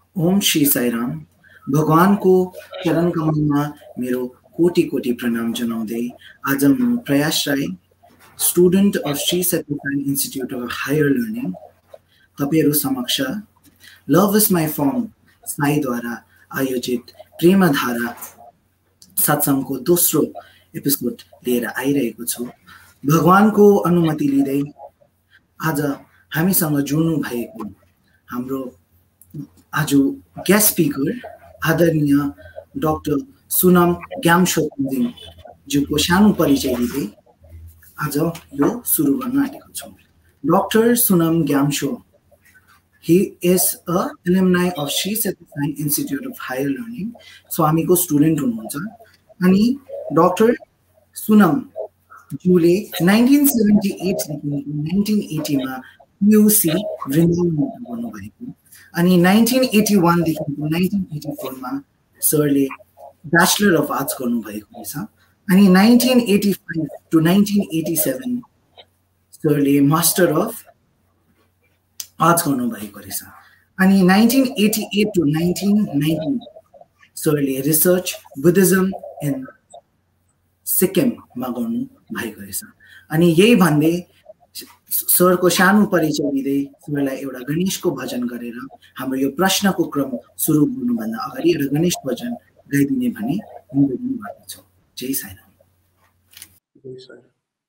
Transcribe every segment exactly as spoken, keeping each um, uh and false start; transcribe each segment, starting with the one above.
ओम श्री साईराम। भगवानको चरण कमलमा मेरो कोटि कोटि प्रणाम जनाउँदै आज म प्रयास Rai, student of Shri Sathya Sai institute of higher learning, तपाईहरु समक्ष लभ इज माई फर्म साईद्वारा आयोजित प्रेमधारा सत्सङ्गको दोस्रो एपिसोड लिएर आइरहेको छु। भगवानको अनुमति लिँदै आज हामीसँग जोड्नु भएको हाम्रो आज गेस्ट स्पिकर आदरणीय डाक्टर सुनम ग्याम्सो ज्यूको सानो परिचय दिँदै आज यो सुरु गर्न आँटेको छु। Doctor Sunam Gyamtso, he is a alumni of Sri Sathya Sai Institute of Higher Learning, स्वामीको स्टुडेन्ट हुनुहुन्छ। अनि डाक्टर सुनम ज्यूले नाइन्टीन सेभेन्टी एट देखि नाइन्टीन एटी मा पीयूसी वृन्दावनबाट गर्नुभएको, अनि नाइन्टीन एटी वन देखि नाइन्टीन एटी फोर मा सरले ब्याचलर अफ आर्ट्स गर्नुभएको छ। अनि nineteen eighty five to nineteen eighty seven सरले मास्टर अफ आर्ट्स गर्नुभएको रहेछ। अनि nineteen eighty eight to nineteen ninety सरले रिसर्च बुद्धिज्म इन सिक्किममा गर्नु भएको रहेछ। अनि यही भन्दै सरको सानो परिचय दिँदै सरलाई एउटा गणेशको भजन गरेर हाम्रो यो प्रश्नको क्रम सुरु गर्नुभन्दा अगाडि एउटा गणेश भजन गाइदिने भनी निवेदन गर्दछु। जय साईराम। जय साईराम।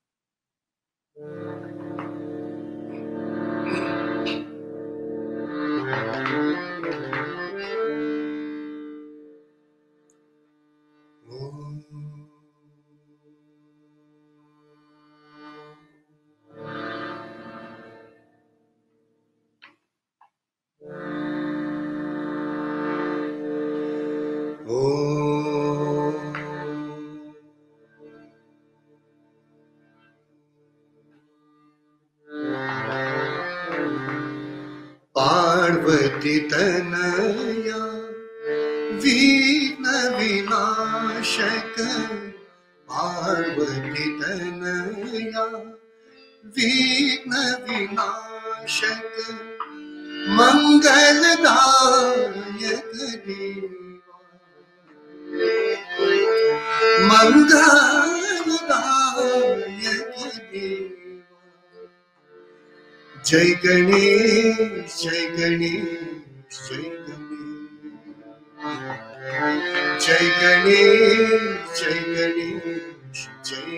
पार्वती तनया विघ्न विनाशक, पार्वती तनया विघ्न विनाशक, मंगलदायक देवा, मंगलदायक देवा। जय गणेश जय गणेश जय गणेश, जय गणेश जय गणेश जय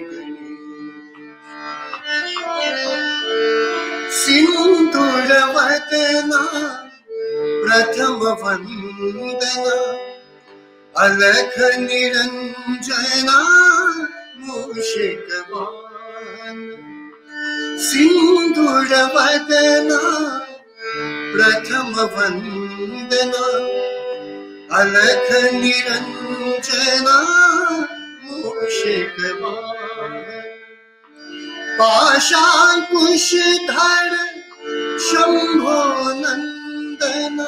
गणेश। सिंदूर वदना प्रथम वंदना, अलख निरंजना मूषिक वाहन। सिंदूर वदना प्रथम वंदना, अलख निरंजना मूषिक वाहन। पाशांकुशधर शंभो नंदना,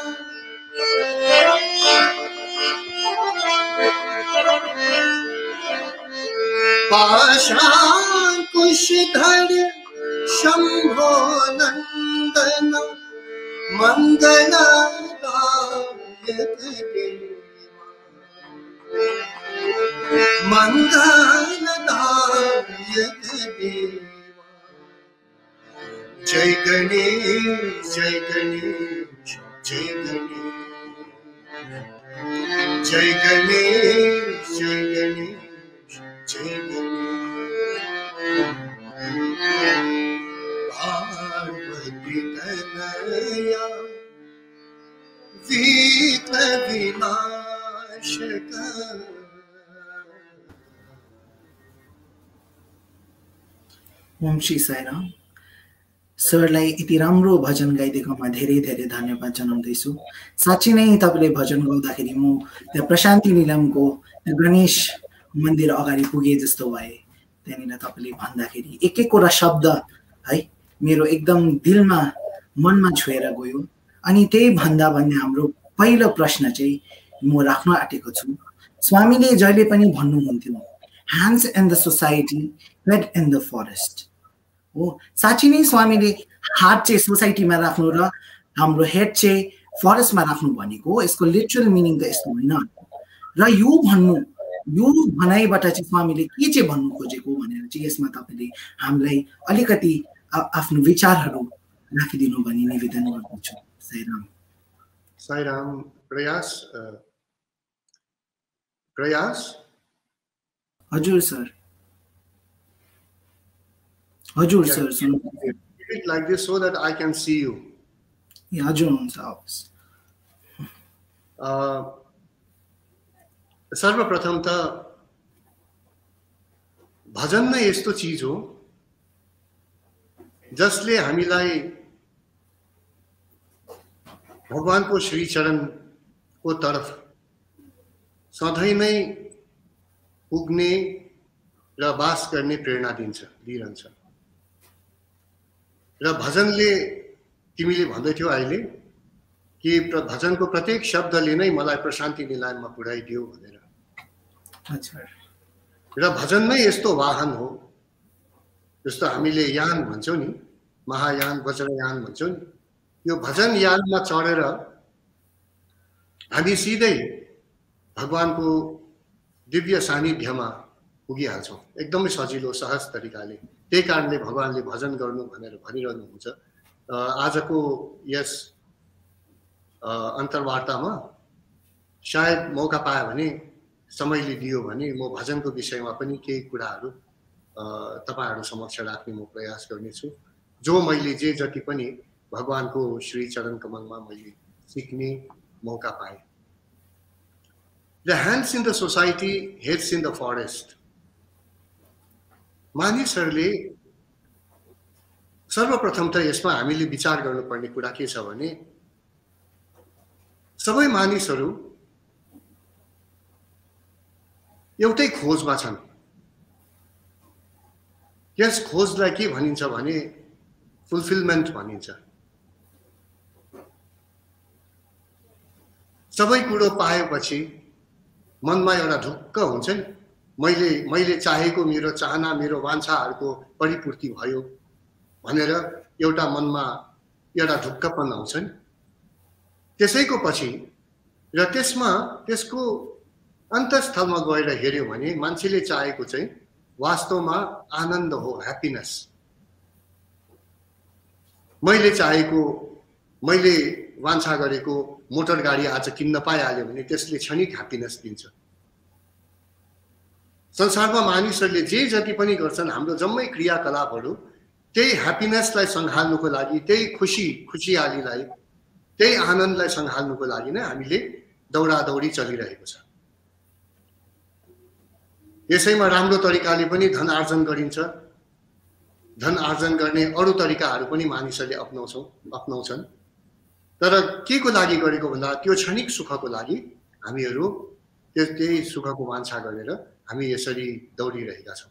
पाशांकुशधर शंभो नंदना, मंगलदायक देवा, मंगलदायक देवा। जय गणेश जय गणेश जय गणेश, जय गणेश जय गणेश जय गणेश। पार्वती तनया विघ्न विनाशक। ओम श्री साईराम। सरलाई यति राम्रो भजन गाइदिएकोमा धेरै धेरै धन्यवाद जनाउँदैछु। साँच्चै नै तपाईँले भजन गाउँदाखेरि म त्यहाँ प्रशान्ति निलमको गणेश मन्दिर अगाडि पुगे जस्तो भए। त्यहाँनिर तपाईँले भन्दाखेरि एक एकवटा शब्द है मेरो एकदम दिलमा मनमा छुएर गयो। अनि त्यही भन्दा भन्दै हाम्रो पहिलो प्रश्न चाहिँ म राख्न आँटेको छु। स्वामीले जहिले पनि भन्नुहुन्थ्यो, hands in the society, head in the forest. हो, साँच्चै नै स्वामीले हात चाहिँ सोसाइटीमा राख्नु र हाम्रो हेड चाहिँ फरेस्टमा राख्नु भनेको यसको लिटरल मिनिङ त यस्तो होइन र यो भन्नु यो भनाइबाट चाहिँ स्वामीले के चाहिँ भन्नु खोजेको भनेर चाहिँ यसमा तपाईले हामीलाई अलिकति आफ्नो विचारहरू राखिदिनु भनी निवेदन गर्दछु। साईराम। साईराम। प्रयास प्रयास हजुर सर हजुर सर सुन्नु it like this so that I can see you. Yeah, हजुर हुन्छ हवस्। सर्वप्रथम त भजन नै यस्तो चीज हो जसले हामीलाई भगवानको श्री चरणको तर्फ सधैँ नै पुग्ने र वास गर्ने प्रेरणा दिन्छ दिइरहन्छ। र भजनले तिमीले भन्दै थियौ अहिले कि भजनको प्रत्येक शब्दले नै मलाई प्रशान्ति निलयमा पुर्याइदियो भनेर। र भजन नै यस्तो वाहन हो जस्तो हामीले यान भन्छौँ नि, महायान वज्रयान भन्छौँ नि, यो भजन यानमा चढेर हामी सिधै भगवानको दिव्य सानिध्यमा पुगिहाल्छौँ एकदमै सजिलो सहज तरिकाले। त्यही कारणले भगवानले भजन गर्नु भनेर भनिरहनुहुन्छ। आजको यस अन्तर्वार्तामा सायद मौका पायो भने समयले दियो भने म भजनको विषयमा पनि केही कुराहरू तपाईहरु समक्ष राख्ने म प्रयास गर्नेछु, जो मैले जे जति पनि भगवानको श्री चरण कमलमा मैले सिक्ने मौका पाएँ। The hands in the society, heads in the forest. मानिसहरूले सर्वप्रथम त यसमा हामीले विचार गर्नुपर्ने कुरा के छ भने सबै मानिसहरू एउटै खोजमा छन्। यस खोजलाई के भनिन्छ भने फुलफिलमेन्ट भनिन्छ। सबै कुरो पाएपछि मनमा एउटा ढुक्क हुन्छ नि, मैले मैले चाहेको मेरो चाहना मेरो वाञ्छाहरूको परिपूर्ति भयो भनेर एउटा मनमा एउटा ढुक्कपन आउँछ नि। त्यसैको पछि र त्यसमा त्यसको अन्तस्थलमा गएर हेर्यो भने मान्छेले चाहेको चाहिँ वास्तवमा आनन्द हो, ह्याप्पिनेस। मैले चाहेको मैले वाञ्छा गरेको मोटर गाडी आज किन्न पाइहाल्यो भने त्यसले क्षणिक ह्याप्पिनेस दिन्छ। संसारमा मानिसहरूले जे जति पनि गर्छन् हाम्रो जम्मै क्रियाकलापहरू त्यही ह्याप्पिनेसलाई सँगाल्नुको लागि, त्यही खुसी खुसियालीलाई, त्यही आनन्दलाई सँगाल्नुको लागि नै हामीले दौडादौडी चलिरहेको छ। यसैमा राम्रो तरिकाले पनि धन आर्जन गरिन्छ। धन आर्जन गर्ने अरू तरिकाहरू पनि मानिसहरूले अपनाउँछौँ अपनाउँछन्। तर के को लागि गरेको भन्दा त्यो क्षणिक सुखको लागि हामीहरू त्यही सुखको वाञ्छा गरेर हामी यसरी दौडिरहेका छौँ।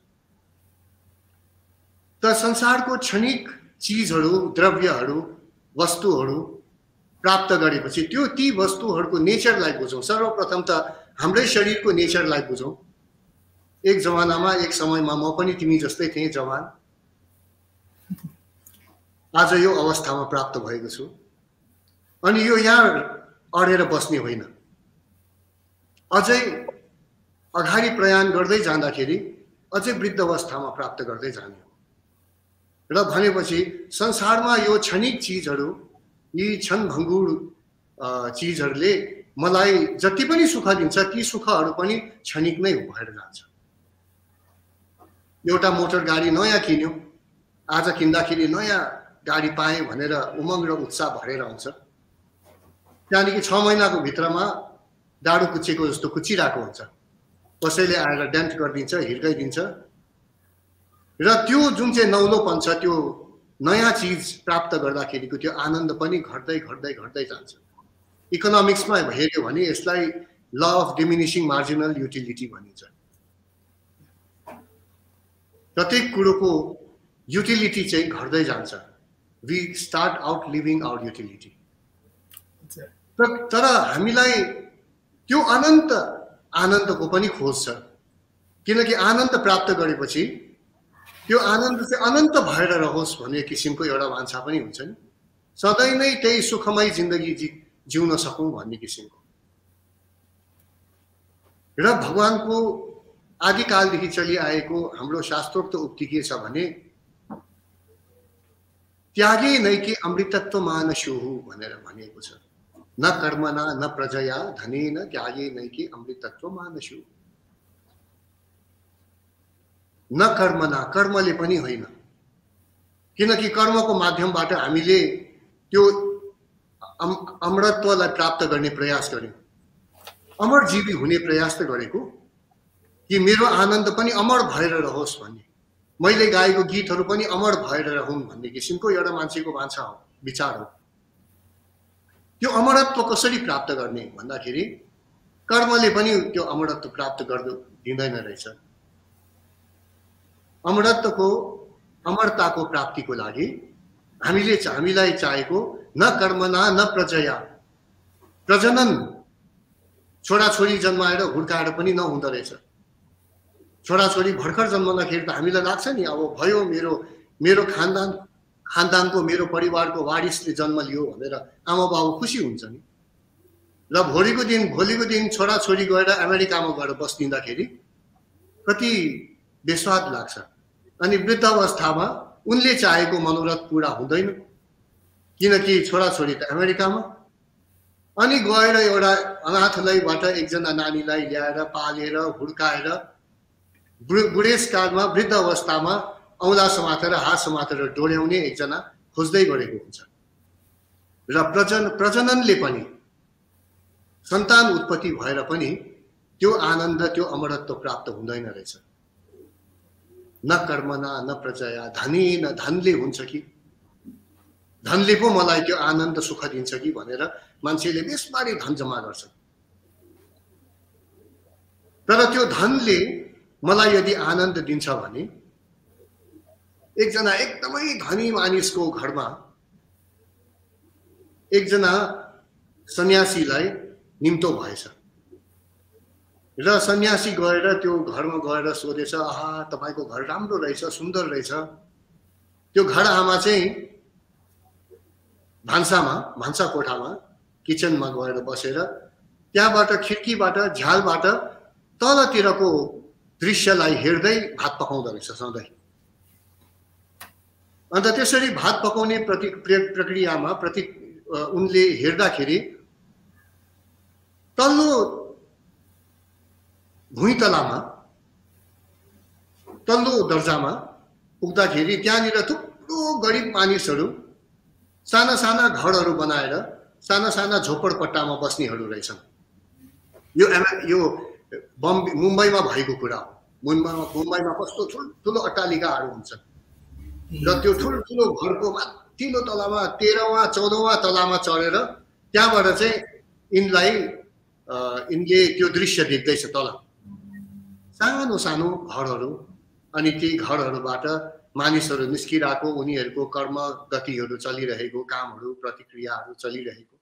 त संसारको क्षणिक चिजहरू, द्रव्यहरू, वस्तुहरू प्राप्त गरेपछि त्यो ती वस्तुहरूको नेचरलाई बुझौँ। सर्वप्रथम त हाम्रै शरीरको नेचरलाई बुझौँ। एक जमानामा एक समयमा म पनि तिमी जस्तै थिएँ जवान। आज यो अवस्थामा प्राप्त भएको छु। अनि यो यहाँ अडेर बस्ने होइन, अझै अगाडि प्रयाण गर्दै जाँदाखेरि अझै वृद्ध अवस्थामा प्राप्त गर्दै जाने हो। र भनेपछि संसारमा यो क्षणिक चिजहरू, यी क्षणभङ्गुर चिजहरूले मलाई जति पनि सुख दिन्छ ती सुखहरू पनि क्षणिक नै भएर जान्छ। एउटा मोटर गाडी नयाँ किन्यो, आज किन्दाखेरि नयाँ गाडी पाएँ भनेर उमङ्ग र उत्साह भरेर आउँछ। त्यहाँदेखि छ महिनाको भित्रमा डाडु कुच्चेको जस्तो कुचिरहेको हुन्छ। कसैले आएर डेन्ट गरिदिन्छ, हिर्काइदिन्छ र त्यो जुन चाहिँ नौलोपन छ त्यो नयाँ चिज प्राप्त गर्दाखेरिको त्यो आनन्द पनि घट्दै घट्दै घट्दै जान्छ। इकोनोमिक्समा हेऱ्यो भने यसलाई law of diminishing marginal utility भनिन्छ। प्रत्येक कुरोको युटिलिटी चाहिँ घट्दै जान्छ। We start out living our utility. तर हामीलाई त्यो अनन्त आनन्दको पनि खोज छ, किनकि आनन्द प्राप्त गरेपछि त्यो आनन्द चाहिँ अनन्त भएर रहोस् भन्ने किसिमको एउटा वाञ्छा पनि हुन्छ नि। सधैँ नै त्यही सुखमय जिन्दगी जी जिउन सकौँ भन्ने किसिमको। र भगवानको आदिकालदेखि चलिआएको हाम्रो शास्त्रोक्त उक्ति के छ भने त्यागे नैके अमृतत्व मानस्युः भनेर भनिएको छ। न कर्मना न प्रजया धनेन त्यागे नैके अमृतत्व मानस्युः। न कर्मना, कर्मले पनि होइन, किनकि कर्मको माध्यमबाट हामीले त्यो अमरत्वलाई प्राप्त गर्ने प्रयास गर्यौं, अमरजीवी हुने प्रयास त गरेको कि मेरो आनन्द पनि अमर भएर रहोस् भन्ने, मैले गाएको गीतहरू पनि अमर भएर रहन् भन्ने किसिमको एउटा मान्छेको वाञ्छा हो, विचार हो। त्यो अमरत्व कसरी प्राप्त गर्ने भन्दाखेरि कर्मले पनि त्यो अमरत्व प्राप्त गर्दै दिँदैन रहेछ। अमरत्वको अमरताको प्राप्तिको लागि हामीले हामीलाई चाहेको न कर्मना न प्रजया, प्रजनन छोराछोरी जन्माएर हुर्काएर पनि नहुँदो रहेछ। छोराछोरी भर्खर जन्मँदाखेरि त हामीलाई लाग्छ नि अब भयो मेरो मेरो खानदान खानदानको मेरो परिवारको वारिसले जन्म लियो भनेर आमा बाबु खुसी हुन्छ नि। र भोलिको दिन भोलिको दिन छोराछोरी गएर अमेरिकामा गएर बस्दिँदाखेरि कति बेस्वाद लाग्छ। अनि वृद्धावस्थामा उनले चाहेको मनोरथ पूरा हुँदैन, किनकि छोराछोरी त अमेरिकामा। अनि गएर एउटा अनाथालयबाट एकजना नानीलाई ल्याएर पालेर हुर्काएर बुढेसकालमा वृद्ध अवस्थामा औँला समातेर हात समातेर डोर्याउने एकजना खोज्दै गरेको हुन्छ। र प्रजन प्रजननले पनि सन्तान उत्पत्ति भएर पनि त्यो आनन्द त्यो अमरत्व प्राप्त हुँदैन रहेछ। न कर्मना न प्रजया धनेन, धनले हुन्छ कि धनले पो मलाई त्यो आनन्द सुख दिन्छ कि भनेर मान्छेले बेसबारी धन जम्मा गर्छ। तर त्यो धनले मलाई यदि आनन्द दिन्छ भने एकजना एकदमै धनी मानिसको घरमा एकजना सन्यासीलाई निम्तो भएछ र सन्यासी गएर त्यो घरमा गएर सोधेछ, आहा तपाईको घर राम्रो रहेछ, सुन्दर रहेछ। त्यो घर आमा चाहिँ भान्सामा भान्सा कोठामा किचनमा गएर बसेर त्यहाँबाट खिड्कीबाट झ्यालबाट तलतिरको दृश्यलाई हेर्दै भात पकाउँदो रहेछ सधैँ। अन्त त्यसरी भात पकाउने प्रति प्रक्रियामा प्रति उनले हेर्दाखेरि तल्लो भुइँतलामा तल्लो दर्जामा पुग्दाखेरि त्यहाँनिर थुप्रो गरिब मानिसहरू साना साना घरहरू बनाएर साना साना झोपडपट्टामा बस्नेहरू रहेछन्। यो यो बम्बे मुम्बईमा भएको कुरा हो। मुम्बईमा मुम्बईमा कस्तो ठुल्ठुलो अट्टालिकाहरू हुन्छन् र त्यो ठुल्ठुलो घरको माथिल्लो तलामा तेह्रौँ चौधौँ तलामा चढेर त्यहाँबाट चाहिँ यिनलाई यिनले त्यो दृश्य देख्दैछ तल सानो सानो घरहरू। अनि ती घरहरूबाट मानिसहरू निस्किरहेको, उनीहरूको कर्म गतिहरू चलिरहेको, कामहरू प्रतिक्रियाहरू चलिरहेको।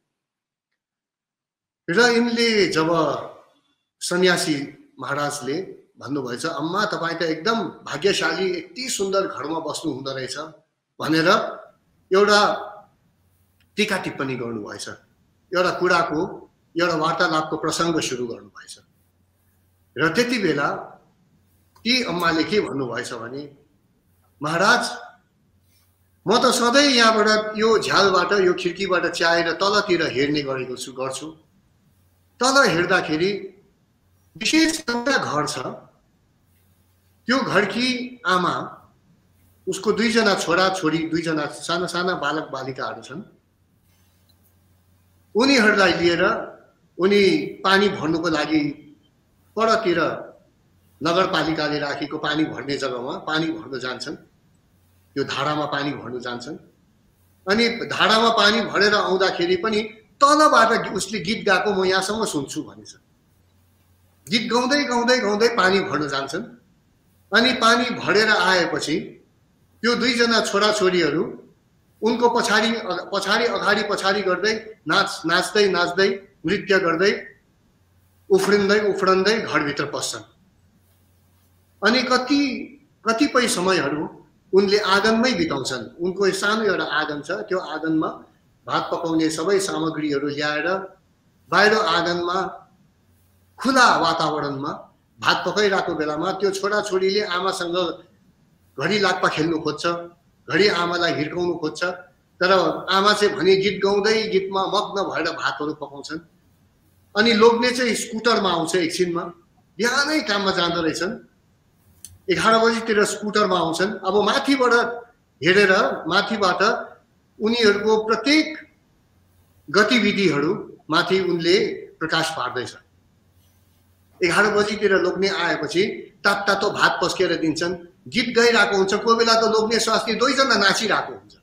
र यिनले जब सन्यासी महाराजले भन्नुभएछ, अम्मा तपाईँ त एकदम भाग्यशाली, यति सुन्दर घरमा बस्नु हुँदो रहेछ भनेर एउटा टीका टिप्पणी गर्नुभएछ, एउटा कुराको एउटा वार्तालापको प्रसङ्ग सुरु गर्नुभएछ। र त्यति बेला ती अम्माले के भन्नुभएछ भने, महाराज म त सधैँ यहाँबाट यो झ्यालबाट यो खिड्कीबाट च्याएर तलतिर हेर्ने गरेको छु गर्छु तल हेर्दाखेरि विशेष एउटा घर छ। त्यो घरकी आमा, उसको दुईजना छोरा छोरी, दुईजना साना साना बालक बालिकाहरू छन्। उनीहरूलाई लिएर उनी पानी भर्नुको लागि परतिर नगरपालिकाले राखेको पानी भर्ने जग्गामा पानी भर्न जान्छन्। त्यो धारामा पानी भर्न जान्छन्। अनि धारामा पानी भरेर आउँदाखेरि पनि तलबाट उसले गीत गाएको म यहाँसम्म सुन्छु भनेछ। गीत गाउँदै गाउँदै गाउँदै पानी भर्न जान्छन्। अनि पानी भरेर आएपछि त्यो दुईजना छोराछोरीहरू उनको पछाडि पछाडि अगाडि पछाडि गर्दै नाच नाच्दै नाच्दै नृत्य गर्दै उफ्रिँदै उफ्रँदै घरभित्र पस्छन्। अनि कति कतिपय समयहरू उनले आँगनमै बिताउँछन्। उनको सानो एउटा आँगन छ, त्यो आँगनमा भात पकाउने सबै सामग्रीहरू ल्याएर बाहिर आँगनमा खुला वातावरणमा भात पकाइरहेको बेलामा त्यो छोराछोरीले आमासँग घडी लाक्पा खेल्नु खोज्छ, घडी आमालाई हिर्काउनु खोज्छ, तर आमा चाहिँ भने गीत गाउँदै गीतमा मग्न भएर भातहरू पकाउँछन्। अनि लोग्ने चाहिँ स्कुटरमा आउँछ, एकछिनमा बिहानै काममा जाँदो रहेछन्, एघार बजीतिर स्कुटरमा आउँछन्। अब माथिबाट हेरेर माथिबाट उनीहरूको प्रत्येक गतिविधिहरू माथि उनले प्रकाश पार्दैछ। एघार बजीतिर लोग्ने आएपछि तातो भात पस्केर दिन्छन्, गीत गाइरहेको हुन्छ, कोही बेला त लोग्ने स्वास्नी दुईजना नाचिरहेको हुन्छ।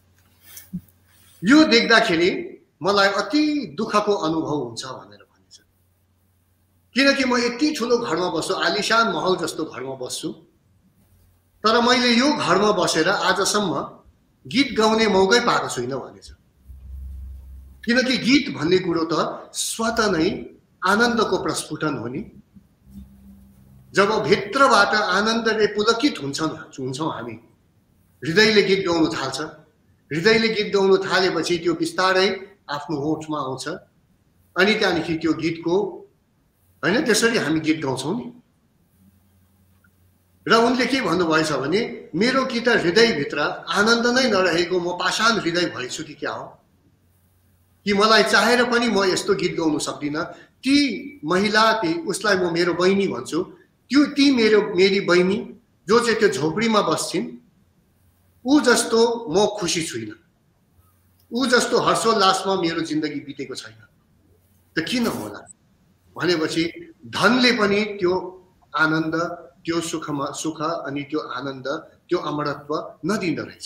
यो देख्दाखेरि मलाई अति दुःखको अनुभव हुन्छ भनेर भनिन्छ। किनकि म यति ठुलो घरमा बस्छु, आलिशान महल जस्तो घरमा बस्छु, तर मैले यो घरमा बसेर आजसम्म गीत गाउने मौकै पाएको छुइनँ भनेछ। किनकि गीत भन्ने कुरो त स्वत नै आनन्दको प्रस्फुटन हो नि। जब भित्रबाट आनन्दले पुलकित हुन्छौँ हुन्छौँ हामी, हृदयले गीत गाउनु थाल्छ। हृदयले गीत गाउनु थालेपछि त्यो बिस्तारै आफ्नो होठमा आउँछ, अनि त्यहाँदेखि त्यो गीतको होइन त्यसरी हामी गीत गाउँछौँ नि। र उनले के भन्नुभएछ भने मेरो कि त हृदयभित्र आनन्द नै नरहेको म पाषाण हृदय भएछु कि क्या हो, कि मलाई चाहेर पनि म यस्तो गीत गाउनु सक्दिनँ। ती महिला ती उसलाई म मेरो बहिनी भन्छु, त्यो ती मेरो मेरी बहिनी जो चाहिँ त्यो झोपडीमा बस्छिन्, ऊ जस्तो म खुसी छुइनँ, ऊ जस्तो हर्षोल्लासमा मेरो जिन्दगी बितेको छैन। त किन होला भनेपछि धनले पनि त्यो आनन्द, त्यो सुखमा सुख अनि त्यो आनन्द, त्यो अमरत्व नदिँदो रहेछ।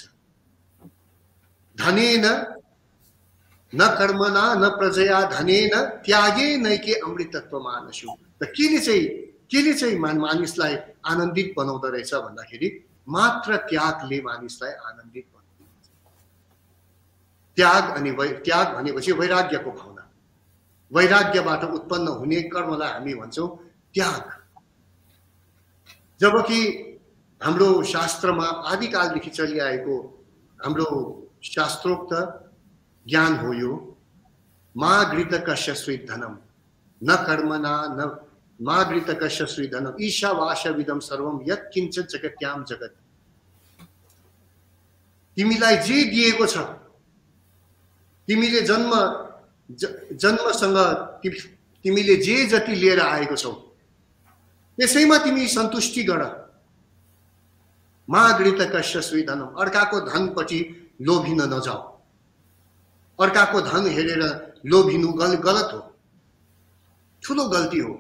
धनेन न कर्मना न प्रजया धनेन त्यागे नैके अमृतत्व मानसु। त केले चाहिँ केले चाहिँ मानिसलाई आनन्दित बनाउँदो रहेछ भन्दाखेरि मात्र त्यागले मानिसलाई आनन्दित बनाउँछ। त्याग अनि त्याग भनेपछि वैराग्यको भावना, वैराग्यबाट उत्पन्न हुने कर्मलाई हामी भन्छौँ त्याग। जबकि हाम्रो शास्त्रमा आदिकालदेखि चलिआएको हाम्रो शास्त्रोक्त ज्ञान हो यो, मा घृत कस्य स्वी धनम न कर्मना न मा घृत कस्य स्वी धनम ईशावास्यविदं सर्वम यत् किञ्चित् जगत्याम जगत्। तिमीलाई जे दिएको छ, तिमीले जन्म जन्मसँग तिमीले जे जति लिएर आएको छौ त्यसैमा तिमी सन्तुष्टि गर। मा घृत कस्य स्वी धनम, अर्काको धनपट्टि लोभिन नजाऊ, अर्काको धन हेरेर लोभिनु गल गलत हो, ठुलो गल्ती हो।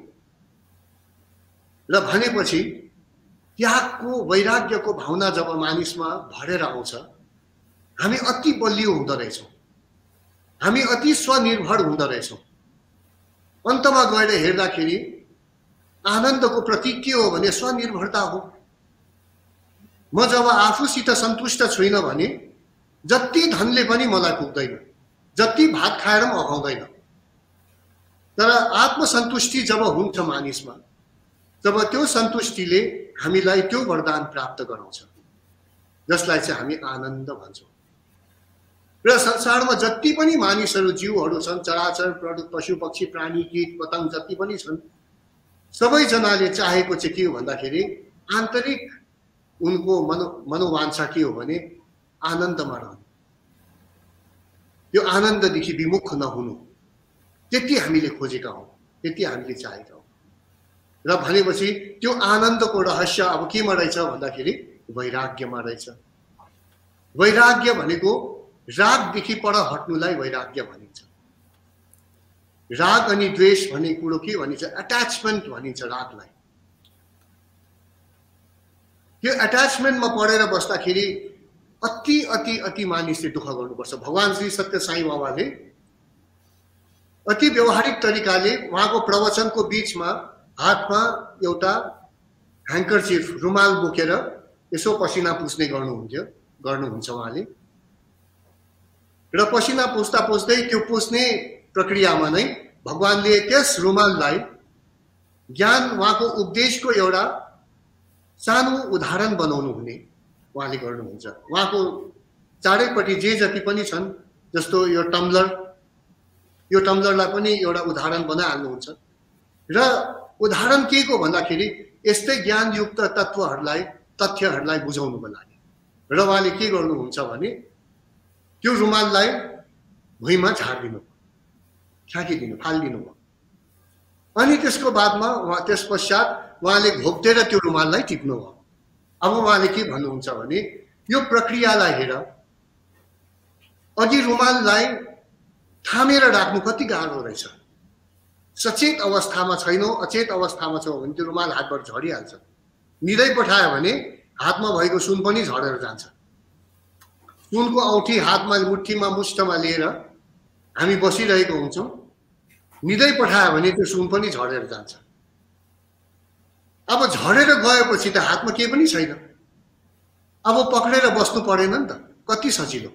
र भनेपछि त्यागको वैराग्यको भावना जब मानिसमा भरेर आउँछ, हामी अति बलियो हुँदो रहेछौँ, हामी अति स्वनिर्भर हुँदो रहेछौँ। अन्तमा गएर हेर्दाखेरि आनन्दको प्रतीक के हो भने स्वनिर्भरता हो। म जब आफूसित सन्तुष्ट छुइनँ भने जति धनले पनि मलाई पुग्दैन, जति भात खाएर पनि अघाउँदैन। तर आत्मसन्तुष्टि जब हुन्छ मानिसमा, जब त्यो सन्तुष्टिले हामीलाई त्यो वरदान प्राप्त गराउँछ जसलाई चाहिँ हामी आनन्द भन्छौँ। र संसारमा जति पनि मानिसहरू जीवहरू छन्, चराचर पशु पक्षी प्राणी कीट पतंग जति पनि छन्, सबैजनाले चाहेको चाहिँ के हो भन्दाखेरि आन्तरिक उनको मनो मनोवाञ्छा के हो भने आनन्दमा रहनु, त्यो आनन्ददेखि विमुख नहुनु, त्यति हामीले खोजेका हौँ, त्यति हामीले चाहेका हौँ। र भनेपछि त्यो आनन्दको रहस्य अब केमा रहेछ भन्दाखेरि वैराग्यमा रहेछ। वैराग्य भनेको रागदेखि पर हट्नुलाई वैराग्य भनिन्छ। राग अनि द्वेष भन्ने कुरो के भनिन्छ, एट्याचमेन्ट भनिन्छ रागलाई। त्यो एट्याचमेन्टमा परेर बस्दाखेरि अति अति अति मानिसले दुःख गर्नुपर्छ। भगवान श्री सत्य साई बाबाले अति व्यवहारिक तरिकाले उहाँको प्रवचनको बीचमा हातमा एउटा ह्याङ्करचिफ रुमाल बोकेर यसो पसिना पुस्ने गर्नुहुन्थ्यो गर्नुहुन्छ उहाँले। र पसिना पुस्दा पुस्दै त्यो पुस्ने प्रक्रियामा नै भगवानले त्यस रुमाललाई ज्ञान उहाँको उपदेशको एउटा सानो उदाहरण बनाउनु हुने उहाँले गर्नुहुन्छ। उहाँको चारैपट्टि जे जति पनि छन्, जस्तो यो टम्ब्लर, यो टम्ब्लरलाई पनि एउटा उदाहरण बनाइहाल्नुहुन्छ। र उदाहरण के को भन्दाखेरि यस्तै ज्ञानयुक्त तत्त्वहरूलाई तथ्यहरूलाई बुझाउनुको लागि। र उहाँले के गर्नुहुन्छ भने त्यो रुमाललाई भुइँमा झारिदिनु, फ्याँकिदिनु, फालिदिनु भयो। अनि त्यसको बादमा उहाँ त्यस पश्चात उहाँले घोप्टेर त्यो रुमाललाई टिप्नु भयो। अब उहाँले के भन्नुहुन्छ भने यो प्रक्रियालाई हेर, अघि रुमाललाई थामेर राख्नु कति गाह्रो रहेछ। सचेत अवस्थामा छैनौ, अचेत अवस्थामा छौ भने त्यो रुमाल हातबाट झरिहाल्छ। निदै पठायो भने हातमा भएको सुन पनि झरेर जान्छ। सुनको औँठी हातमा मुठीमा मुष्टमा लिएर हामी बसिरहेको हुन्छौँ, निदै पठायो भने त्यो सुन पनि झरेर जान्छ। अब झरेर गएपछि त हातमा केही पनि छैन, अब पक्रेर बस्नु परेन नि त, कति सजिलो।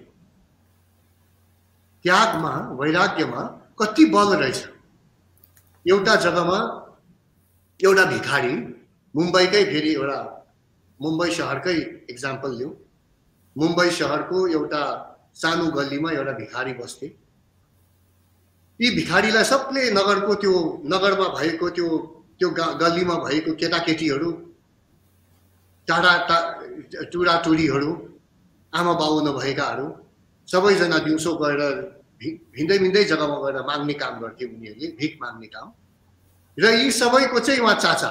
त्यागमा वैराग्यमा कति बल रहेछ। एउटा जग्गामा एउटा भिखारी, मुम्बईकै फेरि एउटा मुम्बई शहरकै इक्जाम्पल लिउँ, मुम्बई शहरको एउटा सानो गल्लीमा एउटा भिखारी बस्थे। यी भिखारीलाई सबले नगरको त्यो नगरमा भएको त्यो त्यो गल्लीमा भएको केटाकेटीहरू, टाढा टा टुराटुरीहरू, आमा बाउ नभएकाहरू सबैजना दिउँसो गएर भिन्दै भिन्दै जग्गामा गएर माग्ने काम गर्थे उनीहरूले, भिख माग्ने काम। र यी सबैको चाहिँ उहाँ चाचा।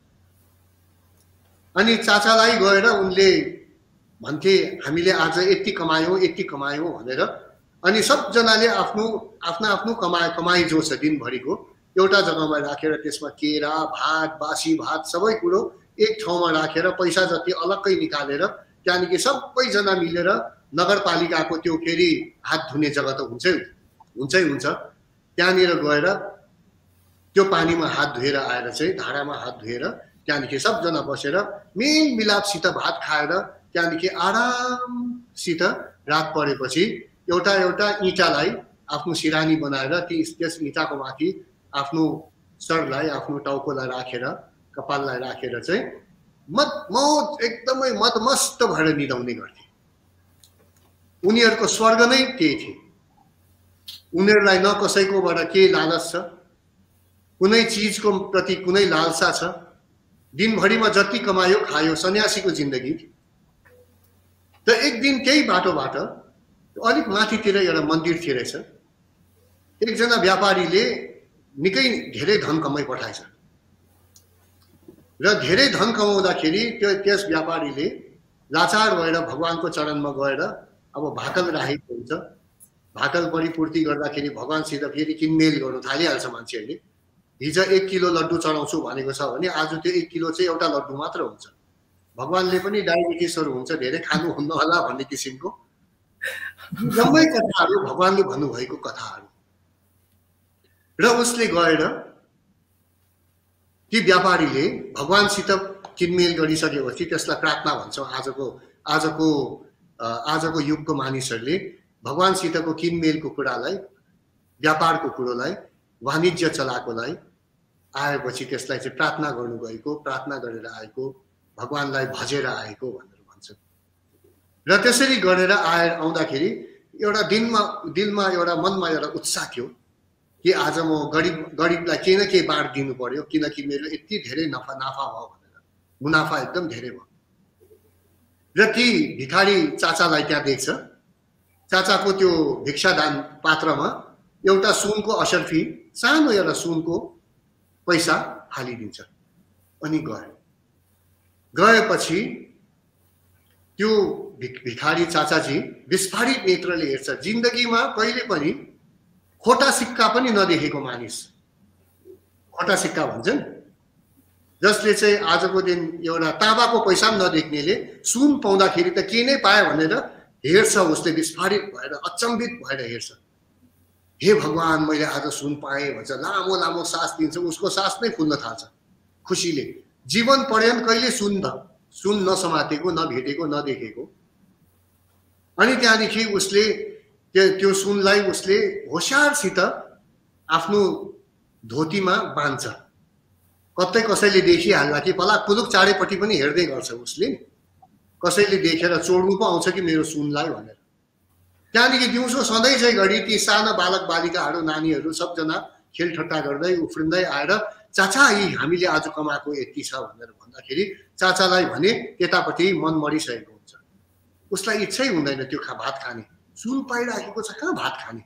अनि चाचालाई गएर उनले भन्थे हामीले आज यति कमायौँ यति कमायौँ भनेर। अनि सबजनाले आफ्नो आफ्नो आफ्नो कमाइ कमाइ जो छ दिनभरिको एउटा जग्गामा राखेर त्यसमा केरा भात बासी भात सबै कुरो एक ठाउँमा राखेर पैसा जति अलग्गै निकालेर त्यहाँदेखि सबैजना मिलेर नगरपालिकाको त्यो फेरि हात धुने जग्गा त हुन्छै हुन्छै हुन्छ, त्यहाँनिर गएर त्यो पानीमा हात धुएर आएर चाहिँ धारामा हात धुएर त्यहाँदेखि सबजना बसेर मेल मिलापसित भात खाएर त्यहाँदेखि आरामसित रात परेपछि एउटा एउटा इँटालाई आफ्नो सिरानी बनाएर ती त्यस इँटाको माथि आफ्नो सरलाई आफ्नो टाउकोलाई राखेर कपाललाई राखेर चाहिँ मत म एकदमै मदमस्त भएर निदाउने गर्थे। उनीहरूको स्वर्ग नै त्यही थियो। उनीहरूलाई न कसैकोबाट केही लालच छ, कुनै चिजको प्रति कुनै लालसा छ। दिनभरिमा जति कमायो खायो, सन्यासीको जिन्दगी। त एक दिन केही बाटोबाट अलिक माथितिर एउटा मन्दिर थियो रहेछ। एकजना व्यापारीले निकै धेरै धन कमाइ पठाएछ र धेरै धन कमाउँदाखेरि त्यो त्यस व्यापारीले लाचार भएर भगवानको चरणमा गएर अब भाकल राखेको हुन्छ। भाकल परिपूर्ति गर्दाखेरि भगवानसित फेरि किनमेल गर्नु थालिहाल्छ मान्छेहरूले। हिजो एक किलो लड्डु चढाउँछु भनेको छ भने आज त्यो एक किलो चाहिँ एउटा लड्डु मात्र हुन्छ। भगवानले पनि डायबिटिसहरू हुन्छ, धेरै खानुहुन्न होला भन्ने किसिमको जम्मै कथाहरू भगवानले भन्नुभएको कथाहरू। र उसले गएर ती व्यापारीले भगवानसित किनमेल गरिसकेपछि त्यसलाई प्रार्थना भन्छौँ। आजको आजको आजको युगको मानिसहरूले भगवानसितको किनमेलको कुरालाई, व्यापारको कुरोलाई, वाणिज्य चलाएकोलाई आएपछि त्यसलाई चाहिँ प्रार्थना गर्नु गएको, प्रार्थना गरेर आएको, भगवानलाई भजेर आएको भनेर भन्छ। र त्यसरी गरेर आए आउँदाखेरि एउटा दिनमा दिलमा एउटा मनमा एउटा उत्साह थियो कि आज म गरिब गरिबलाई केही न केही बाँड दिनु पर्यो, किनकि मेरो यति धेरै नफा नाफा भयो भनेर, मुनाफा एकदम धेरै भयो। र ती भिखारी चाचालाई त्यहाँ देख्छ। चाचाको त्यो भिक्षादान पात्रमा एउटा सुनको असर्फी, सानो एउटा सुनको पैसा हालिदिन्छ। अनि गयो। गएपछि त्यो भिखारी चाचाजी विस्फारित नेत्रले हेर्छ। जिन्दगीमा कहिले पनि खोटा सिक्का पनि नदेखेको मानिस, खोटा सिक्का भन्छन्, जसले चाहिँ आजको दिन एउटा ताँबाको पैसा पनि नदेख्नेले सुन पाउँदाखेरि त के नै पायो भनेर हेर्छ। उसले विस्फारित भएर अचम्बित भएर हेर्छ। हे भगवान, मैले आज सुन पाएँ भन्छ। लामो लामो सास दिन्छ, उसको सास नै फुल्न थाल्छ खुसीले। जीवन पर्यन्त कहिले सुन न सुन नसमातेको, नभेटेको, नदेखेको। अनि त्यहाँदेखि उसले त्यो त्यो सुनलाई उसले होसियारसित आफ्नो धोतीमा बाँध्छ। कतै कसैले देखिहाल्ला कि पलाक पुलुक चारैपट्टि पनि हेर्दै गर्छ उसले। कसैले देखेर चोर्नु पो आउँछ कि मेरो सुनलाई भनेर। त्यहाँदेखि दिउँसो सधैँ चाहिँ घडी ती साना बालक बालिकाहरू नानीहरू सबजना खेलठट्टा गर्दै उफ्रिँदै आएर चाचा यी हामीले आज कमाएको यति छ भनेर भन्दाखेरि चाचालाई भने त्यतापट्टि मन मरिसकेको हुन्छ, उसलाई इच्छै हुँदैन त्यो खा भात खाने, सुन पाइराखेको छ कहाँ भात खाने।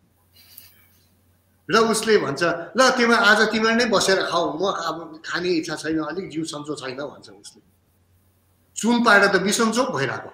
र उसले भन्छ ल तिमी आज तिमीहरू नै बसेर खाऊ, म अब खाने इच्छा छैन, अलिक जिउ सन्चो छैन भन्छ उसले। सुन पाएर त बिसन्चोक भइरहेको।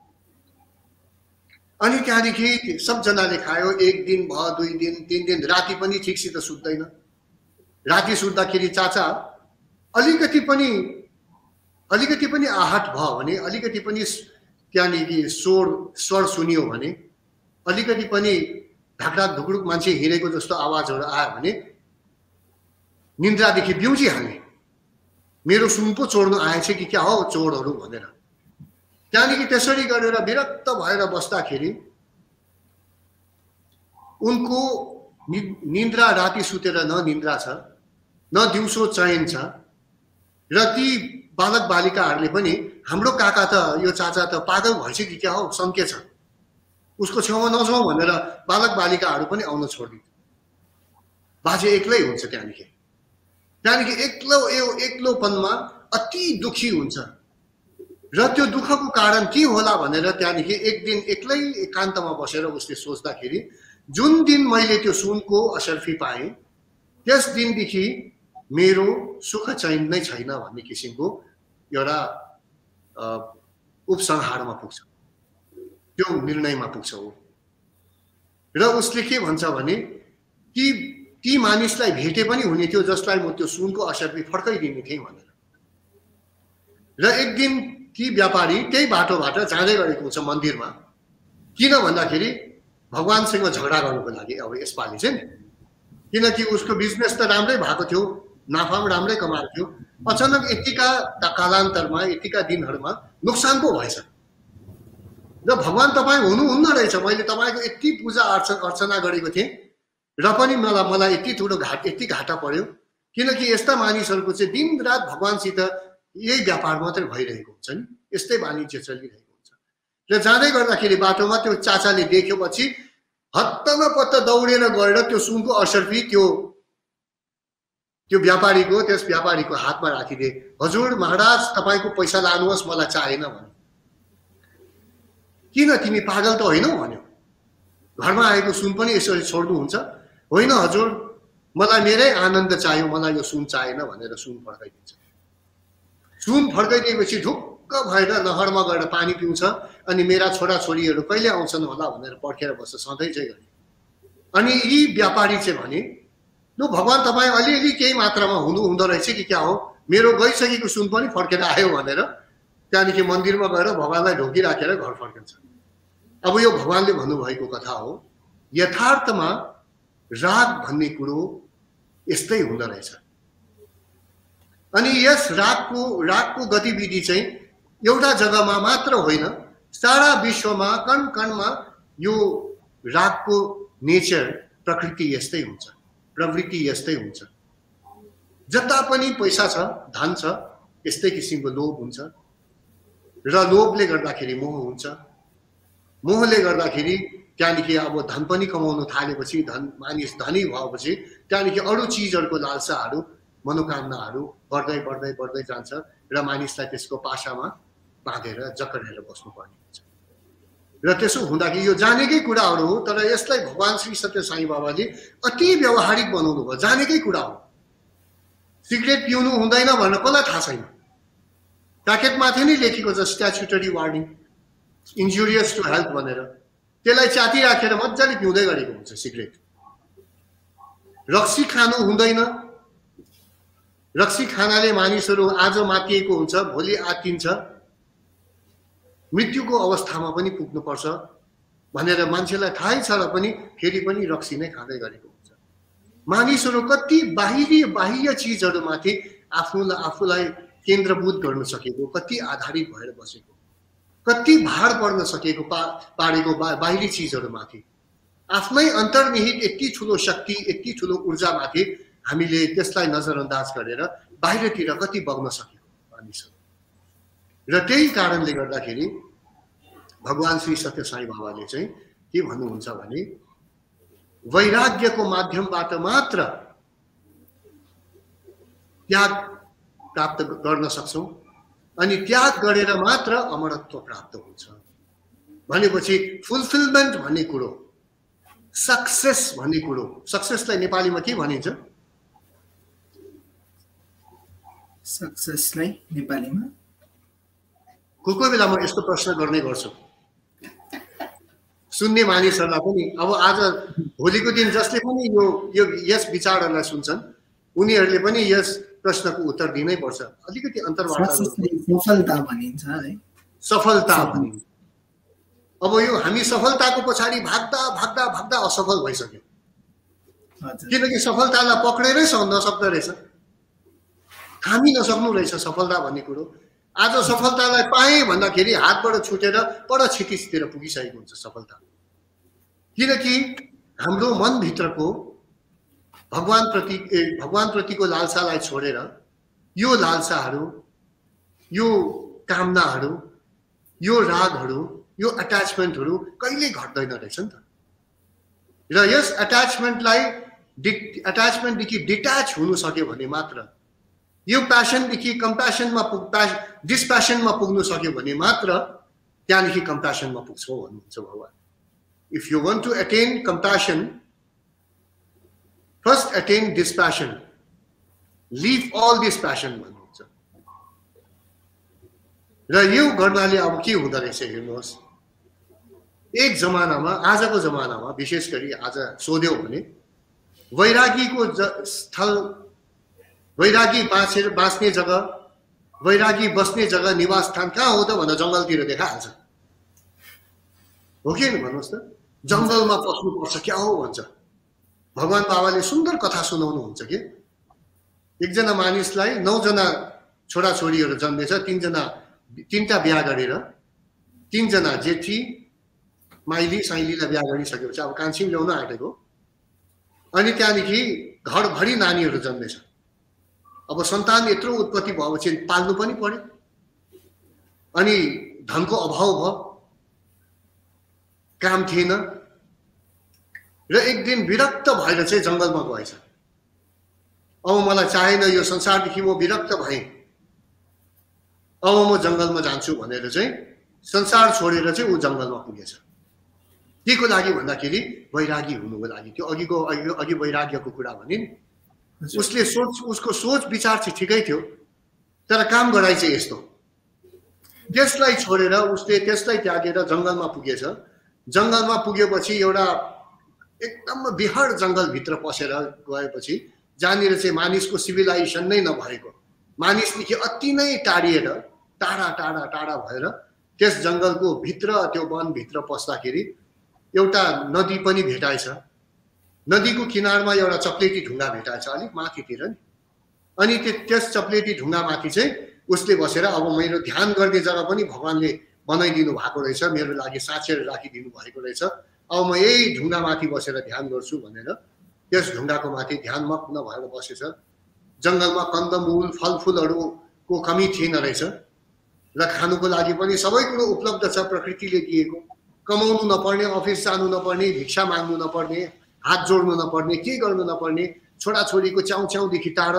अनि त्यहाँदेखि सबजनाले खायो, एक दिन भयो, दुई दिन, तिन दिन, राति पनि ठिकसित सुत्दैन। राति सुत्दाखेरि चाचा अलिकति पनि अलिकति पनि आहट भयो भने, अलिकति पनि त्यहाँदेखि स्वर स्वर सुनियो भने, अलिकति पनि ढाकढाक ढुकढुक मान्छे हिँडेको जस्तो आवाजहरू आयो भने निन्द्रादेखि बिउजिहाल्ने, मेरो सुन पो चोर्नु आएछ कि क्या हो चोरहरू भनेर। त्यहाँदेखि त्यसरी गरेर विरक्त भएर बस्दाखेरि उनको निन्द्रा, राति सुतेर न निन्द्रा छ न दिउँसो चयन छ। र ती बालक बालिकाहरूले पनि हाम्रो काका त यो चाचा त पागल भएछ कि क्या हो, सन्के छ, उसको छेउमा नजाउँ भनेर बालक बालिकाहरू पनि आउन छोडिदिन्छ। बाजे एक्लै हुन्छ त्यहाँदेखि। त्यहाँदेखि एक्लो यो एक्लोपनमा अति दुखी हुन्छ। र त्यो दुःखको कारण के होला भनेर त्यहाँदेखि एक दिन एक्लै एकान्तमा बसेर उसले सोच्दाखेरि जुन दिन मैले त्यो सुनको असर्फी पाएँ त्यस दिनदेखि मेरो सुख चैन नै छैन भन्ने किसिमको एउटा उपसंहारमा पुग्छ, त्यो निर्णयमा पुग्छ हो। र उसले के भन्छ भने ती ती मानिसलाई भेटे पनि हुने थियो जसलाई म त्यो सुनको असर्फी फर्काइदिने थिएँ भनेर। र एक दिन ती व्यापारी त्यही बाटोबाट जाँदै गरेको हुन्छ मन्दिरमा, किन भन्दाखेरि भगवानसँग झगडा गर्नुको लागि। अब यसपालि चाहिँ किनकि उसको बिजनेस त राम्रै भएको थियो, नाफा पनि राम्रै कमाएको थियो, अचानक यतिका कालान्तरमा यतिका दिनहरूमा नोक्सान पो भएछ। र भगवान तपाईँ हुनुहुन्न रहेछ, मैले तपाईँको यति पूजा अर्चना अर्चना गरेको थिएँ र पनि मलाई मलाई यति ठुलो घाट यति घाटा पर्यो, किनकि यस्ता मानिसहरूको चाहिँ दिनरात भगवानसित यही व्यापार मात्रै भइरहेको हुन्छ नि, यस्तै वाणिज्य चलिरहेको हुन्छ। र जाँदै गर्दाखेरि बाटोमा त्यो चाचाले देखेपछि हत्तन पत्त दौडेर गएर त्यो सुनको असर्फी त्यो त्यो व्यापारीको त्यस व्यापारीको हातमा राखिदिए। हजुर महाराज तपाईँको पैसा लानुहोस्, मलाई चाहिएन भन्यो। किन तिमी पागल त होइनौ भन्यो, घरमा आएको सुन पनि यसरी छोड्नुहुन्छ? होइन हजुर मलाई मेरै आनन्द चाहियो, मलाई यो सुन चाहिएन भनेर सुन फर्काइदिन्छ। सुन फर्काइदिएपछि ढुक्क भएर नहरमा गएर पानी पिउँछ अनि मेरा छोराछोरीहरू कहिले आउँछन् होला भनेर पर्खेर बस्छ सधैँ चाहिँ गरी। अनि यी व्यापारी चाहिँ भने लु भगवान तपाईँ अलिअलि केही मात्रामा हुनु हुँदो रहेछ कि क्या हो, मेरो गइसकेको सुन पनि फर्केर आयो भनेर त्यहाँदेखि मन्दिरमा गएर भगवानलाई ढोकिराखेर घर फर्किन्छ। अब यो भगवानले भन्नुभएको कथा हो। यथार्थमा राग भन्ने कुरो यस्तै हुँदो रहेछ। अनि यस रागको रागको गतिविधि चाहिँ एउटा जग्गामा मात्र होइन, सारा विश्वमा कण कणमा यो रागको नेचर प्रकृति यस्तै हुन्छ, प्रवृत्ति यस्तै हुन्छ। जता पनि पैसा छ, धन छ, यस्तै किसिमको लोभ हुन्छ र लोभले गर्दाखेरि मोह हुन्छ। मोहले गर्दाखेरि त्यहाँदेखि अब धन पनि कमाउन थालेपछि, धन मानिस धनी भएपछि त्यहाँदेखि अरू चिजहरूको लालसाहरू मनोकामनाहरू बढ्दै बढ्दै बढ्दै जान्छ र मानिसलाई त्यसको पासामा बाँधेर जकडेर बस्नुपर्ने हुन्छ। र त्यसो हुँदाखेरि यो जानेकै कुराहरू हो, तर यसलाई भगवान श्री सत्य साई बाबाले अति व्यावहारिक बनाउनु भयो। जानेकै कुरा हो। सिगरेट पिउनु हुँदैन भनेर कसलाई थाहा छैन? प्याकेटमाथि नै लेखेको छ statutory warning, injurious to health भनेर। त्यसलाई च्याति राखेर मजाले पिउँदै गरेको हुन्छ सिगरेट। रक्सी खानु हुँदैन, रक्सी खानाले मानिसहरू आज मातिएको हुन्छ, भोलि आत्तिन्छ, मृत्युको अवस्थामा पनि पुग्नुपर्छ भनेर मान्छेलाई थाहै छ र पनि फेरि पनि रक्सी नै खाँदै गरेको हुन्छ। मानिसहरू कति बाहिरी बाह्य चिजहरूमाथि आफूलाई आफूलाई केन्द्रभूत गर्न सकेको, कति आधारित भएर बसेको, कति भार पर्न सकेको पा पारेको बा बाहिरी चिजहरूमाथि, आफ्नै अन्तर्निहित यति ठुलो शक्ति, यति ठुलो ऊर्जामाथि हामीले त्यसलाई नजरअन्दाज गरेर बाहिरतिर कति बग्न सकेको मानिसहरू। र त्यही कारणले गर्दाखेरि भगवान श्री सत्य साई बाबाले चाहिँ के भन्नुहुन्छ भने वैराग्यको माध्यमबाट मात्र त्याग प्राप्त गर्न सक्छौं अनि त्याग गरेर मात्र अमरत्व प्राप्त हुन्छ भनेपछि फुलफिलमेन्ट भन्ने कुरो सक्सेस भन्ने कुरो सक्सेसलाई नेपालीमा के भनिन्छ सक्सेसलाई नेपालीमा कोही कोही बेला म यस्तो प्रश्न गर्ने गर्छु सुन्ने मानिसहरूलाई पनि अब आज भोलिको दिन जसले पनि यो यो यस विचारहरूलाई सुन्छन् उनीहरूले पनि यस प्रश्नको उत्तर दिनै पर्छ अलिकति अन्तर्वार्ता सफलता भनिन्छ है सफलता भनिन्छ अब यो हामी सफलताको पछाडि भाग्दा भाग्दा भाग्दा असफल भइसक्यो किनकि सफलतालाई पक्रेरै नसक्दो रहेछ हामी नसक्नु रहेछ सफलता भन्ने कुरो आज सफलतालाई पाएँ भन्दाखेरि हातबाट छुटेर पर क्षितिजतिर पुगिसकेको हुन्छ सफलता किनकि हाम्रो मनभित्रको भगवान प्रति भगवान प्रतिको लालसालाई छोडेर यो लालसाहरू यो कामनाहरू यो रागहरू यो अट्याचमेन्टहरू कहिले घट्दैन रहेछ नि त र यस अट्याचमेन्टलाई अट्याचमेन्टदेखि डिट्याच हुनु सक्यो भने मात्र यो प्यासनदेखि कम्प्यासनमा पुग डिस्प्यासनमा पुग्नु सक्यो भने मात्र त्यहाँदेखि कम्प्यासनमा पुग्छौँ भन्नुहुन्छ भगवान if you want to attain compassion first attain dispassion live all dispassion भन्नुहुन्छ र यो गर्नाले अब के हुँदो रहेछ हेर्नुहोस् एक जमानामा आजको जमानामा विशेष गरी आज सोध्यो भने वैरागीको स्थल वैरागी बाँचेर बाँच्ने जग्गा वैरागी बस्ने जग्गा निवास स्थान कहाँ हो त भनेर जङ्गलतिर देखाइहाल्छ हो कि भन्नुहोस् त जङ्गलमा पस्नुपर्छ क्या हो भन्छ भगवान बाबाले सुन्दर कथा सुनाउनुहुन्छ कि एकजना मानिसलाई नौजना छोराछोरीहरू जन्मेछ तीनजना तीनटा बिहा गरेर तीनजना जेठी माइली साइलीलाई बिहा गरिसकेपछि अब कान्छी ल्याउन आँटेको अनि त्यहाँदेखि घरभरि नानीहरू जन्मेछ अब सन्तान यत्रो उत्पत्ति भएपछि पाल्नु पनि पर्यो अनि धनको अभाव भयो काम थिएन र एक दिन विरक्त भएर चाहिँ जङ्गलमा गएछ अब मलाई चाहेन यो संसारदेखि म विरक्त भएँ अब म जङ्गलमा जान्छु भनेर चाहिँ संसार छोडेर चाहिँ ऊ जङ्गलमा पुगेछ के को लागि भन्दाखेरि वैरागी हुनुको लागि त्यो अघिको अघि अघि वैराग्यको कुरा भने नि उसले सोच उसको सोच विचार चाहिँ ठिकै थियो तर काम गराइ चाहिँ यस्तो त्यसलाई छोडेर उसले त्यसलाई त्यागेर जङ्गलमा पुगेछ जङ्गलमा पुगेपछि एउटा एकदम बिहार जङ्गलभित्र पसेर गएपछि जहाँनिर चाहिँ मानिसको सिभिलाइजेसन नै नभएको मानिसदेखि अति नै टाढिएर टाढा टाढा टाढा भएर त्यस जङ्गलको भित्र त्यो वनभित्र पस्दाखेरि एउटा नदी पनि भेटाएछ नदीको किनारमा एउटा चप्लेटी ढुङ्गा भेटाएछ अलिक माथितिर नि अनि त्यस चप्लेटी ढुङ्गामाथि चाहिँ उसले बसेर अब मेरो ध्यान गर्ने जग्गा पनि भगवानले बनाइदिनु भएको रहेछ मेरो लागि साँचेर राखिदिनु भएको रहेछ अब म यही ढुङ्गामाथि बसेर ध्यान गर्छु भनेर त्यस ढुङ्गाको माथि ध्यानमग्न भएर बसेछ जङ्गलमा कन्दमूल फलफुलहरूको कमी थिएन रहेछ र खानुको लागि पनि सबै कुरो उपलब्ध छ प्रकृतिले दिएको कमाउनु नपर्ने अफिस जानु नपर्ने भिक्षा माग्नु नपर्ने हात जोड्नु नपर्ने के गर्नु नपर्ने छोराछोरीको च्याउच्याउदेखि टाढा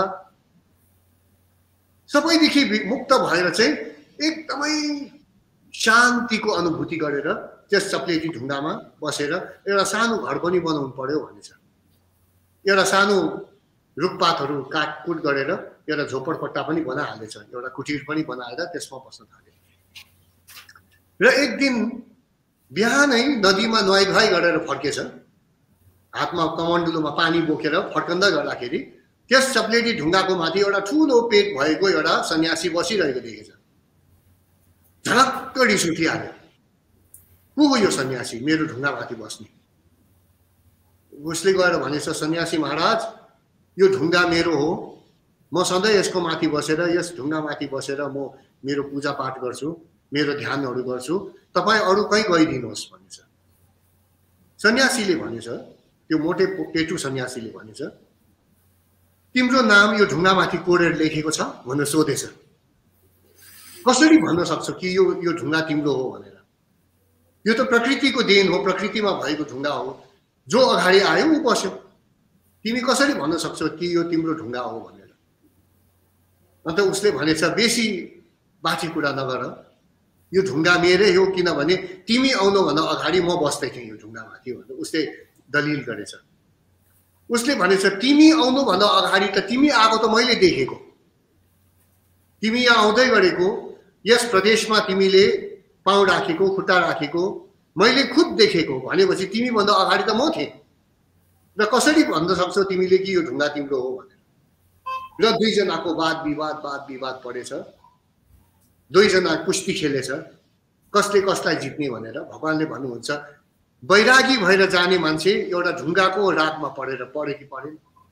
सबैदेखि मुक्त भएर चाहिँ एकदमै शान्तिको अनुभूति गरेर त्यस चप्लेटी ढुङ्गामा बसेर एउटा सानो घर पनि बनाउनु पर्यो भनेछ एउटा सानो रुखपातहरू काटकुट गरेर एउटा झोपडपट्टा पनि बनाइहालेछ एउटा कुटीर पनि बनाएर त्यसमा बस्न थाले र एक दिन बिहानै नदीमा नुहाइधुवाइ गरेर फर्केछ हातमा कमण्डलुमा पानी बोकेर फर्कँदा गर्दाखेरि त्यस चप्लेटी ढुङ्गाको माथि एउटा ठुलो पेट भएको एउटा सन्यासी बसिरहेको देखेछ झलक्क रिस उठिहाल्यो को हो यो सन्यासी मेरो ढुङ्गामाथि बस्ने उसले गएर भनेछ सन्यासी महाराज यो ढुङ्गा मेरो हो म सधैँ यसको माथि बसेर यस ढुङ्गामाथि बसेर म मेरो पूजा पाठ गर्छु मेरो ध्यानहरू गर्छु तपाईँ अरू कहीँ गइदिनुहोस् भनेछ सन्यासीले भनेछ त्यो मोटे पेटु सन्यासीले भनेछ तिम्रो नाम यो ढुङ्गामाथि कोरेर लेखेको छ भनेर सोधेछ कसरी भन्न सक्छौ कि यो यो ढुङ्गा तिम्रो हो भनेर यो त प्रकृतिको देन हो, प्रकृतिमा भएको ढुङ्गा हो। जो अगाडि आयो ऊ बस्यो। तिमी कसरी भन्न सक्छौ कि यो तिम्रो ढुङ्गा हो भनेर? अन्त उसले भनेछ बेसी बाठी कुरा नगर, यो ढुङ्गा मेरै हो, किनभने तिमी आउनुभन्दा अगाडि म बस्दै थिएँ यो ढुङ्गामाथि भनेर उसले दलिल गरेछ। उसले भनेछ तिमी आउनुभन्दा अगाडि त तिमी आएको त मैले देखेको, तिमी यहाँ आउँदै गरेको, यस प्रदेशमा तिमीले पाउ राखेको, खुट्टा राखेको मैले खुद देखेको भनेपछि तिमी भन्दा अगाडि त म थिएँ। र कसरी भन्न सक्छौ तिमीले कि यो ढुङ्गा तिम्रो हो भनेर? र दुईजनाको वाद विवाद वाद विवाद परेछ, दुईजना कुस्ती खेलेछ, कसले कसलाई जित्ने भनेर। भगवानले भन्नुहुन्छ वैरागी भएर जाने मान्छे एउटा ढुङ्गाको रातमा परेर परे कि परेन?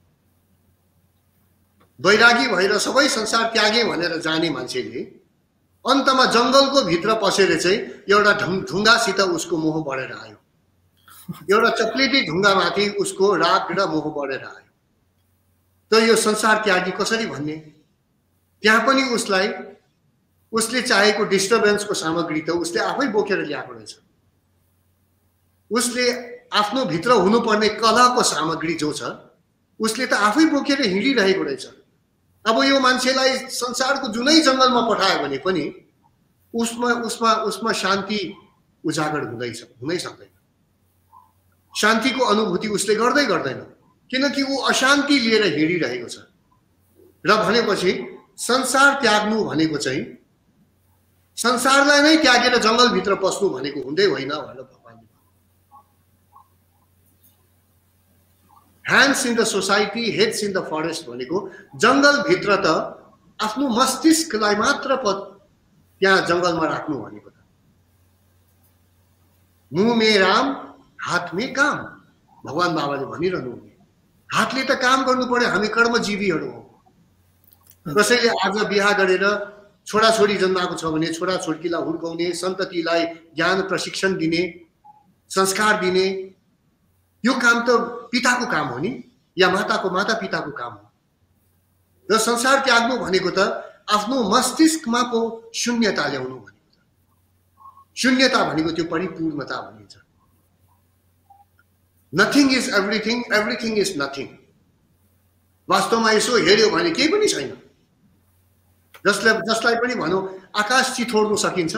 वैरागी भएर सबै संसार त्यागे भनेर जाने मान्छेले अन्तमा जङ्गलको भित्र पसेर चाहिँ एउटा ढुङ्गासित उसको मोह बढेर आयो। एउटा चक्लेटी ढुङ्गामाथि उसको राग र मोह बढेर आयो। त यो संसार त्यागी कसरी भन्ने? त्यहाँ पनि उसलाई उसले चाहेको डिस्टर्बेन्सको सामग्री त उसले आफै बोकेर ल्याएको रहेछ। उसले आफ्नो भित्र हुनुपर्ने कलाको सामग्री जो छ उसले त आफै बोकेर हिँडिरहेको रहेछ। अब यो मान्छेलाई संसारको जुनै जङ्गलमा पठायो भने पनि उसमा उसमा उसमा शान्ति उजागर हुँदैछ, हुनै सक्दैन। शान्तिको अनुभूति उसले गर्दै गर्दैन, किनकि ऊ अशान्ति लिएर हिँडिरहेको छ। र भनेपछि संसार त्याग्नु भनेको चाहिँ संसारलाई नै त्यागेर जङ्गलभित्र पस्नु भनेको हुँदै होइन भनेर भगवानले भन्नु। Hands in the society, heads in the forest भनेको जङ्गलभित्र त आफ्नो मस्तिष्कलाई मात्र त्यहाँ जङ्गलमा राख्नु भनेको त। मुह में राम हात में काम भगवान बाबाले भनिरहनु हुने। हातले त काम गर्नु पर्यो, हामी कर्मजीवीहरू हौ। कसैले आज बिहा गरेर छोराछोरी जन्माएको छ भने छोराछोरीलाई हुर्काउने, सन्ततिलाई ज्ञान प्रशिक्षण दिने, संस्कार दिने, यो काम त पिताको काम हो नि, या माताको माता पिताको काम हो। र संसार त्याग्नु भनेको त आफ्नो मस्तिष्कमा पो शून्यता ल्याउनु भनेको छ। शून्यता भनेको त्यो परिपूर्णता भनिन्छ। Nothing is everything, everything is nothing. वास्तवमा यसो हेर्यो भने केही पनि छैन। जसलाई जसलाई पनि भनौँ आकाश चिथोड्नु सकिन्छ।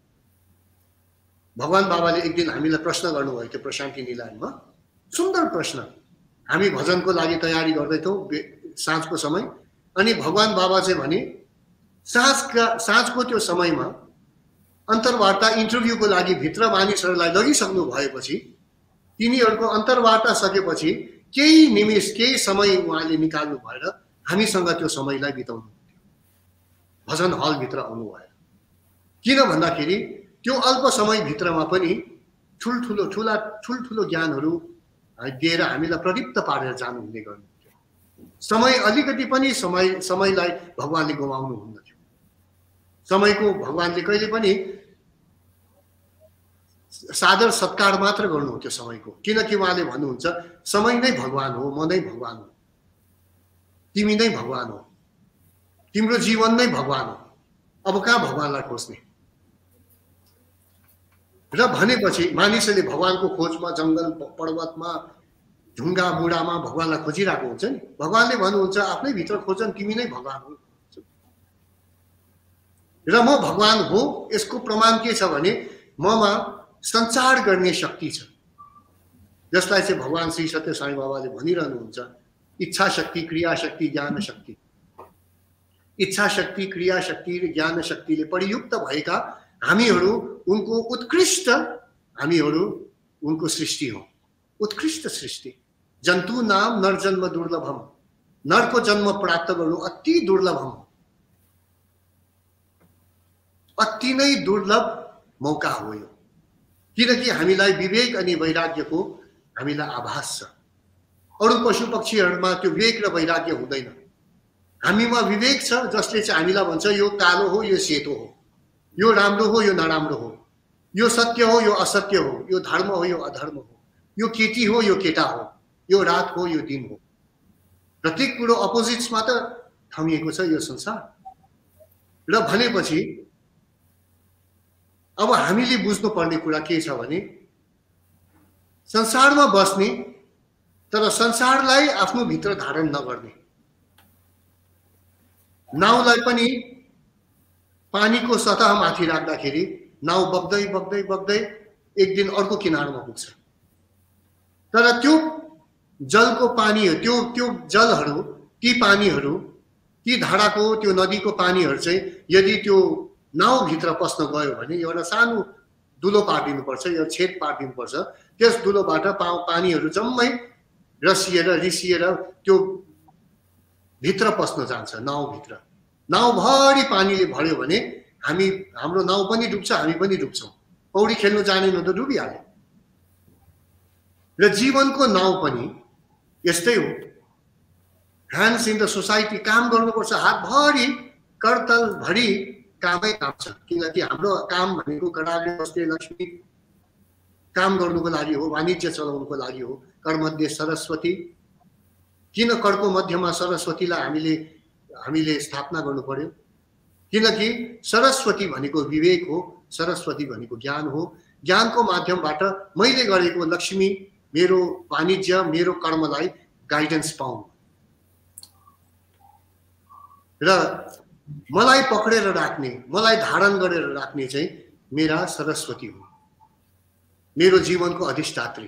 भगवान बाबाले एक दिन हामीलाई प्रश्न गर्नुभएको थियो प्रशान्ति निलयनमा, सुन्दर प्रश्न। हामी भजनको लागि तयारी गर्दैथ्यौँ साँझको समय, अनि भगवान बाबा चाहिँ भने साँझका साँझको त्यो समयमा अन्तर्वार्ता इन्टरभ्यूको लागि भित्र मानिसहरूलाई लगिसक्नु भएपछि तिनीहरूको अन्तर्वार्ता सकेपछि केही निमेष केही समय उहाँले निकाल्नु भएर हामीसँग त्यो समयलाई बिताउनु भजन हलभित्र आउनु भयो। किन भन्दाखेरि त्यो अल्प समयभित्रमा पनि ठुल्ठुलो ठुला ठुल्ठुलो ज्ञानहरू दिएर हामीलाई प्रदीप्त पारेर जानुहुने गर्नुहुन्थ्यो। समय अलिकति पनि समय समयलाई भगवानले गुमाउनु हुन्न थियो। समयको भगवानले कहिले पनि सादर सत्कार मात्र गर्नुहुन्थ्यो समयको, किनकि उहाँले भन्नुहुन्छ समय नै भगवान हो, म नै भगवान हो, तिमी नै भगवान हो, तिम्रो जीवन नै भगवान हो। अब कहाँ भगवानलाई खोज्ने? र भनेपछि मानिसले भगवानको खोजमा जङ्गल पर्वतमा ढुङ्गा मुढामा भगवानलाई खोजिरहेको हुन्छ नि। भगवानले भन्नुहुन्छ आफ्नै भित्र खोजन, तिमी नै भगवान हो। र म भगवान हो यसको प्रमाण के छ भने ममा सञ्चार गर्ने शक्ति छ, जसलाई चाहिँ भगवान श्री सत्य साई बाबाले भनिरहनुहुन्छ इच्छा शक्ति, क्रिया शक्ति, ज्ञान शक्ति। इच्छा शक्ति, क्रिया शक्ति र ज्ञान शक्तिले परियुक्त भएका हामीहरू उनको उत्कृष्ट हामीहरू उनको सृष्टि हो। उत्कृष्ट सृष्टि। जन्तु नाम नर जन्म दुर्लभम, नरको जन्म प्राप्त गर्नु अति दुर्लभम हो, अति नै दुर्लभ मौका हो यो। किनकि हामीलाई विवेक अनि वैराग्यको हामीलाई आभास छ। अरू पशु पक्षीहरूमा त्यो विवेक र वैराग्य हुँदैन। हामीमा विवेक छ, जसले चाहिँ हामीलाई भन्छ यो कालो हो, यो सेतो हो, यो राम्रो हो, यो नराम्रो हो, यो सत्य हो, यो असत्य हो, यो धर्म हो, यो अधर्म हो, यो केटी हो, यो केटा हो, यो रात हो, यो दिन हो। प्रत्येक कुरो अपोजिट्समा त थमिएको छ यो संसार। र भनेपछि अब हामीले बुझ्नुपर्ने कुरा के छ भने संसारमा बस्ने तर संसारलाई आफ्नो भित्र धारण नगर्ने, नाउलाई पनि पानीको सतहमाथि राख्दाखेरि नाउ बग्दै बग्दै बग्दै एक दिन अर्को किनारमा पुग्छ। तर त्यो जलको पानी त्यो त्यो जलहरू ती पानीहरू ती धाराको त्यो नदीको पानीहरू चाहिँ यदि त्यो नाउ भित्र पस्न गयो भने एउटा सानो दुलो पारिदिनुपर्छ, यो छेद पारिदिनुपर्छ। त्यस दुलोबाट पा पानीहरू जम्मै रसिएर रिसिएर त्यो भित्र पस्न जान्छ नाउ भित्र। नाउभरि पानीले भर्यो भने हामी हाम्रो नाउ पनि डुब्छ, हामी पनि डुब्छौँ। पौडी खेल्नु जानेन त डुबिहाल्यो। र जीवनको नाउ पनि यस्तै हो। ह्यान्ड्स इन द सोसाइटी काम गर्नुपर्छ, हातभरि करतलभरि कामै काम छ। किनकि हाम्रो काम भनेको कडाले बस्ने लक्ष्मी काम गर्नुको लागि हो, वाणिज्य चलाउनुको लागि हो। करमध्ये सरस्वती, किन करको मध्यमा सरस्वतीलाई हामीले हामीले स्थापना गर्नु पर्यो? किनकि सरस्वती भनेको विवेक हो, सरस्वती भनेको ज्ञान हो। ज्ञानको माध्यमबाट मैले गरेको लक्ष्मी मेरो वाणिज्य मेरो कर्मलाई गाइडेन्स पाउँ र मलाई पक्रेर राख्ने, मलाई धारण गरेर राख्ने चाहिँ मेरा सरस्वती हो, मेरो जीवनको अधिष्ठात्री।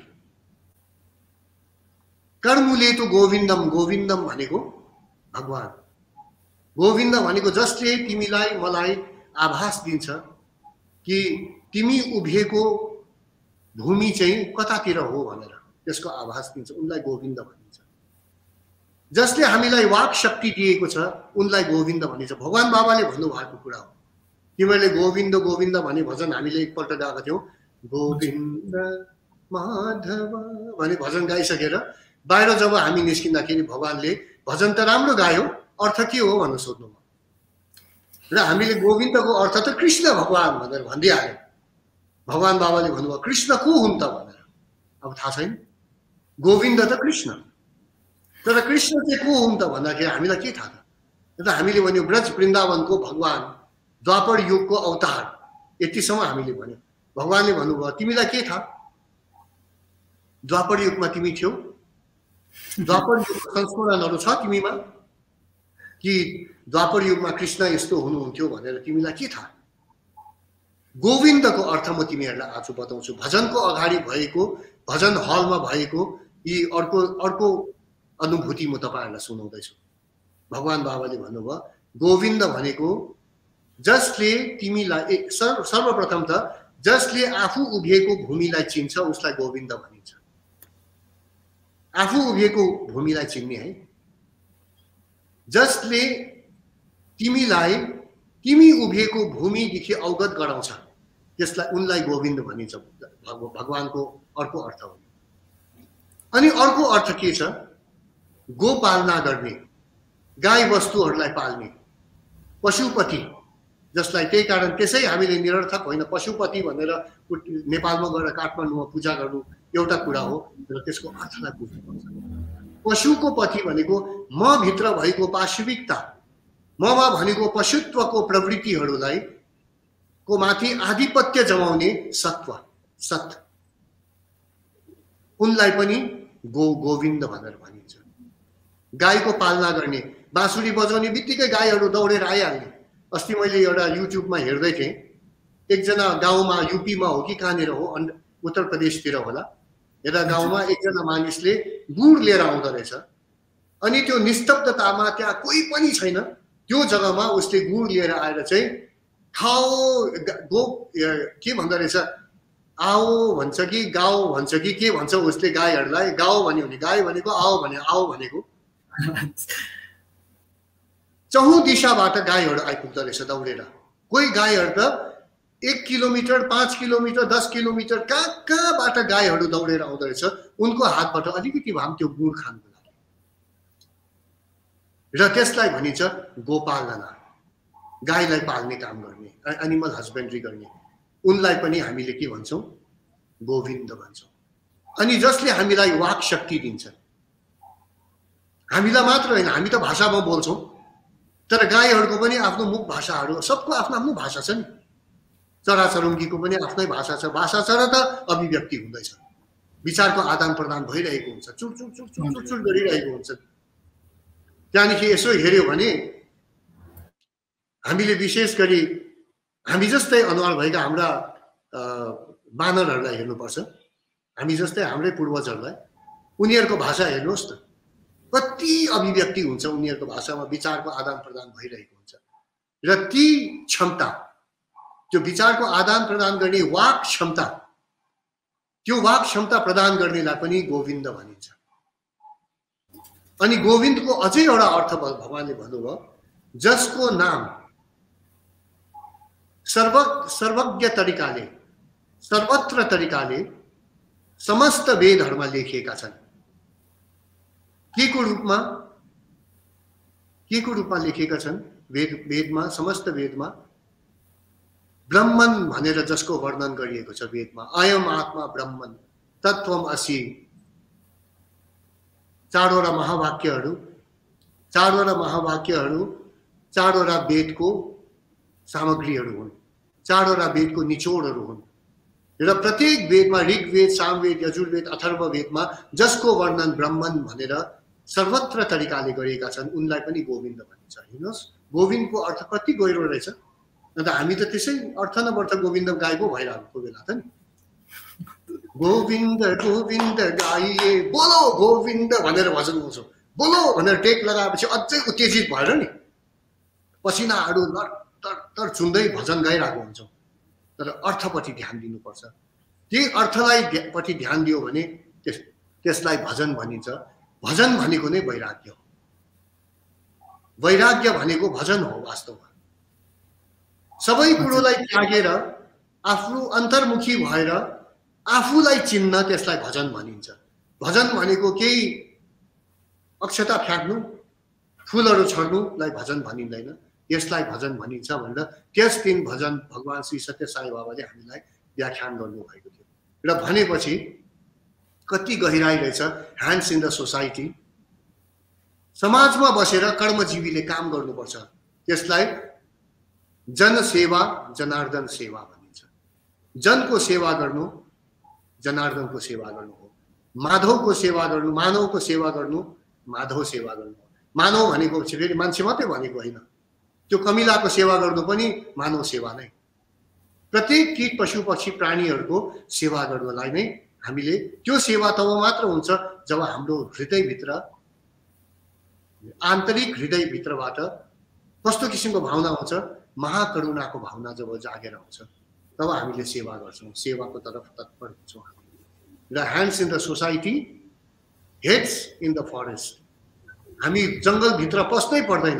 कर्मुले तो गोविन्दम, गोविन्दम भनेको भगवान। गोविन्द भनेको जसले तिमीलाई मलाई आभास दिन्छ कि तिमी उभिएको भूमि चाहिँ कतातिर हो भनेर त्यसको आभास दिन्छ, उनलाई गोविन्द भनिन्छ। जसले हामीलाई वाक शक्ति दिएको छ उनलाई गोविन्द भनिन्छ। भगवान बाबाले भन्नुभएको कुरा हो। तिमीहरूले गोविन्द गोविन्द भन्ने भजन हामीले एकपल्ट गाएको थियौँ। गोविन्द माधव भन्ने भजन गाइसकेर बाहिर जब हामी निस्किँदाखेरि भगवानले भजन त राम्रो गायो, अर्थ के हो भनेर सोध्नु भयो। र हामीले गोविन्दको अर्थ त कृष्ण भगवान भनेर भनिदिइहाल्यो। भगवान बाबाले भन्नुभयो कृष्ण को हुन् त भनेर। अब थाहा छैन, गोविन्द त कृष्ण, तर कृष्ण चाहिँ को हुन् त भन्दाखेरि हामीलाई के थाहा त? हामीले भन्यो ब्रज वृन्दावनको भगवान, द्वापर युगको अवतार, यतिसम्म हामीले भन्यो। भगवानले भन्नुभयो तिमीलाई के थाहा? द्वापर युगमा तिमी थियौ? द्वापर युगको संस्मरणहरू छ तिमीमा कि द्वापर युगमा कृष्ण यस्तो हुनुहुन्थ्यो भनेर तिमीलाई के थाहा? गोविन्दको अर्थ म तिमीहरूलाई आज बताउँछु। भजनको अगाडि भएको, भजन हलमा भएको यी अर्को अर्को अनुभूति म तपाईँहरूलाई सुनाउँदैछु। भगवान बाबाले भन्नुभयो गोविन्द भनेको जसले तिमीलाई सर्वप्रथम त जसले आफू उभिएको भूमिलाई चिन्छ उसलाई गोविन्द भनिन्छ। आफू उभिएको भूमिलाई चिन्ने है, जसले तिमीलाई तिमी उभिएको भूमिदेखि अवगत गराउँछ त्यसलाई उनलाई गोविन्द भनिन्छ। भगवानको अर्को अर्थ हो। अनि अर्को अर्थ के छ? गोपालना गर्ने, गाई वस्तुहरूलाई पाल्ने, पशुपति, जसलाई त्यही कारण त्यसै हामीले निरर्थक होइन पशुपति भनेर नेपालमा गएर काठमाडौँमा पूजा गर्नु एउटा कुरा हो, र त्यसको अर्थलाई बुझ्नुपर्छ। पशुको पति भनेको म भित्र भएको पाशविकता, ममा भनेको पशुत्वको प्रवृत्तिहरूलाई को माथि आधिपत्य जमाउने सत्व सत, उनलाई पनि गो गोविन्द भनेर भनिन्छ। गाईको पालना गर्ने, बाँसुरी बजाउने बित्तिकै गाईहरू दौडेर आइहाल्ने। अस्ति मैले एउटा युट्युबमा हेर्दै थिएँ, एकजना गाउँमा युपीमा हो कि कहाँनिर हो, उत्तर प्रदेशतिर होला, एउटा गाउँमा एकजना मानिसले गुड लिएर आउँदो रहेछ। अनि त्यो निस्तब्धतामा त्यहाँ कोही पनि छैन, त्यो जग्गामा उसले गुड लिएर आएर चाहिँ खाओ गो के भन्दो रहेछ, आओ भन्छ कि गाओ भन्छ कि के भन्छ उसले गाईहरूलाई। गाओ भन्यो भने गाई भनेको, आओ भन्यो आओ भनेको। चौँ दिशाबाट गाईहरू आइपुग्दो रहेछ दौडेर। कोही गाईहरू त एक किलोमिटर पाँच किलोमिटर दस किलोमिटर कहाँ कहाँबाट गाईहरू दौडेर आउँदो रहेछ उनको हातबाट अलिकति भए पनि त्यो गुड खानको लागि। र त्यसलाई भनिन्छ गोपालना, गाईलाई पाल्ने काम गर्ने, एनिमल हस्बेन्ड्री गर्ने, उनलाई पनि हामीले के भन्छौँ? गोविन्द भन्छौँ। अनि जसले हामीलाई वाक शक्ति दिन्छ, हामीलाई मात्र होइन, हामी त भाषामा बोल्छौँ, तर गाईहरूको पनि आफ्नो मुख भाषाहरू, सबको आफ्नो आफ्नो भाषा छ नि। चराचरुङ्गीको पनि आफ्नै भाषा छ, भाषा छ र त अभिव्यक्ति हुँदैछ, विचारको आदान प्रदान भइरहेको हुन्छ, चुरचुर चुरचुर चुरचुर गरिरहेको हुन्छ। त्यहाँदेखि यसो हेऱ्यो भने हामीले विशेष गरी हामी जस्तै अनुहार भएका हाम्रा बानरहरूलाई हेर्नुपर्छ, हामी जस्तै हाम्रै पूर्वजहरूलाई, उनीहरूको भाषा हेर्नुहोस् त, कति अभिव्यक्ति हुन्छ उनीहरूको भाषामा, विचारको आदान प्रदान भइरहेको हुन्छ। र ती क्षमता, त्यो विचारको आदान प्रदान गर्ने वाक क्षमता, त्यो वाक क्षमता प्रदान गर्नेलाई पनि गोविन्द भनिन्छ। अनि गोविन्दको अझै एउटा अर्थ भगवानले भन्नुभयो, जसको नाम सर्व सर्वज्ञ तरिकाले, सर्वत्र तरिकाले समस्त वेदहरूमा लेखिएका छन्। के को रूपमा के को रूपमा लेखिएका छन्? वेद वेदमा, समस्त वेदमा ब्रह्मन भनेर जसको वर्णन गरिएको छ वेदमा, अयम आत्मा ब्रह्मन तत्त्वम असि, चारवटा महावाक्यहरू, चारवटा महावाक्यहरू चारवटा वेदको सामग्रीहरू हुन्, चारवटा वेदको निचोडहरू हुन्। र प्रत्येक वेदमा, ऋग्वेद, सामवेद, यजुर्वेद, अथर्ववेदमा जसको वर्णन ब्रह्मन भनेर सर्वत्र तरिकाले गरिएका छन्, उनलाई पनि गोविन्द भनिन्छ। हेर्नुहोस्, गोविन्दको अर्थ कति गहिरो रहेछ। अन्त हामी त त्यसै अर्थ नपर्थ गोविन्द गाएको भइरहेको बेला त नि, गोविन्द गोविन्द गाइए बोलो गोविन्द भनेर भजन गाउँछौँ, बोलो भनेर टेक लगाएपछि अझै उत्तेजित भएर नि पसिनाहरू लटर चुन्दै भजन गाइरहेको हुन्छौँ। तर अर्थपट्टि ध्यान दिनुपर्छ। त्यही अर्थलाई पट्टि ध्यान दियो भने त्यस त्यसलाई भजन भनिन्छ। भजन भनेको नै वैराग्य हो। वैराग्य भनेको भजन हो वास्तवमा। सबै कुरोलाई त्यागेर आफू अन्तर्मुखी भएर आफूलाई चिन्न, त्यसलाई भजन भनिन्छ। भजन भनेको केही अक्षता फ्याँक्नु, फुलहरू छर्नुलाई भजन भनिँदैन, यसलाई भजन भनिन्छ भनेर त्यस दिन भजन भगवान श्री सत्य साई बाबाले हामीलाई व्याख्यान गर्नुभएको थियो। र भनेपछि कति गहिराई रहेछ। ह्यान्ड्स इन द सोसाइटी, समाजमा बसेर कर्मजीवीले काम गर्नुपर्छ, त्यसलाई जनसेवा, जनार्दन सेवा भनिन्छ। जनको सेवा गर्नु जनार्दनको सेवा गर्नु हो। माधवको सेवा गर्नु, मानवको सेवा गर्नु माधव सेवा गर्नु हो। मानव भनेको फेरि मान्छे मात्रै भनेको होइन, त्यो कमिलाको सेवा गर्नु पनि मानव सेवा नै। प्रत्येक कीट पशु पक्षी प्राणीहरूको सेवा गर्नलाई नै हामीले, त्यो सेवा तब मात्र हुन्छ जब हाम्रो हृदयभित्र, आन्तरिक हृदयभित्रबाट कस्तो किसिमको भावना आउँछ, महाकरुणाको भावना जब जागेर आउँछ, तब हामीले सेवा गर्छौँ, सेवाको तर्फ तत्पर हुन्छौँ हामी। र hands in the society, heads in the forest, हामी जङ्गलभित्र पस्नै पर्दैन।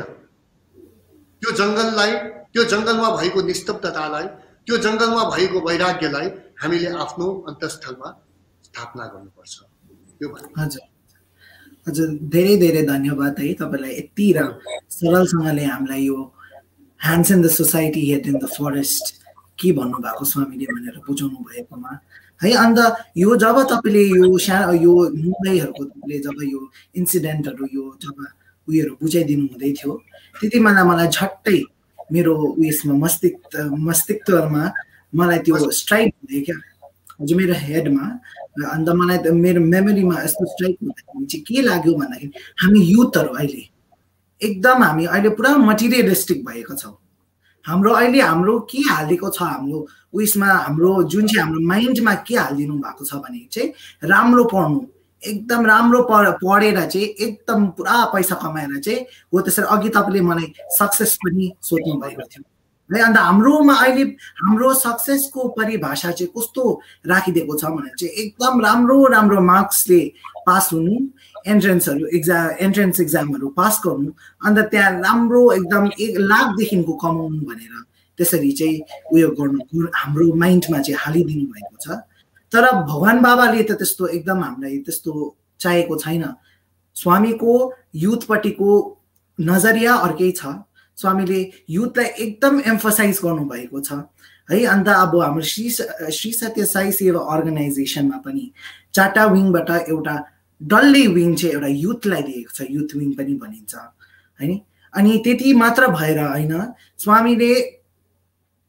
त्यो जङ्गललाई, त्यो जङ्गलमा भएको निस्तब्धतालाई, त्यो जङ्गलमा भएको वैराग्यलाई हामीले आफ्नो अन्तस्थलमा स्थापना गर्नुपर्छ। त्यो हजुर हजुर धेरै धेरै धन्यवाद है तपाईँलाई यति र सरलसँगले हामीलाई यो hands in the society, head in the forest के भन्नुभएको स्वामीले भनेर बुझाउनु भएकोमा है। अन्त यो जब तपाईँले यो सा यो मुम्बईहरूको तपाईँले जब यो इन्सिडेन्टहरू यो जब उयोहरू बुझाइदिनु हुँदै थियो, त्यति बेला मलाई झट्टै मेरो उयसमा मस्तिष्क मस्तिष्कमा मलाई त्यो स्ट्राइक हुँदै क्या, हजुर मेरो हेडमा। अन्त मलाई त मेरो मेमोरीमा यस्तो स्ट्राइक हुँदाखेरि चाहिँ के लाग्यो भन्दाखेरि हामी युथहरू अहिले एकदम हामी अहिले पुरा मटेरियलिस्टिक भएको छौँ। हाम्रो अहिले हाम्रो के हालेको छ, हाम्रो उयसमा हाम्रो जुन चाहिँ हाम्रो माइन्डमा के हालिदिनु भएको छ भने चाहिँ राम्रो पढ्नु, एकदम राम्रो पढेर चाहिँ एकदम पुरा पैसा कमाएर चाहिँ हो। त्यसरी अघि तपाईँले मलाई सक्सेस पनि सोध्नु भएको थियो है। अन्त हाम्रोमा अहिले हाम्रो सक्सेसको परिभाषा चाहिँ कस्तो राखिदिएको छ भने चाहिँ एकदम राम्रो राम्रो मार्क्सले पास हुनु, एन्ट्रेन्सहरू एक्जाम एन्ट्रेन्स एक्जामहरू पास गर्नु, अन्त त्यहाँ राम्रो एकदम एक लाखदेखिको कमाउनु भनेर त्यसरी चाहिँ उयो गर्नु हाम्रो माइन्डमा चाहिँ हालिदिनु भएको छ। तर भगवान बाबाले त त्यस्तो एकदम हामीलाई त्यस्तो चाहेको छैन। स्वामीको युथपट्टिको नजरिया अर्कै छ। स्वामीले युथलाई एकदम एम्फसाइज गर्नुभएको छ है। अन्त अब हाम्रो श्री श्री सत्य साई सेवा अर्गनाइजेसनमा पनि चारवटा विङबाट एउटा डल्लै विङ चाहिँ एउटा युथलाई दिएको छ, युथ विङ पनि भनिन्छ है। अनि त्यति मात्र भएर होइन, स्वामीले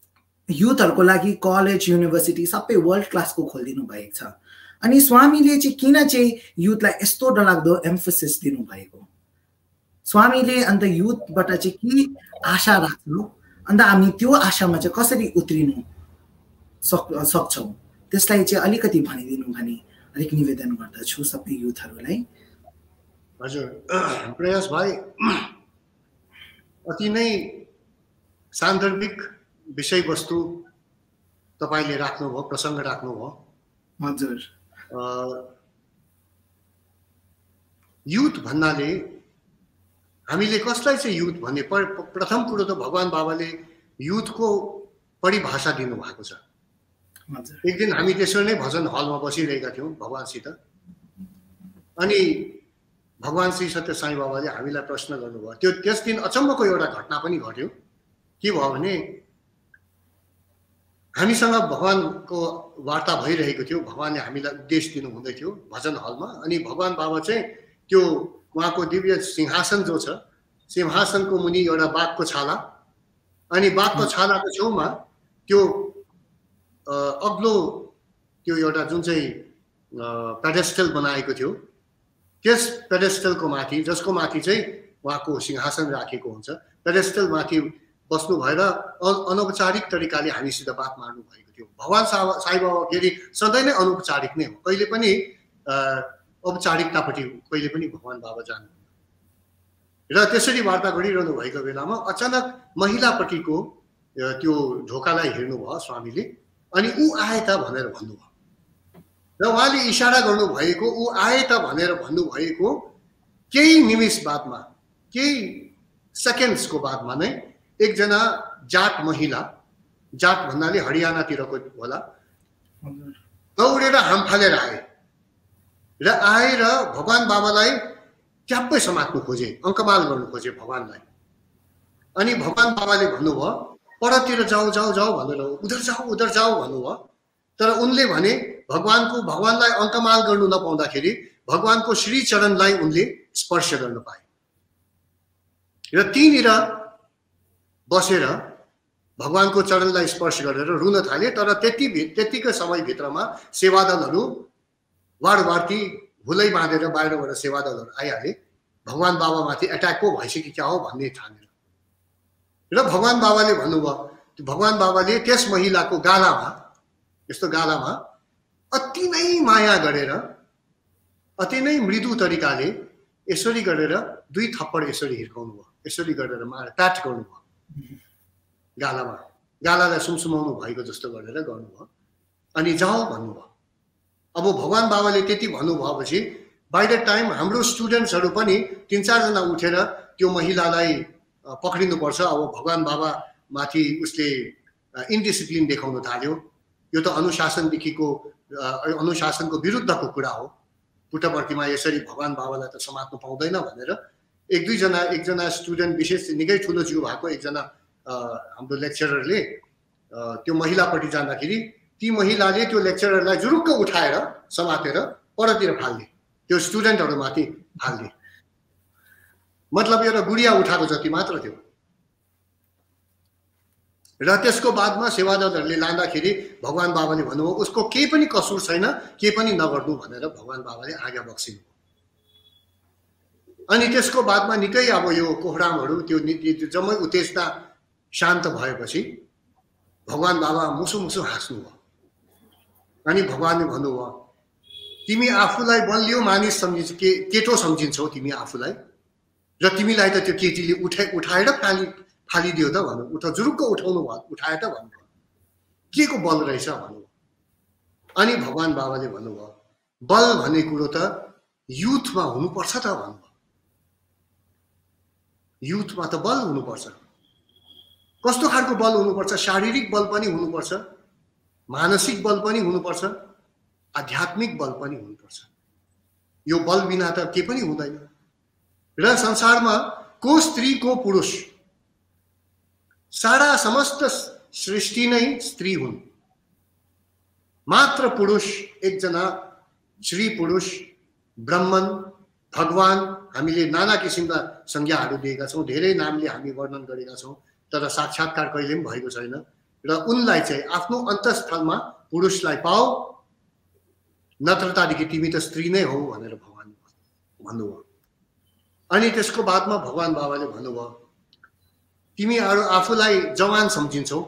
युथहरुको लागि कलेज युनिभर्सिटी सबै वर्ल्ड क्लासको खोलिदिनु भएको छ। अनि स्वामीले चाहिँ किन चाहिँ युथलाई यस्तो डरलाग्दो एम्फसिस दिनु भएको, स्वामीले अन्त युथबाट चाहिँ के आशा राख्नु, अन्त हामी त्यो आशामा चाहिँ कसरी उत्रिनु सक् सक्छौँ त्यसलाई चाहिँ अलिकति भनिदिनु भने अलिक निवेदन गर्दछु सबै युथहरुलाई। हजुर प्रयास भाइ, अति नै सान्दर्भिक विषयवस्तु तपाईले राख्नुभयो, प्रसङ्ग राख्नुभयो। हजुर युथ भन्नाले हामीले कसलाई चाहिँ युथ भन्ने, प्रथम कुरो त भगवान बाबाले युथको परिभाषा दिनुभएको छ। एक दिन हामी त्यसरी नै भजन हलमा बसिरहेका थियौँ भगवानसित, अनि भगवान श्री सत्य साई बाबाले हामीलाई प्रश्न गर्नुभयो। त्यो त्यस दिन अचम्मको एउटा घटना पनि घट्यो। के भयो भने हामीसँग भगवानको वार्ता भइरहेको थियो, भगवानले हामीलाई उपदेश दिनु हुँदै थियो भजन हलमा। अनि भगवान बाबा चाहिँ त्यो उहाँको दिव्य सिंहासन जो छ, सिंहासनको मुनि एउटा बाघको छाला, अनि बाघको छालाको छेउमा त्यो अग्लो त्यो एउटा जुन चाहिँ पेडेस्टल बनाएको थियो, त्यस पेडेस्टलको माथि, जसको माथि चाहिँ उहाँको सिंहासन राखेको हुन्छ, पेडेस्टल माथि बस्नु भएर अनौपचारिक तरिकाले हामीसित बात मार्नु भएको थियो। भगवान साई बाबा फेरि सधैँ नै अनौपचारिक नै हो, कहिले पनि औपचारिकतापट्टि कहिले पनि भगवान बाबा जानु। र त्यसरी वार्ता गरिरहनु भएको बेलामा अचानक महिलापट्टिको त्यो ढोकालाई हेर्नुभयो स्वामीले, अनि ऊ आए त भनेर भन्नुभयो। र उहाँले इसारा गर्नुभएको ऊ आए त भनेर भन्नुभएको केही निमिष बादमा, केही सेकेन्ड्सको बादमा नै एकजना जाट महिला, जाट भन्नाले हरियाणातिरको होला, दौडेर हामफालेर आए र आएर भगवान बाबालाई ट्याप्पै समात्नु खोजे, अङ्कमाल गर्नु खोजे भगवानलाई। अनि भगवान बाबाले भन्नुभयो परतिर जाऊ जाऊ जाऊ भनेर, उधर जाऊ उधर जाऊ भन्नुभयो। तर उनले भने भगवानको भगवानलाई अङ्कमाल गर्नु नपाउँदाखेरि भगवानको श्री चरणलाई उनले स्पर्श गर्न पाए र तीनिर बसेर भगवानको चरणलाई स्पर्श गरेर रुन थाले। तर त्यति त्यतिकै समयभित्रमा सेवादलहरू वारवारती भुलै बाँधेर बाहिरबाट सेवादलहरू आइहाले, भगवान बाबामाथि एट्याक पो भइसक्यो क्या हो भन्ने ठानेर। र भगवान बाबाले भन्नुभयो, भगवान बाबाले त्यस महिलाको गालामा, यस्तो गालामा अति नै माया गरेर, अति नै मृदु तरिकाले यसरी गरेर दुई थप्पड यसरी हिर्काउनु भयो, यसरी गरेर मार ट्याट गर्नुभयो गालामा, गालालाई सुमसुमाउनु भएको जस्तो गरेर गर्नुभयो। अनि जाऊ भन्नुभयो। अब भगवान बाबाले त्यति भन्नुभएपछि बाई द टाइम हाम्रो स्टुडेन्ट्सहरू पनि तिन चारजना उठेर त्यो महिलालाई पक्रिनुपर्छ। अब भगवान बाबा माथि उसले इन्डिसिप्लिन देखाउन थाल्यो। यो त अनुशासनदेखिको अनुशासनको विरुद्धको कुरा हो, पुटवर्तीमा यसरी भगवान बाबालाई त समात्नु पाउँदैन भनेर एक दुईजना एकजना स्टुडेन्ट, विशेष निकै ठुलो जिउ भएको एकजना हाम्रो लेक्चररले त्यो महिलापट्टि जाँदाखेरि ती महिलाले त्यो लेक्चररलाई जुरुक्क उठाएर समातेर परतिर फाल्दिए, त्यो स्टुडेन्टहरूमाथि फाल्दिए। मतलब एउटा गुडिया उठाएको जति मात्र थियो। र त्यसको बादमा सेवादलहरूले लाँदाखेरि भगवान बाबाले भन्नुभयो उसको केही पनि कसुर छैन, केही पनि नगर्नु भनेर भगवान बाबाले आज्ञा बक्सिनु। अनि त्यसको बादमा निकै अब यो कोहरामहरू त्यो जम्मै उत्तेजना शान्त भएपछि भगवान बाबा मुसु मुसु हाँस्नु भयो। अनि भगवानले भन्नुभयो तिमी आफूलाई बलियो मानिस सम्झिन्छ, के केटो सम्झिन्छौ तिमी आफूलाई, र तिमीलाई त त्यो केटीले उठाइ उठाएर फाली फालिदियो त भन्नु, उठ जुरुक्क उठाउनु भयो, उठाए त भन्नुभयो, के को बल रहेछ भन्नुभयो। अनि भगवान बाबाले भन्नुभयो बल भन्ने कुरो त युथमा हुनुपर्छ त भन्नुभयो। युथमा त बल हुनुपर्छ। कस्तो खालको बल हुनुपर्छ? शारीरिक बल पनि हुनुपर्छ, मानसिक बल पनि हुनुपर्छ, आध्यात्मिक बल पनि हुनुपर्छ। यो बल बिना त के पनि हुँदैन। र संसारमा को स्त्री को पुरुष, सारा समस्त सृष्टि नै स्त्री हुन्, मात्र पुरुष एकजना श्री पुरुष ब्रह्मन भगवान। हामीले नाना किसिमका संज्ञाहरू दिएका छौँ, धेरै नामले हामी वर्णन गरेका छौँ, तर साक्षात्कार कहिले पनि भएको छैन। र उनलाई चाहिँ आफ्नो अन्तःस्थलमा पुरुषलाई पाऊ, नत्रतादेखि तिमी त स्त्री नै हौ भनेर भगवान भन्नुभयो। अनि त्यसको बादमा भगवान बाबाले भन्नुभयो, तिमीहरू आफूलाई जवान सम्झिन्छौ,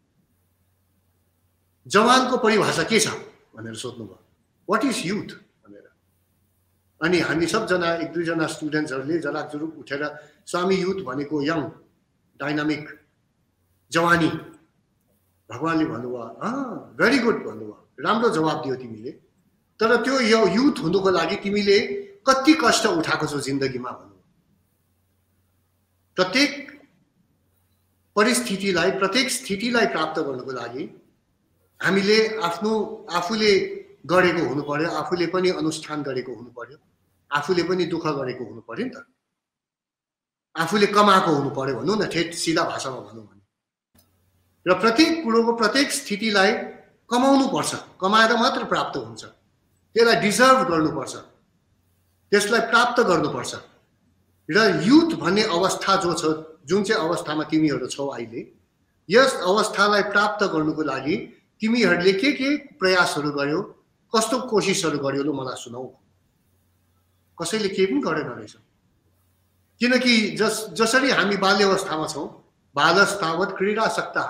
जवानको परिभाषा के छ भनेर सोध्नुभयो, व्हाट इज युथ भनेर। अनि हामी सबजना एक दुईजना स्टुडेन्ट्सहरूले जराकजुरुक उठेर स्वामी युथ भनेको यङ डाइनामिक जवानी, भगवानले भन्नुभयो अँ भेरी गुड भन्नुभयो, राम्रो जवाब दियो तिमीले, तर त्यो यो युथ हुनुको लागि तिमीले कति कष्ट उठाएको छौ जिन्दगीमा भन्नुभयो। प्रत्येक परिस्थितिलाई प्रत्येक स्थितिलाई प्राप्त गर्नको लागि हामीले आफ्नो आफूले गरेको हुनु पर्यो, आफूले पनि अनुष्ठान गरेको हुनु पर्यो, आफूले पनि दुःख गरेको हुनु पर्यो नि त, आफूले कमाएको हुनु पर्यो भनौँ न, ठेट सिधा भाषामा भनौँ भने। र प्रत्येक कुरोको प्रत्येक स्थितिलाई कमाउनु पर्छ, कमाएर मात्र प्राप्त हुन्छ, त्यसलाई डिजर्भ गर्नुपर्छ, त्यसलाई प्राप्त गर्नुपर्छ। र युथ भन्ने अवस्था जो छ, जुन चाहिँ अवस्थामा तिमीहरू छौ अहिले, यस अवस्थालाई प्राप्त गर्नुको लागि तिमीहरूले के के प्रयासहरू गर्यो, कस्तो कोसिसहरू गर्यो ल मलाई सुनाऊ। कसैले केही पनि गरेन रहेछ, किनकि जस जसरी हामी बाल्यावस्थामा छौँ, बालस्तावत क्रीडासक्तः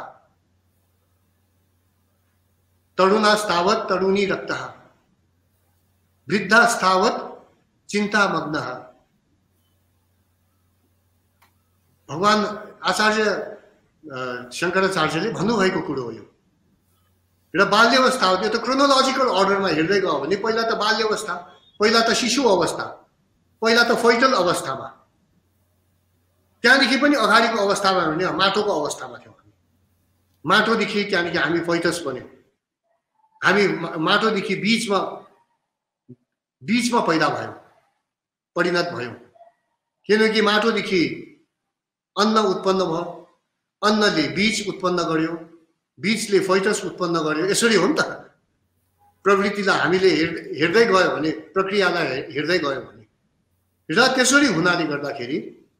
तरुणास्तावत तरुणी रक्तः वृद्धास्तावत चिन्तामग्नः। भगवान आचार्य शङ्कराचार्यले भन्नुभएको कुरो हो यो। र बाल्यावस्था हो, त्यो त क्रोनोलोजिकल अर्डरमा हेर्दै गयो भने पहिला त बाल्यावस्था, पहिला त शिशु अवस्था, पहिला त फैटल अवस्थामा, त्यहाँदेखि पनि अगाडिको अवस्थामा भने माटोको अवस्थामा थियौँ हामी। माटोदेखि त्यहाँदेखि हामी फैटस बन्यौँ, हामी माटोदेखि बीचमा बीचमा पैदा भयौँ, परिणत भयौँ, किनकि माटोदेखि अन्न उत्पन्न भयो, अन्नले बीज उत्पन्न गर्यो, बीजले फैटस उत्पन्न गर्यो, यसरी हो नि त। प्रवृत्तिलाई हामीले हेर्दै गयो भने, प्रक्रियालाई हेर्दै गयो भने, र त्यसरी हुनाले गर्दाखेरि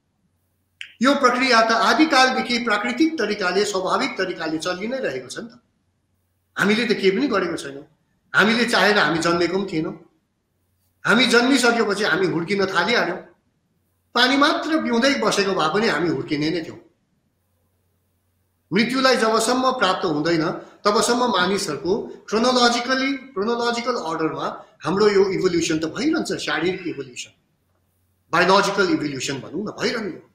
यो प्रक्रिया त आदिकालदेखि प्राकृतिक तरिकाले स्वाभाविक तरिकाले चलि नै रहेको छ नि त। हामीले त केही पनि गरेको छैनौँ, हामीले चाहेर हामी जन्मेको पनि थिएनौँ। हामी जन्मिसकेपछि हामी हुर्किन थालिहाल्यौँ, पानी मात्र पिउँदै बसेको भए पनि हामी हुर्किने नै थियौँ। मृत्युलाई जबसम्म प्राप्त हुँदैन तबसम्म मानिसहरूको क्रोनोलोजिकली क्रोनोलोजिकल अर्डरमा हाम्रो यो इभोल्युसन त भइरहन्छ, शारीरिक इभोल्युसन, बायोलोजिकल इभोल्युसन भनौँ न, भइरहने हो।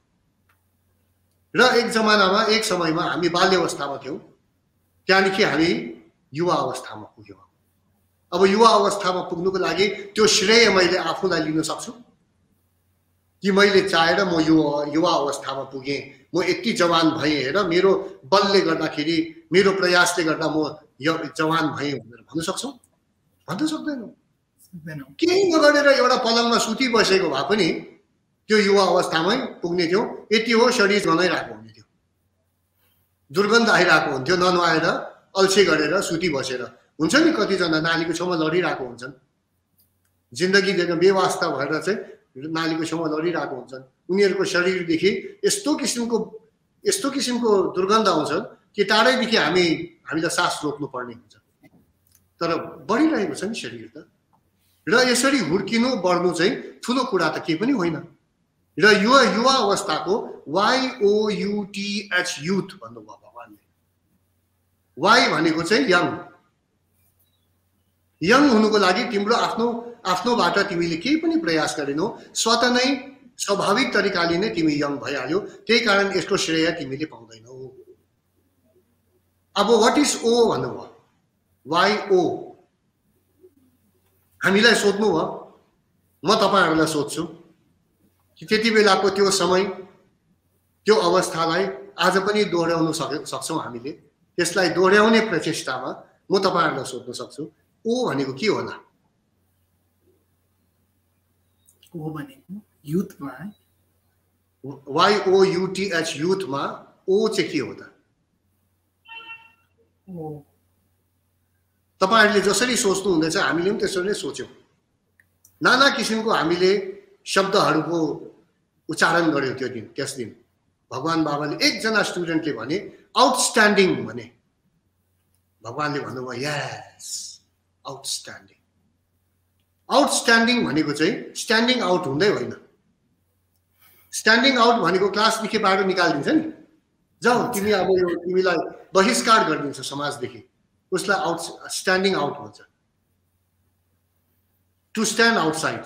र एक जमानामा एक समयमा हामी बाल्यावस्थामा थियौँ, त्यहाँदेखि हामी युवा अवस्थामा पुग्यौँ। अब युवा अवस्थामा पुग्नुको लागि त्यो श्रेय मैले आफूलाई लिन सक्छु कि मैले चाहेर म यो युवा अवस्थामा पुगेँ, म यति जवान भएँ, हेर मेरो बलले गर्दाखेरि, मेरो प्रयासले गर्दा म यो जवान भएँ भनेर भन्न सक्छौँ? भन्न सक्दैनौँ। केही नगरेर एउटा पलङमा सुति बसेको भए पनि त्यो युवा अवस्थामै पुग्ने थियो। यति हो, शरीर गनाइरहेको हुने थियो, दुर्गन्ध आइरहेको हुन्थ्यो, ननुहाएर अल्छी गरेर सुति बसेर। हुन्छ नि कतिजना नालीको छेउमा लडिरहेको हुन्छन्, जिन्दगी दिएर बेवास्ता भएर चाहिँ नालीको छेउमा लडिरहेको हुन्छन्। उनीहरूको शरीरदेखि यस्तो किसिमको यस्तो किसिमको दुर्गन्ध आउँछ कि टाढैदेखि हामी हामीलाई सास रोक्नु पर्ने हुन्छ। तर बढिरहेको छ नि शरीर त। र यसरी हुर्किनु बढ्नु चाहिँ ठुलो कुरा त केही पनि होइन। र युवा युवा अवस्थाको वाइओयुटिएच युथ भन्नुभयो भगवानले। वाइ भनेको चाहिँ यङ। यङ हुनुको लागि तिम्रो आफ्नो आफ्नोबाट तिमीले केही पनि प्रयास गरेनौ, स्वत नै स्वाभाविक तरिकाले नै तिमी यङ भइहाल्यो। त्यही कारण यसको श्रेय तिमीले पाउँदैनौ। अब व्हाट इज ओ भन्नुभयो, वाइ ओ। हामीलाई सोध्नु भयो, म तपाईहरुलाई सोध्छु कि त्यति बेलाको त्यो समय, त्यो अवस्थालाई आज पनि दोहोर्याउन सक्छौं हामीले? त्यसलाई दोहोर्याउने प्रचेष्टामा म तपाईहरुलाई सोध्न सक्छु, ओ भनेको के होला? ओ भनेको युथमा, Y O U T H युथमा ओ चाहिँ के हो त? ओ तपाईहरुले जसरी सोच्नु हुँदैछ हामीले पनि त्यसरी नै सोच्यौं। नाना किसिमको हामीले शब्दहरुको उच्चारण गर्यौं त्यो दिन। त्यस दिन भगवान बाबाले एकजना स्टुडेन्टले भने आउटस्ट्यान्डिङ भने, भगवानले भन्नुभयो यस आउटस्ट्यान्डिङ। आउटस्ट्यान्डिङ भनेको चाहिँ स्ट्यान्डिङ आउट हुँदै होइन। स्ट्यान्डिङ आउट भनेको क्लासदेखि बाटो निकालिदिन्छ नि, जाऊ तिमी अब यो तिमीलाई बहिष्कार गरिदिन्छ समाजदेखि, उसलाई आउट स्ट्यान्डिङ आउट भन्छ, टु स्ट्यान्ड आउटसाइड।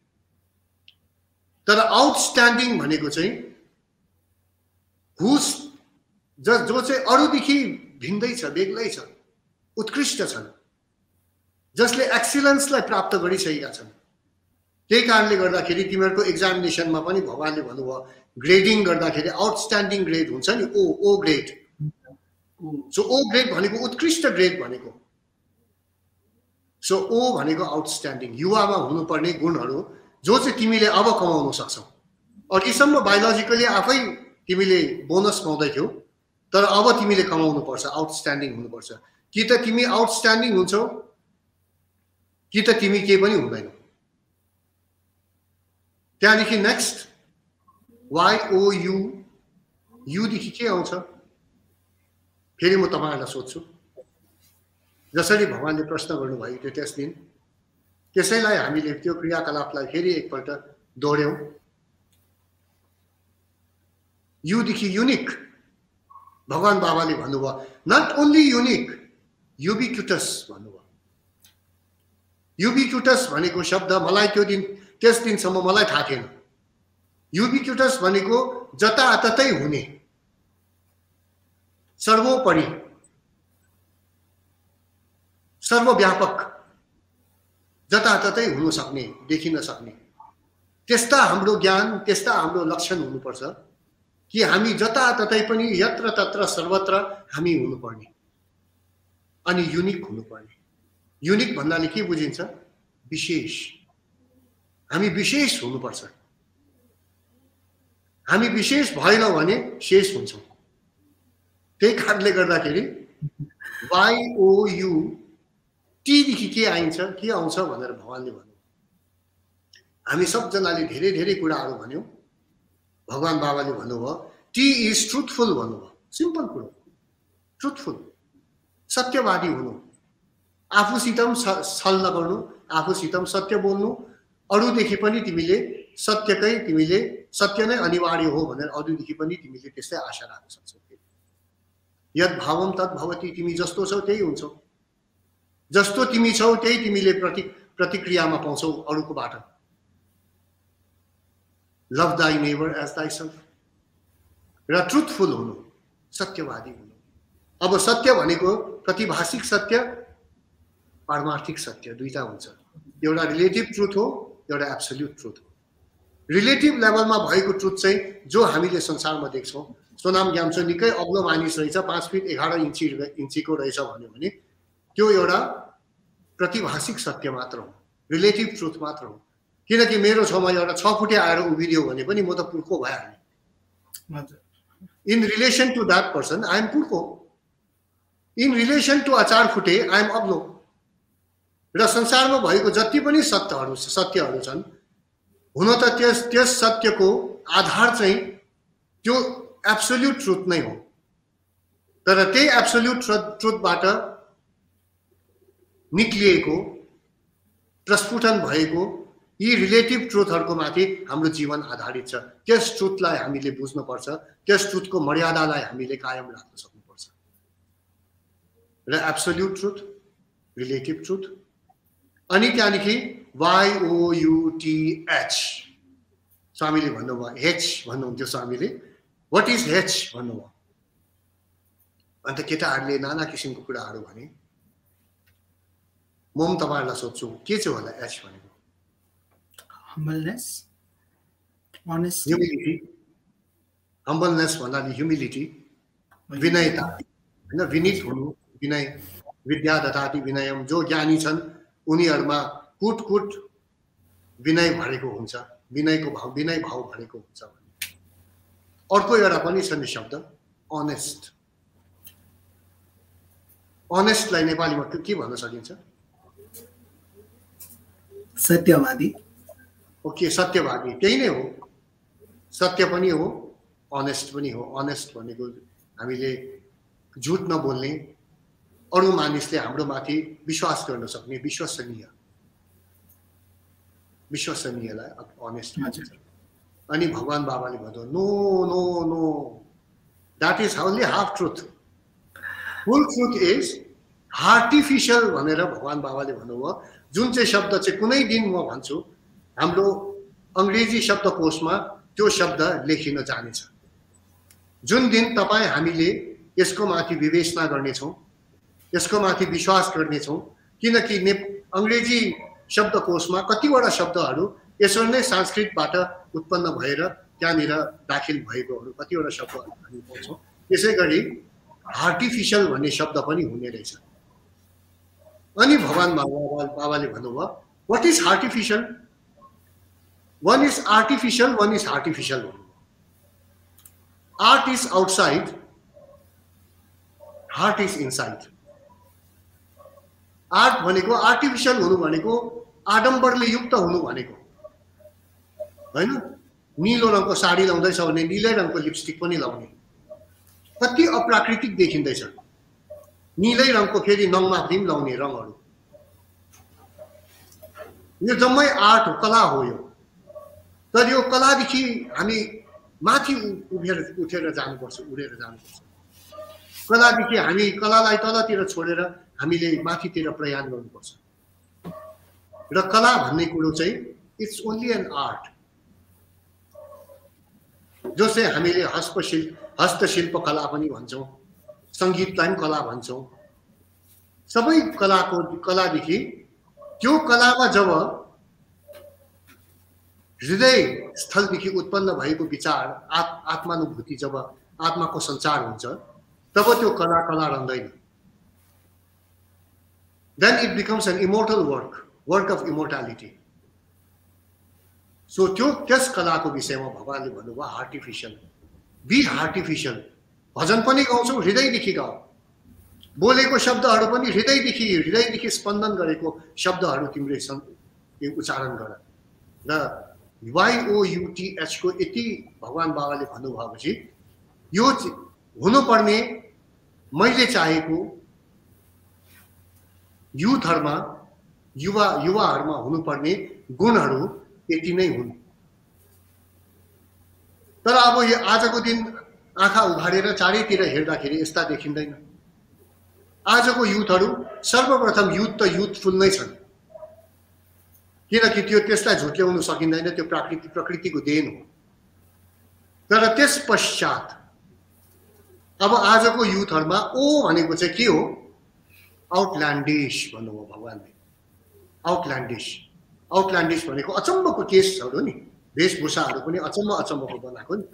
तर आउटस्ट्यान्डिङ भनेको चाहिँ हुस ज जो चाहिँ अरूदेखि भिन्दै छ, बेग्लै छ, उत्कृष्ट छन्, जसले एक्सिलेन्सलाई प्राप्त गरिसकेका छन्। त्यही कारणले गर्दाखेरि तिमीहरूको एक्जामिनेसनमा पनि भगवानले भन्नुभयो ग्रेडिङ गर्दाखेरि आउटस्ट्यान्डिङ ग्रेड हुन्छ नि, O O grade. So O grade भनेको उत्कृष्ट ग्रेड भनेको। सो ओ भनेको आउटस्ट्यान्डिङ, युवामा हुनुपर्ने गुणहरू जो चाहिँ तिमीले अब कमाउन सक्छौ। अघिसम्म बायोलोजिकली आफै तिमीले बोनस पाउँदैथ्यौ, तर अब तिमीले कमाउनु पर्छ, आउटस्ट्यान्डिङ हुनुपर्छ। कि त तिमी आउटस्ट्यान्डिङ हुन्छौ कि त तिमी केही पनि हुँदैनौ। त्यहाँदेखि नेक्स्ट वाइओयु, युदेखि के आउँछ फेरि म तपाईँहरूलाई सोध्छु। जसरी भगवानले प्रश्न गर्नुभएको थियो त्यस दिन, त्यसैलाई हामीले त्यो क्रियाकलापलाई फेरि एकपल्ट दोहोऱ्यौँ। युदेखि युनिक, भगवान बाबाले भन्नुभयो नट ओन्ली युनिक, युबिक्युटस भन्नुभयो। युबिक्युटस भनेको शब्द मलाई त्यो दिन त्यस दिनसम्म मलाई थाहा थिएन। युबिक्युटस भनेको जताततै हुने, सर्वोपरि, सर्वव्यापक, जताततै हुन सक्ने, देखिन सक्ने। त्यस्ता हाम्रो ज्ञान, त्यस्ता हाम्रो लक्षण हुनुपर्छ कि हामी जताततै पनि यत्र तत्र सर्वत्र हामी हुनुपर्ने अनि युनिक हुनुपर्ने। युनिक भन्नाले के बुझिन्छ? विशेष। हामी विशेष हुनुपर्छ। हामी विशेष भएनौँ भने शेष हुन्छौँ। त्यही कारणले गर्दाखेरि वाइओयु टीदेखि के आइन्छ, के आउँछ भनेर भगवानले भन्नु। हामी सबजनाले धेरै धेरै कुराहरू भन्यौँ। भगवान बाबाले भन्नुभयो टी इज ट्रुथफुल भन्नुभयो। सिम्पल कुरो, ट्रुथफुल, सत्यवादी हुनु, आफूसित पनि छल नगर्नु, आफूसित पनि सत्य बोल्नु, अरूदेखि पनि तिमीले सत्यकै, तिमीले सत्य नै अनिवार्य हो भनेर अरूदेखि पनि तिमीले त्यस्तै आशा राख्न सक्छौ। यद भावम तद भवति, तिमी जस्तो छौ त्यही हुन्छौ। जस्तो तिमी छौ त्यही तिमीले प्रति प्रतिक्रियामा पाउँछौ अरूकोबाट। Love thy neighbour as thy self, र ट्रुथफुल हुनु, सत्यवादी हुनु। अब सत्य भनेको प्रतिभाषिक सत्य, पारमार्थिक सत्य दुईटा हुन्छ। एउटा रिलेटिभ ट्रुथ हो, एउटा एब्सोल्युट ट्रुथ हो। रिलेटिभ लेभलमा भएको ट्रुथ चाहिँ जो हामीले संसारमा देख्छौँ, सोनाम ग्याम्सो निकै अग्लो मानिस रहेछ, पाँच फिट एघार इन्ची इन्चीको रहेछ भन्यो भने त्यो एउटा प्रतिभाषिक सत्य मात्र हो, रिलेटिभ ट्रुथ मात्र हो। किनकि मेरो छेउमा एउटा छ फुटे आएर उभिदियो भने पनि म त पुर्खो भइहाल्ने। In relation to that person I am पुर्खो, इन रिलेसन टु अचार फुटे आई एम अग्लो। र संसारमा भएको जति पनि सत्यहरू सत्यहरू छन्, हुन त त्यस त्यस सत्यको आधार चाहिँ त्यो एब्सोल्युट ट्रुथ नै हो। तर त्यही एब्सोल्युट ट्रुथबाट निक्लिएको, प्रस्फुटन भएको यी रिलेटिभ ट्रुथहरूको माथि हाम्रो जीवन आधारित छ। त्यस ट्रुथलाई हामीले बुझ्नुपर्छ, त्यस ट्रुथको मर्यादालाई हामीले कायम राख्न सक्नुपर्छ। र एब्सोल्युट ट्रुथ, रिलेटिभ ट्रुथ, अनि त्यहाँदेखि वाइओयुटिएच, स्वामीले भन्नुभयो एच भन्नुहुन्थ्यो स्वामीले, वाट इज एच भन्नुभयो। अन्त केटाहरूले नाना किसिमको कुराहरू भने, म पनि तपाईँहरूलाई सोध्छु के चाहिँ होला एच भनेको? Humbleness, honesty, humility. हम्बलनेस भन्नाले ह्युमिलिटी, विनयता, होइन, विनित हुनु, विनय। विद्या ददाति विनयम, जो ज्ञानी छन् उनीहरूमा कुट कुट विनय भरेको हुन्छ, विनयको भाव, विनय भाव भरेको हुन्छ। अर्को एउटा पनि छ नि शब्द अनेस्ट। अनेस्टलाई नेपालीमा के भन्न सकिन्छ? सत्यवादी। ओके, सत्यवादी, त्यही नै हो। सत्य पनि हो, अनेस्ट पनि हो। अनेस्ट भनेको हामीले झुट नबोल्ने, अरू मानिसले हाम्रो माथि विश्वास गर्न सक्ने विश्वसनीय विश्वसनीयलाई अनेस्ट हुन्छ। अनि भगवान बाबाले भन्नु no no no that is only half truth, full truth is artificial भनेर भगवान बाबाले भन्नुभयो। जुन चाहिँ शब्द चाहिँ कुनै दिन म भन्छु हाम्रो अङ्ग्रेजी शब्दकोशमा त्यो शब्द लेखिन जानेछ। जुन दिन तपाईँ हामीले यसको माथि विवेचना गर्नेछौँ, यसको माथि विश्वास गर्नेछौँ, किनकि ने अङ्ग्रेजी शब्दकोशमा कतिवटा शब्दहरू यसरी नै संस्कृतबाट उत्पन्न भएर त्यहाँनिर दाखिल भएकोहरू कतिवटा शब्दहरू हामी पाउँछौँ। त्यसै गरी आर्टिफिसियल भन्ने शब्द पनि हुने रहेछ। अनि भगवान बाबा बाबाले भन्नुभयो what is artificial, one is artificial, one is artificial. Art is outside, heart is inside. Art भनेको आर्टिफिसियल हुनु भनेको आडम्बरले युक्त हुनु भनेको हैन। नीलो रङको साडी लाउँदैछ भने नीलै रङको लिपस्टिक पनि लाउने, कति अप्राकृतिक देखिँदैछ। नीलै रङको फेरि नङमा पनि लाउने रङहरू, यो जम्मै आर्ट हो, कला हो यो। तर यो कलादेखि हामी माथि उभेर उठेर जानुपर्छ, उडेर जानुपर्छ। कलादेखि हामी कलालाई तलतिर छोडेर हामीले माथितिर प्रयास गर्नुपर्छ। र कला भन्ने कुरो चाहिँ इट्स ओन्ली एन आर्ट, जो चाहिँ हामीले हस्तशिल्प हस्तशिल्प कला पनि भन्छौँ, सङ्गीतलाई पनि कला भन्छौँ। सबै कलाको कलादेखि त्यो कलामा जब हृदय स्थलदेखि उत्पन्न भएको विचार आत् आत्मानुभूति जब आत्माको सञ्चार हुन्छ तब त्यो कला कला रहँदैन। Then it becomes an immortal work, work of immortality. So त्यो त्यस कलाको विषयमा भगवानले भन्नुभयो आर्टिफिसियल, बी आर्टिफिसियल। भजन पनि गाउँछौ हृदयदेखि गाऊ, बोलेको शब्दहरू पनि हृदयदेखि हृदयदेखि स्पन्दन गरेको शब्दहरू तिम्रो उच्चारण गर। र वाइओयुटिएच को यति भगवान बाबाले भन्नुभएपछि यो हुनुपर्ने मैले चाहेको युथहरूमा युवा युवाहरूमा हुनुपर्ने गुणहरू यति नै हुन्। तर अब यो आजको दिन आँखा उघारेर चारैतिर हेर्दाखेरि यस्ता देखिँदैन। आजको युथहरू सर्वप्रथम युथ त युथफुल नै छन्, किनकि त्यो त्यसलाई झुट्याउनु सकिँदैन, त्यो प्रकृति प्रकृतिको देन हो। तर त्यस पश्चात अब आजको युथहरूमा ओ भनेको चाहिँ के हो, आउटल्यान्डिस भन्नुभयो भगवानले। आउटल्यान्डिस आउटल्यान्डिस भनेको अचम्मको केसहरू नि, वेशभूषाहरू पनि अचम्म अचम्मको बनाएको नि।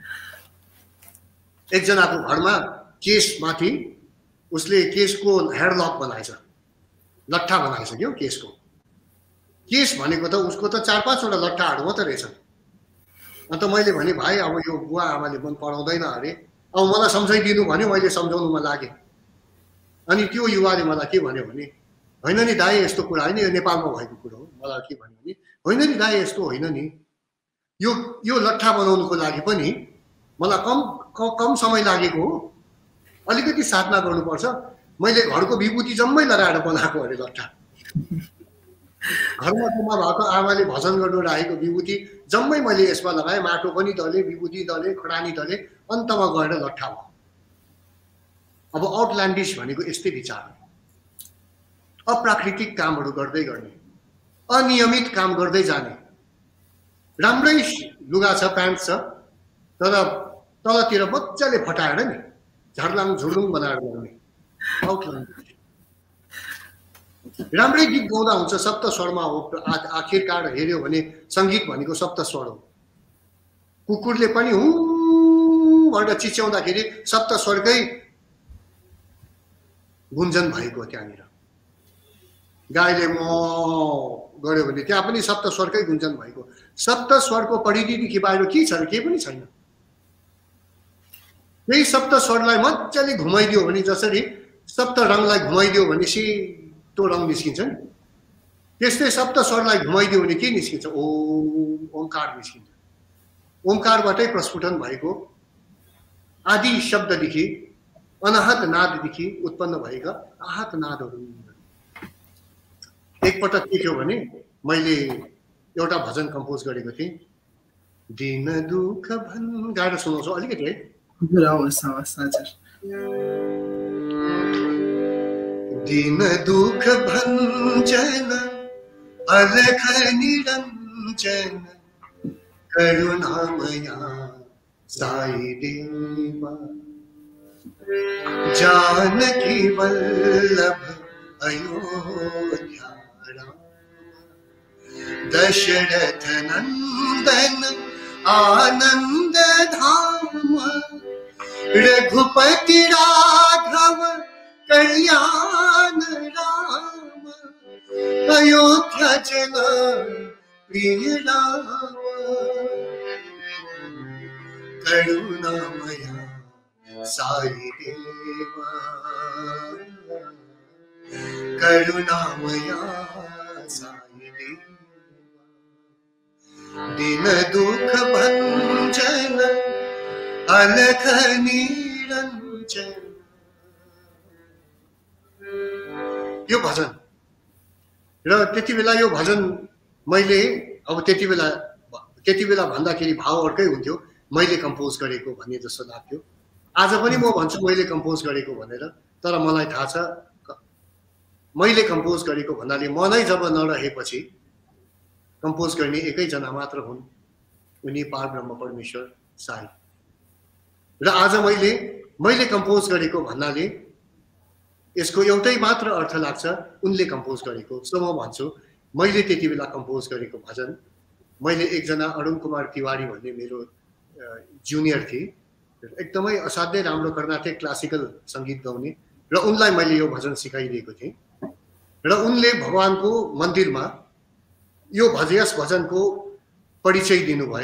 एकजनाको घरमा केसमाथि उसले केसको हेयरलक बनाएछ, लट्ठा बनाएछ क्या केसको। केस भनेको त उसको त चार पाँचवटा लट्ठाहरू मात्रै रहेछ। अन्त मैले भने भाइ अब यो बुवा आमाले मन पराउँदैन अरे, अब मलाई सम्झाइदिनु भन्यो, मैले सम्झाउनुमा लागेँ। अनि त्यो युवाले मलाई के भन्यो भने होइन नि दाइ यस्तो कुरा होइन, यो नेपालमा भएको कुरो हो। मलाई के भन्यो भने होइन नि दाइ यस्तो होइन नि, यो यो लट्ठा बनाउनुको लागि पनि मलाई कम कम समय लागेको हो, अलिकति साधना गर्नुपर्छ। मैले घरको विभूति जम्मै लगाएर बनाएको अरे लट्ठा। घरमा जम्मा भएको आमाले भजन गर्नु राखेको विभूति जम्मै मैले यसमा लगाएँ, माटो पनि दले, विभूति दले, खडानी दले, अन्तमा गएर लट्ठा भयो। अब आउटल्यान्डिस भनेको यस्तै विचार हो। अप्राकृतिक कामहरू गर्दै गर्ने, अनियमित काम गर्दै जाने। राम्रै लुगा छ, प्यान्ट छ, तर तलतिर मजाले फटाएर नि झर्लाङ झुर्लुङ बनाएर ल्याउने आउटल्यान्डिस। राम्रै गीत गाउँदा हुन्छ, सप्त स्वरमा हो। आखिरकार हेऱ्यो भने सङ्गीत भनेको सप्त स्वर हो। कुकुरले पनि हु भनेर चिच्याउँदाखेरि सप्त स्वरकै गुन्जन भएको त्यहाँनिर। गाईले म गर्यो भने त्यहाँ पनि सप्त स्वरकै गुन्जन भएको। सप्त स्वरको परिधिदेखि बाहिर के छ र केही पनि छैन। त्यही सप्त स्वरलाई मजाले घुमाइदियो भने, जसरी सप्त रङलाई घुमाइदियो भने सेतो रङ निस्किन्छ नि, त्यस्तै सप्त स्वरलाई घुमाइदियो भने के निस्किन्छ, ओम ओमकार निस्किन्छ। ओमकारबाटै प्रस्फुटन भएको आदि शब्ददेखि अनाहत नाददेखि उत्पन्न भएका आहत नादहरू। एकपटक के थियो भने मैले एउटा भजन कम्पोज गरेको थिएँ, दिन दुःख भन, गाएर सुनाउँछु अलिकति है। दिन दुःख भञ्जन अलख निरञ्जन करुणामया साई देवा, जानकी वल्लभ अयोध्या राम, दशरथ नंदन आनंद धाम, रघुपति राघव कल्याण राम, अयोध्या जन प्रिय राम, करुणामया साई देवा, करुणामया साई देवा, दिन दुःख भञ्जन अलख निरञ्जन। यो भजन र त्यति बेला यो भजन मैले अब त्यति बेला त्यति बेला भन्दाखेरि भाव अर्कै हुन्थ्यो, मैले कम्पोज गरेको भन्ने जस्तो लाग्थ्यो। आज पनि म भन्छु मैले कम्पोज गरेको भनेर, तर मलाई थाहा छ मैले कम्पोज गरेको भन्नाले म नै जब नरहेपछि कम्पोज गर्ने एकैजना मात्र हुन्, उनी परब्रह्म परमेश्वर साई। र आज मैले मैले कम्पोज गरेको भन्नाले यसको एउटै मात्र अर्थ लाग्छ, उनले कम्पोज गरेको। सो म भन्छु मैले त्यति बेला कम्पोज गरेको भजन, मैले एकजना अरुण कुमार तिवारी भन्ने मेरो जुनियर थिए, एकदमै असाध्यै राम्रो कर्नाटक क्लासिकल सङ्गीत गाउने, र उनलाई मैले यो भजन सिकाइदिएको थिएँ। र उनले भगवानको मन्दिरमा यो भजयस भजनको परिचय दिनुभयो।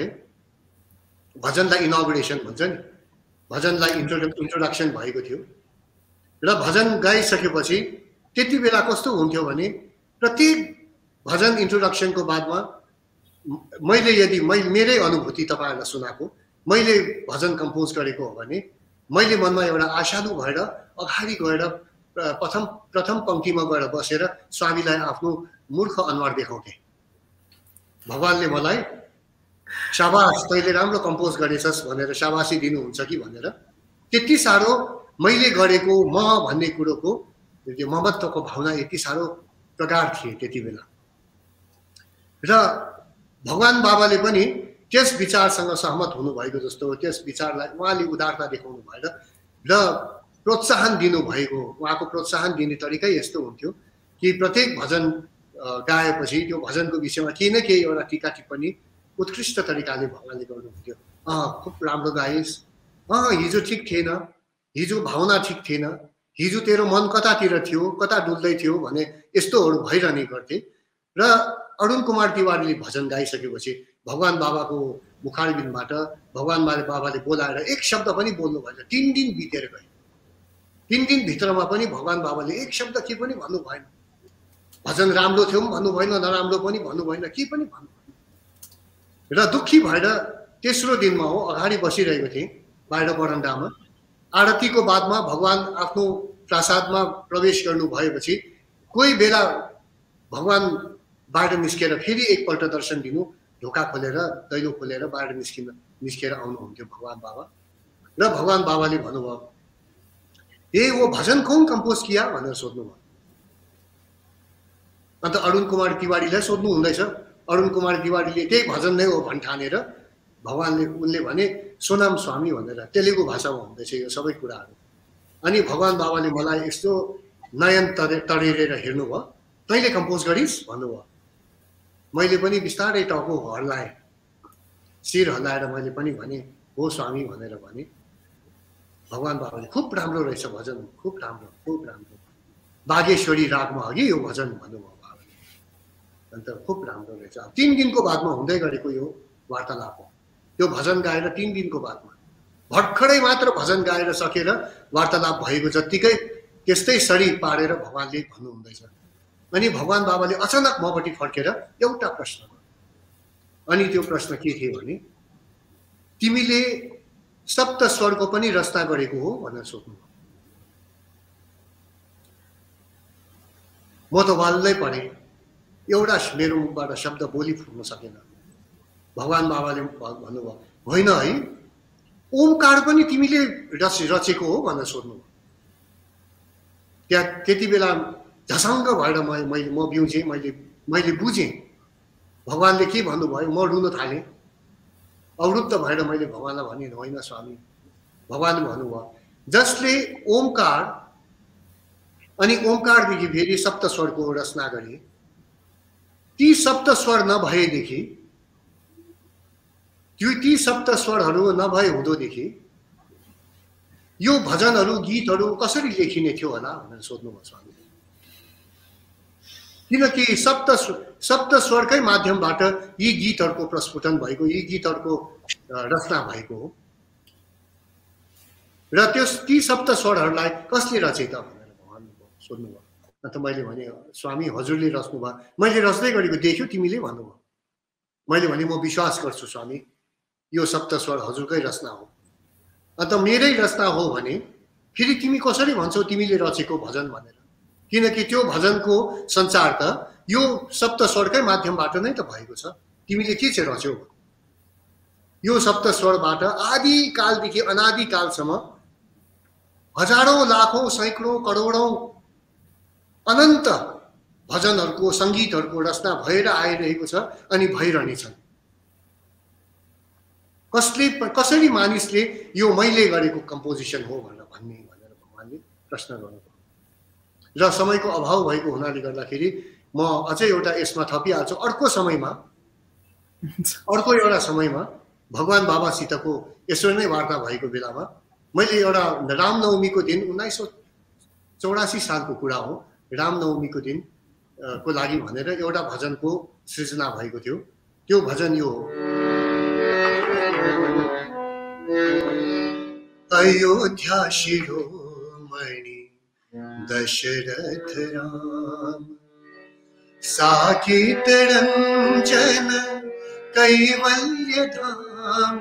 भजनलाई इनोग्रेसन भन्छ नि, भजनलाई इन्ट्रोडक् इन्ट्रोडक्सन भएको थियो। र भजन गाइसकेपछि त्यति बेला कस्तो हुन्थ्यो भने प्रत्येक भजन इन्ट्रोडक्सनको बादमा मैले यदि मै मेरै अनुभूति तपाईँहरूलाई सुनाएको, मैले भजन कम्पोज गरेको हो भने मैले मनमा एउटा आशालु भएर अगाडि गएर प्रथम प्रथम पङ्क्तिमा गएर बसेर स्वामीलाई आफ्नो मूर्ख अनुहार देखाउँथेँ। भगवानले मलाई शाबास तैँले राम्रो कम्पोज गरेछस् भनेर शाबासी दिनुहुन्छ कि भनेर, त्यति साह्रो मैले गरेको म भन्ने कुरोको यो ममत्वको भावना यति साह्रो प्रगाढ थिए त्यति बेला। र भगवान बाबाले पनि त्यस विचारसँग सहमत हुनुभएको जस्तो, त्यस विचारलाई उहाँले उदारता देखाउनु भएर र प्रोत्साहन दिनुभएको, उहाँको प्रोत्साहन दिने तरिकै यस्तो हुन्थ्यो कि प्रत्येक भजन गाएपछि त्यो भजनको विषयमा केही न केही एउटा टिका टिप्पणी उत्कृष्ट तरिकाले भगवानले गर्नुहुन्थ्यो। अँ खुब राम्रो गाइस्, अँ हिजो ठिक थिएन, हिजो भावना ठिक थिएन, हिजो तेरो मन कतातिर थियो, कता डुल्दै थियो भने यस्तोहरू भइरहने गर्थे। र अरुण कुमार तिवारीले भजन गाइसकेपछि भगवान बाबाको मुखारबिन्दबाट भगवान बाबाले बोलाएर एक शब्द पनि बोल्नु भएन। तिन दिन बितेर गए, तिन दिन भित्रमा पनि भगवान बाबाले एक शब्द के पनि भन्नु भएन। भजन राम्रो थियो पनि भन्नु भएन, नराम्रो पनि भन्नु भएन, के पनि भन्नु भएन। र दुःखी भएर तेस्रो दिनमा हो अगाडि बसिरहेको थिएँ बाहिर बरन्डामा। आरतीको बादमा भगवान आफ्नो प्रासादमा प्रवेश गर्नु भएपछि कोही बेला भगवान बाहिर निस्केर फेरि एकपल्ट दर्शन दिनु, ढोका खोलेर दैलो खोलेर बाहिर निस्किन निस्केर आउनुहुन्थ्यो भगवान बाबा। र भगवान बाबाले भन्नुभयो, ए वो भजन कौन कम्पोज किया भनेर सोध्नुभयो। अन्त अरुण कुमार तिवारीलाई सोध्नु हुँदैछ। अरुण कुमार तिवारीले त्यही भजन नै हो भन्ठानेर भगवानले उनले भने सोनाम स्वामी भनेर तेलुगु भाषामा हुँदैछ यो सबै कुराहरू। अनि भगवान बाबाले मलाई यस्तो नयन तरे तरेर हेर्नुभयो, तैँले कम्पोज गरिस् भन्नुभयो। मैले पनि बिस्तारै टाउको हल्लाएँ, शिर हल्लाएर मैले पनि भने हो स्वामी भनेर भने। भगवान बाबाले खुब राम्रो रहेछ भजन, खुब राम्रो खुब राम्रो, बागेश्वरी रागमा अघि यो भजन भन्नुभयो बाबाले। अन्त खुब राम्रो रहेछ। तिन दिनको बादमा हुँदै गरेको यो वार्तालाप हो। यो भजन गाएर तिन दिनको बादमा भर्खरै मात्र भजन गाएर सकेर वार्तालाप भएको जत्तिकै त्यस्तै शरीर पारेर भगवानले भन्नुहुँदैछ। अनि भगवान बाबाले अचानक मपट्टि फर्केर एउटा प्रश्न गर्नु। अनि त्यो प्रश्न के थियो भने तिमीले सप्त स्वरको पनि रचना गरेको हो भनेर सोध्नु। म त वाललै पढेँ, एउटा मेरो मुखबाट शब्द बोली फुट्न सकेन। भगवान बाबाले भन्नुभयो होइन है, ओमकार पनि तिमीले रच रचेको हो भनेर सोध्नुभयो। त्यहाँ त्यति बेला झसङ्ग भएर म मैले म बिउजेँ, मैले मैले बुझेँ भगवानले के भन्नुभयो। म रुन थालेँ, अवरुद्ध भएर मैले भगवानलाई भने होइन स्वामी, भगवानले भन्नुभयो जसले ओमकार अनि ओमकारदेखि फेरि सप्त स्वरको रचना गरे, ती सप्त स्वर नभएदेखि, त्यो ती सप्त स्वरहरू नभए हुँदोदेखि यो भजनहरू गीतहरू कसरी लेखिने थियो होला भनेर सोध्नुभयो स्वामीले। किनकि सप्त सप्त स्वरकै माध्यमबाट यी गीतहरूको प्रस्फुटन भएको, यी गीतहरूको रचना भएको हो र त्यस ती सप्त स्वरहरूलाई कसले रचे त भनेर भगवानले सोध्नुभयो। अन्त मैले भने स्वामी हजुरले रच्नुभयो, मैले रच्दै गरेको देख्यो तिमीले भन्नुभयो। मैले भने म विश्वास गर्छु स्वामी, यो सप्त स्वर हजुरकै रचना हो। अन्त मेरै रचना हो भने फेरि तिमी कसरी भन्छौ तिमीले रचेको भजन भनेर? किनकि त्यो भजनको सञ्चार त यो सप्त स्वरकै माध्यमबाट नै त भएको छ, तिमीले के चाहिँ रच्यौ? यो सप्त स्वरबाट आदि कालदेखि अनादि कालसम्म हजारौं लाखौं सैकडौं करोडौं अनन्त भजनहरूको सङ्गीतहरूको रचना भएर आइरहेको छ अनि भइरहनेछन्। कसले कसरी मानिसले यो मैले गरेको कम्पोजिसन हो भनेर भन्ने भनेर भगवानले प्रश्न गर्नुभयो। र समयको अभाव भएको हुनाले गर्दाखेरि म अझै एउटा यसमा थपिहाल्छु। अर्को समयमा अर्को एउटा समयमा भगवान बाबासितको यसरी नै वार्ता भएको बेलामा मैले एउटा रामनवमीको दिन उन्नाइस सौ चौरासी सालको कुरा हो, रामनवमीको दिन को लागि भनेर एउटा भजनको सृजना भएको थियो। त्यो भजन यो हो, अयोध्या शिरोमणि दशरथ राम, साकेत रंजन कैवल्य धाम,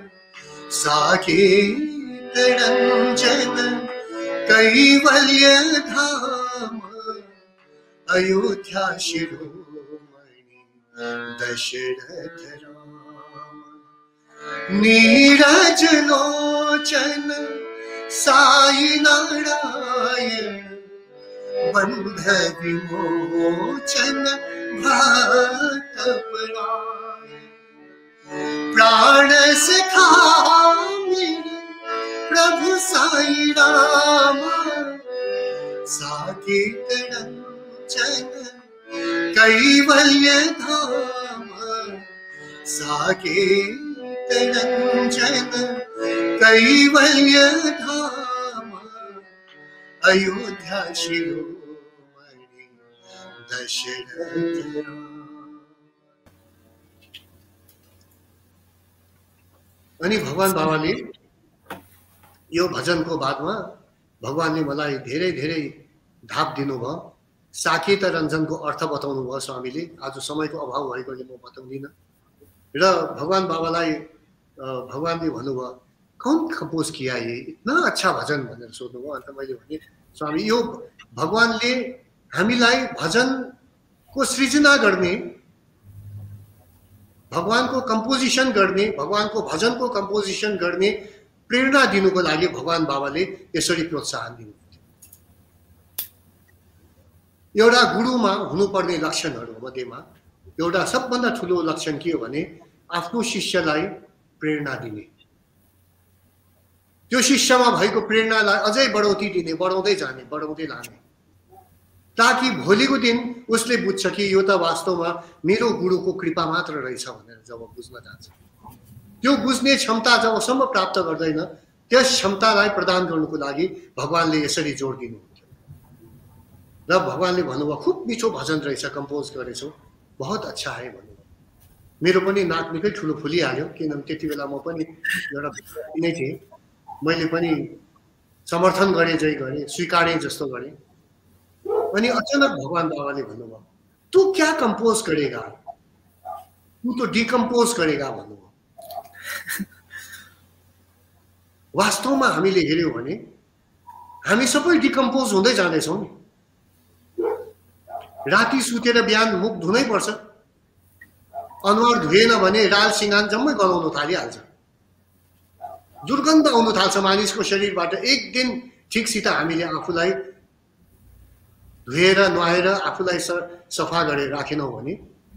साकेत रंजन कैवल्य धाम, अयोध्या शिरोमणि दशरथ राम, नीरज लोचन साई नारायण, बंध विमोचन भक्तपरायण, प्राण सखा मेरे प्रभु साई राम, साकेत रंजन कैवल्य धाम, साकेत रंजन कैवल्य धाम, अयोध्या शिरोमणि दशरथ राम। अनि भगवान बाबाले यो भजनको बादमा भगवानले मलाई धेरै धेरै धाप दिनुभयो। साकेत रंजनको अर्थ बताउनु भयो स्वामीले। आज समयको अभाव भएकोले म बताउँदिनँ। र भगवान बाबालाई भगवानले भन्नुभयो कौन कंपोज किया ये इतना अच्छा भजन भनेर सोध्नुभयो। अन्त मैले भने स्वामी यो भगवानले हामीलाई भजनको सृजना गर्ने, भगवानको कम्पोजिसन गर्ने, भगवानको भजनको कम्पोजिसन गर्ने प्रेरणा दिनुको लागि भगवान बाबाले यसरी प्रोत्साहन दिनुहुन्थ्यो। एउटा गुरुमा हुनुपर्ने लक्षणहरू मध्येमा एउटा सबभन्दा ठुलो लक्षण के हो भने आफ्नो शिष्यलाई प्रेरणा दिने, त्यो शिष्यमा भएको प्रेरणालाई अझै बढौती दिने, बढाउँदै जाने, बढाउँदै लाने, ताकि भोलिको दिन उसले बुझ्छ कि यो त वास्तवमा मेरो गुरुको कृपा मात्र रहेछ भनेर जब बुझ्न जान्छ। त्यो बुझ्ने क्षमता जबसम्म प्राप्त गर्दैन त्यस क्षमतालाई प्रदान गर्नुको लागि भगवानले यसरी जोड दिनुहुन्थ्यो। र भगवानले भन्नुभयो खुब मिठो भजन रहेछ, कम्पोज गरेछौ, बहुत अच्छा है भन्नुभयो। मेरो पनि नाक निकै ठुलो फुलिहाल्यो, किनभने त्यति बेला म पनि एउटा विद्यार्थी नै थिएँ। मैले पनि समर्थन गरे जै गरेँ, स्वीकारे जस्तो गरेँ। अनि अचानक भगवान बाबाले भन्नुभयो तू क्या कंपोज करेगा, तू तो डिकम्पोज करेगा भन्नुभयो। वास्तवमा हामीले हेर्यौं भने हामी सबै डिकम्पोज हुँदै जाँदैछौँ नि। राति सुतेर बिहान मुख धुनै पर्छ, अनुहार धुएन भने राल सिंगान जम्मै गलाउन थालिहाल्छ, दुर्गन्ध आउन थाल्छ मानिसको शरीरबाट। एक दिन ठिकसित हामीले आफूलाई धुएर नुहाएर आफूलाई सफा गरेर राखेनौँ भने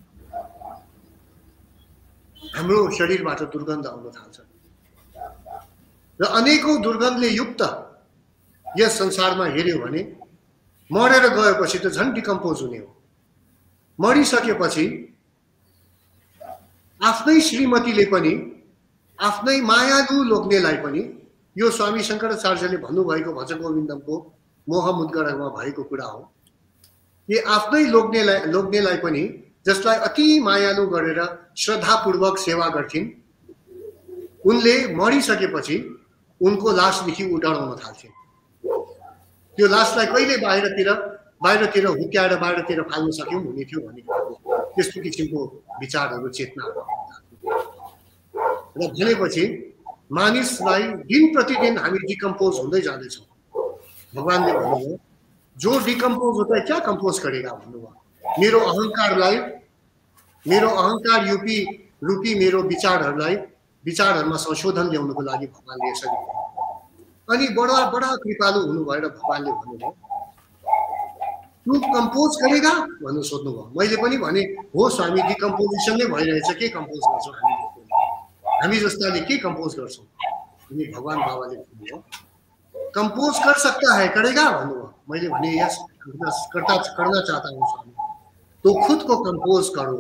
हाम्रो शरीरबाट दुर्गन्ध आउन थाल्छ र अनेकौं दुर्गन्धले युक्त यस संसारमा हेर्यो भने मरेर गएपछि त झन् डिकम्पोज हुने हो। मरिसकेपछि आफ्नै श्रीमतीले पनि आफ्नै मायालु लोग्नेलाई पनि, यो स्वामी शङ्कराचार्यले भन्नुभएको भजन गोविन्दमको मोहमुद्गरमा भएको कुरा हो कि आफ्नै लोग्नेलाई लोग्नेलाई पनि जसलाई अति मायालु गरेर श्रद्धापूर्वक सेवा गर्थिन्, उनले मरिसकेपछि उनको लासदेखि उडाउन थाल्थिन्। त्यो लासलाई कहिले बाहिरतिर बाहिरतिर हुत्याएर बाहिरतिर फाल्न सक्यौँ हुने थियो भन्ने त्यस्तो किसिमको विचारहरू चेतनाहरू र भनेपछि मानिसलाई दिन प्रतिदिन हामी डिकम्पोज हुँदै जाँदैछौँ। भगवानले भन्नुभयो जो डिकम्पोज होता है क्या कंपोज करेगा भन्नुभयो। मेरो अहंकारलाई मेरो अहंकार रूपी रूपी मेरो विचारहरूलाई विचारहरूमा संशोधन ल्याउनको लागि भगवानले यसरी अनि बडा बडा कृपालु हुनु भएर भगवानले भन्नुभयो तू कंपोज करेगा भन्नु सोध्नुभयो। मैले पनि भने हो स्वामी डिकम्पोजिसन नै भइरहेछ, के कंपोज गर्छौँ हामी हामी जस्ताले के कंपोज गर्छौँ अनि भगवान बाबाले भन्नुभयो कंपोज कर सकता है करेगा भन्नुभयो। मैले भने यस करता करना चाहता हूँ स्वामी, तो खुद को कंपोज करो।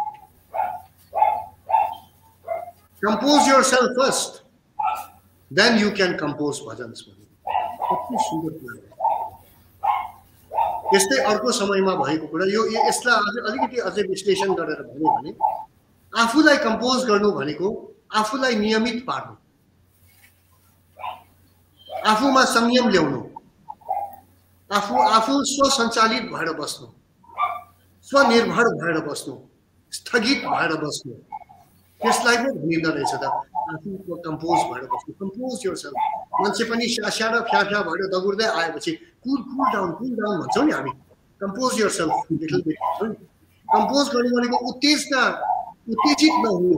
Compose yourself first then you can compose भजन्स। कति सुन्दर कुरा हो। यस्तै अर्को समयमा भएको कुरा यो यसलाई अझ अलिकति अझै विश्लेषण गरेर भन्यो भने आफूलाई कंपोज गर्नु भनेको आफूलाई नियमित पार्नु, आफूमा संयम ल्याउनु, आफू आफू स्वसञ्चालित भएर बस्नु, स्वनिर्भर भएर बस्नु, स्थगित भएर बस्नु, त्यसलाई पो भनिँदो रहेछ त आफूको कम्पोज भएर बस्नु। Compose yourself. मान्छे पनि स्यास्या र फ्याफ्या भएर दगुर्दै आएपछि कुल कुल डाउन कुल डाउन भन्छौँ नि हामी। कम्पोज योरसेल्फ लिटल बिट भन्छौँ नि। कम्पोज गर्नु भनेको उत्तेजना उत्तेजित नहुनु,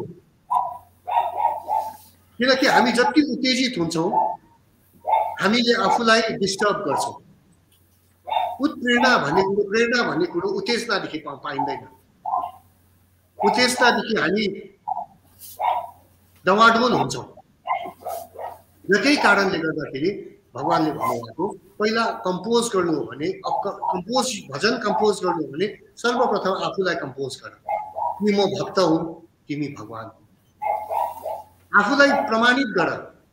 किनकि हामी जति उत्तेजित हुन्छौँ हामीले आफूलाई डिस्टर्ब गर्छौँ। उत्प्रेरणा भन्ने कुरो प्रेरणा भन्ने कुरो उत्तेजनादेखि पाइँदैन। उत्तेजनादेखि हामी डवाडोल हुन्छौँ र त्यही कारणले गर्दाखेरि भगवानले भन्नुभएको पहिला कम्पोज गर्नु हो भने कम्पोज भजन कम्पोज गर्नु हो भने सर्वप्रथम आफूलाई कम्पोज गर कि म भक्त हुँ तिमी भगवान हो। आफूलाई प्रमाणित गर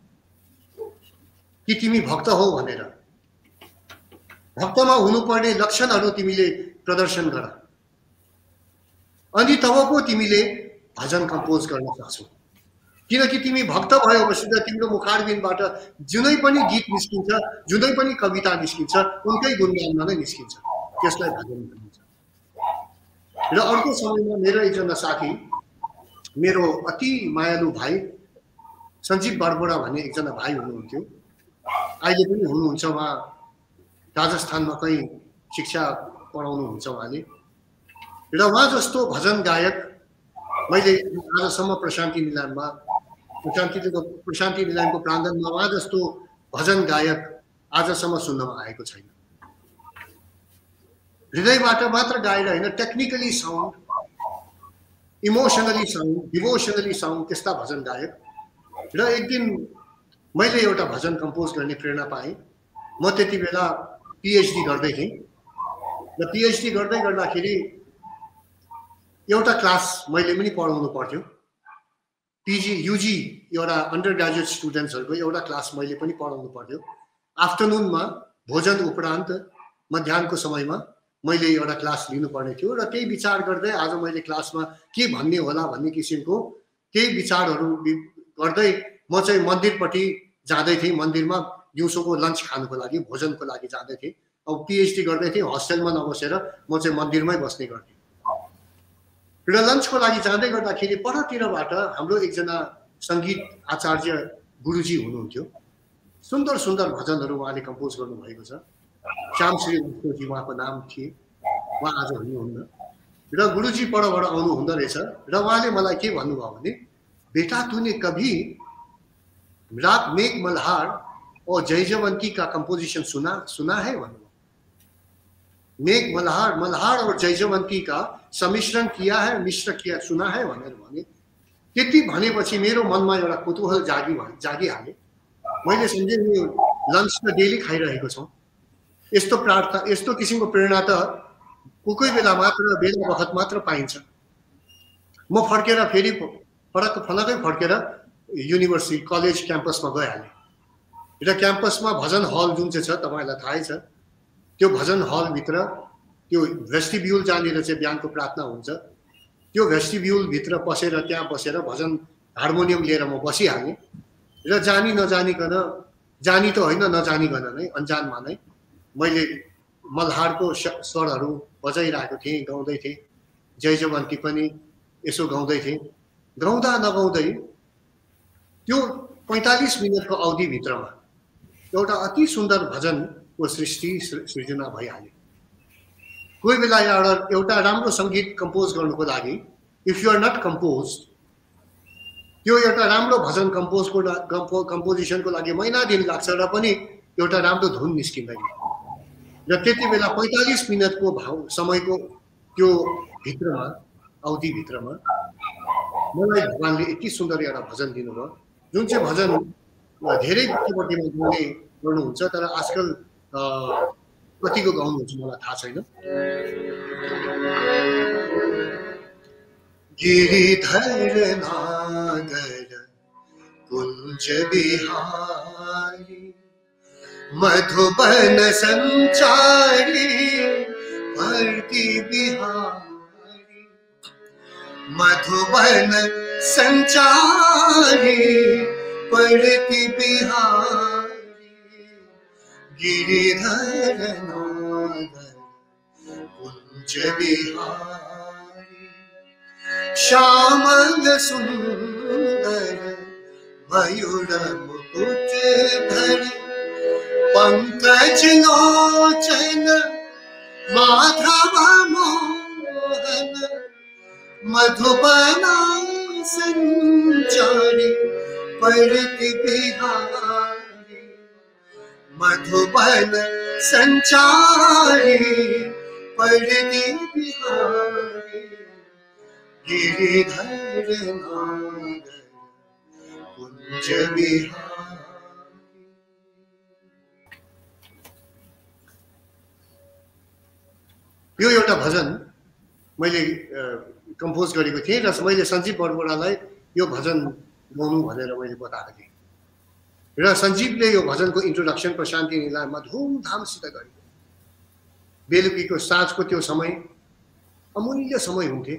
कि तिमी भक्त हो भनेर। भक्तमा हुनुपर्ने लक्षणहरू तिमीले प्रदर्शन गर अनि तब पो तिमीले भजन कम्पोज गर्न सक्छौ। किनकि तिमी भक्त भएपछि त तिम्रो मुखारबिन्दबाट जुनै पनि गीत निस्किन्छ, जुनै पनि कविता निस्किन्छ उनकै गुणगानमा नै निस्किन्छ, त्यसलाई भजन भनिन्छ। र अर्को समयमा मेरो एकजना साथी, मेरो अति मायालु भाइ सञ्जीव बरबोडा भन्ने एकजना भाइ हुनुहुन्थ्यो, अहिले पनि हुनुहुन्छ। उहाँ राजस्थानमा कहीँ शिक्षा पढाउनुहुन्छ उहाँले। र उहाँ जस्तो भजन गायक मैले आजसम्म प्रशान्ति निलयनमा प्रशान्ति प्रशान्ति निलयको प्राङ्गणमा उहाँ जस्तो भजन गायक आजसम्म सुन्नमा आएको छैन। हृदयबाट मात्र गाएर होइन, technically sound, emotionally sound, devotionally sound त्यस्ता भजन गायक। र एक दिन मैले एउटा भजन कम्पोज गर्ने प्रेरणा पाएँ। म त्यति बेला पिएचडी गर्दै थिएँ र पिएचडी गर्दै गर्दाखेरि एउटा क्लास मैले पनि पढाउनु पर्थ्यो। पिजी युजी एउटा अन्डर ग्रेजुएट स्टुडेन्ट्सहरूको एउटा क्लास मैले पनि पढाउनु पर्थ्यो। आफ्टरनुनमा भोजन उपरान्त मध्याहको समयमा मैले एउटा क्लास लिनुपर्ने थियो र त्यही विचार गर्दै आज मैले क्लासमा के भन्ने होला भन्ने किसिमको केही विचारहरू गर्दै म चाहिँ मन्दिरपट्टि जाँदै थिएँ। मन्दिरमा दिउँसोको लन्च खानुको लागि भोजनको लागि जाँदै थिएँ। अब पिएचडी गर्दै थिएँ, हस्टेलमा नबसेर म चाहिँ मन्दिरमै बस्ने गर्थेँ। र लन्चको लागि जाँदै गर्दाखेरि परतिरबाट हाम्रो एकजना सङ्गीत आचार्य गुरुजी हुनुहुन्थ्यो। सुन्दर सुन्दर भजनहरू उहाँले कम्पोज गर्नुभएको छ। श्यामश्री उहाँको नाम थिए। उहाँ आज हुनुहुन्न र गुरुजी परबाट आउनु हुँदो रहेछ र उहाँले मलाई के भन्नुभयो भने बेटा तूने कभी राग मेघ मल्हार और जयजवंती का कंपोजिशन सुना सुना है भन्नुभयो मेघ मल्हार मल्हार और जयजवंती का सम्मिश्रण किया है मिश्र किया सुना है भनेर भने त्यति भनेपछि मेरो मनमा एउटा कुतूहल जागी जागिहाल्यो मैले सम्झे यो लन्च त डेली खाइरहेको छौं यस्तो प्रार्थना यस्तो किसिमको प्रेरणा त कोही कोही बेला मात्र बेला बखत मात्र पाइन्छ म फर्केर फेरि फरक फलकै फर्केर युनिभर्सिटी कलेज क्याम्पसमा गइहालेँ र क्याम्पसमा भजन हल जुन चाहिँ छ तपाईलाई थाहै छ त्यो भजन हल भित्र त्यो भेस्टिब्युल जहाँनिर चाहिँ बिहानको प्रार्थना हुन्छ त्यो भेस्टिब्युल भित्र पसेर त्यहाँ बसेर भजन हार्मोनियम लिएर म बसिहालेँ र जानी नजानिकन जानी त होइन नजानिकन नै अन्जानमा नै मैले मल्हारको स्वरहरू बजाइरहेको थिएँ गाउँदै थिएँ जयजवन्ती पनि यसो गाउँदै थिएँ गाउँदा नगाउँदै त्यो पैंतालीस मिनटको अवधिभित्रमा एउटा अति सुन्दर भजनको सृष्टि सृजना भइहाल्यो कोही बेला एउटा एउटा राम्रो सङ्गीत कम्पोज गर्नुको लागि if you are not compose त्यो एउटा राम्रो भजन कम्पोजको कम्पोजिसनको लागि महिना दिन लाग्छ र पनि एउटा राम्रो धुन निस्किँदैन र त्यति बेला पैंतालीस मिनटको भाव समयको त्यो भित्रमा अवधिभित्रमा मलाई भगवानले यति सुन्दर एउटा भजन दिनुभयो जुन चाहिँ भजन धेरै प्रतिमा गाउने गर्नुहुन्छ तर आजकल कतिको गाउनुहुन्छ मलाई थाहा छैन गिरिधर नागर कुञ्ज बिहारी मधुबन संचारी भरती बिहारी मधुबन संचारी पड़ती बिहारी गिरिधर नागर कुंज बिहारी श्यामल सुंदर मयूर मुकुट धर पंकज लोचन माधव मोहन मधुबना संचारी पड़ती बिहारी मधुबन संचारी पड़ती बिहारी गिरिधर नागर कुंज बिहारी यो एउटा भजन मैले कम्पोज गरेको थिएँ र मैले सञ्जीव बरबोडालाई यो भजन गाउनु भनेर मैले बताएको थिएँ र सञ्जीवले यो भजनको इन्ट्रोडक्सन प्रशान्ति निलयमा धुमधामसित गरे बेलुकीको साँझको त्यो समय अमूल्य समय हुन्थे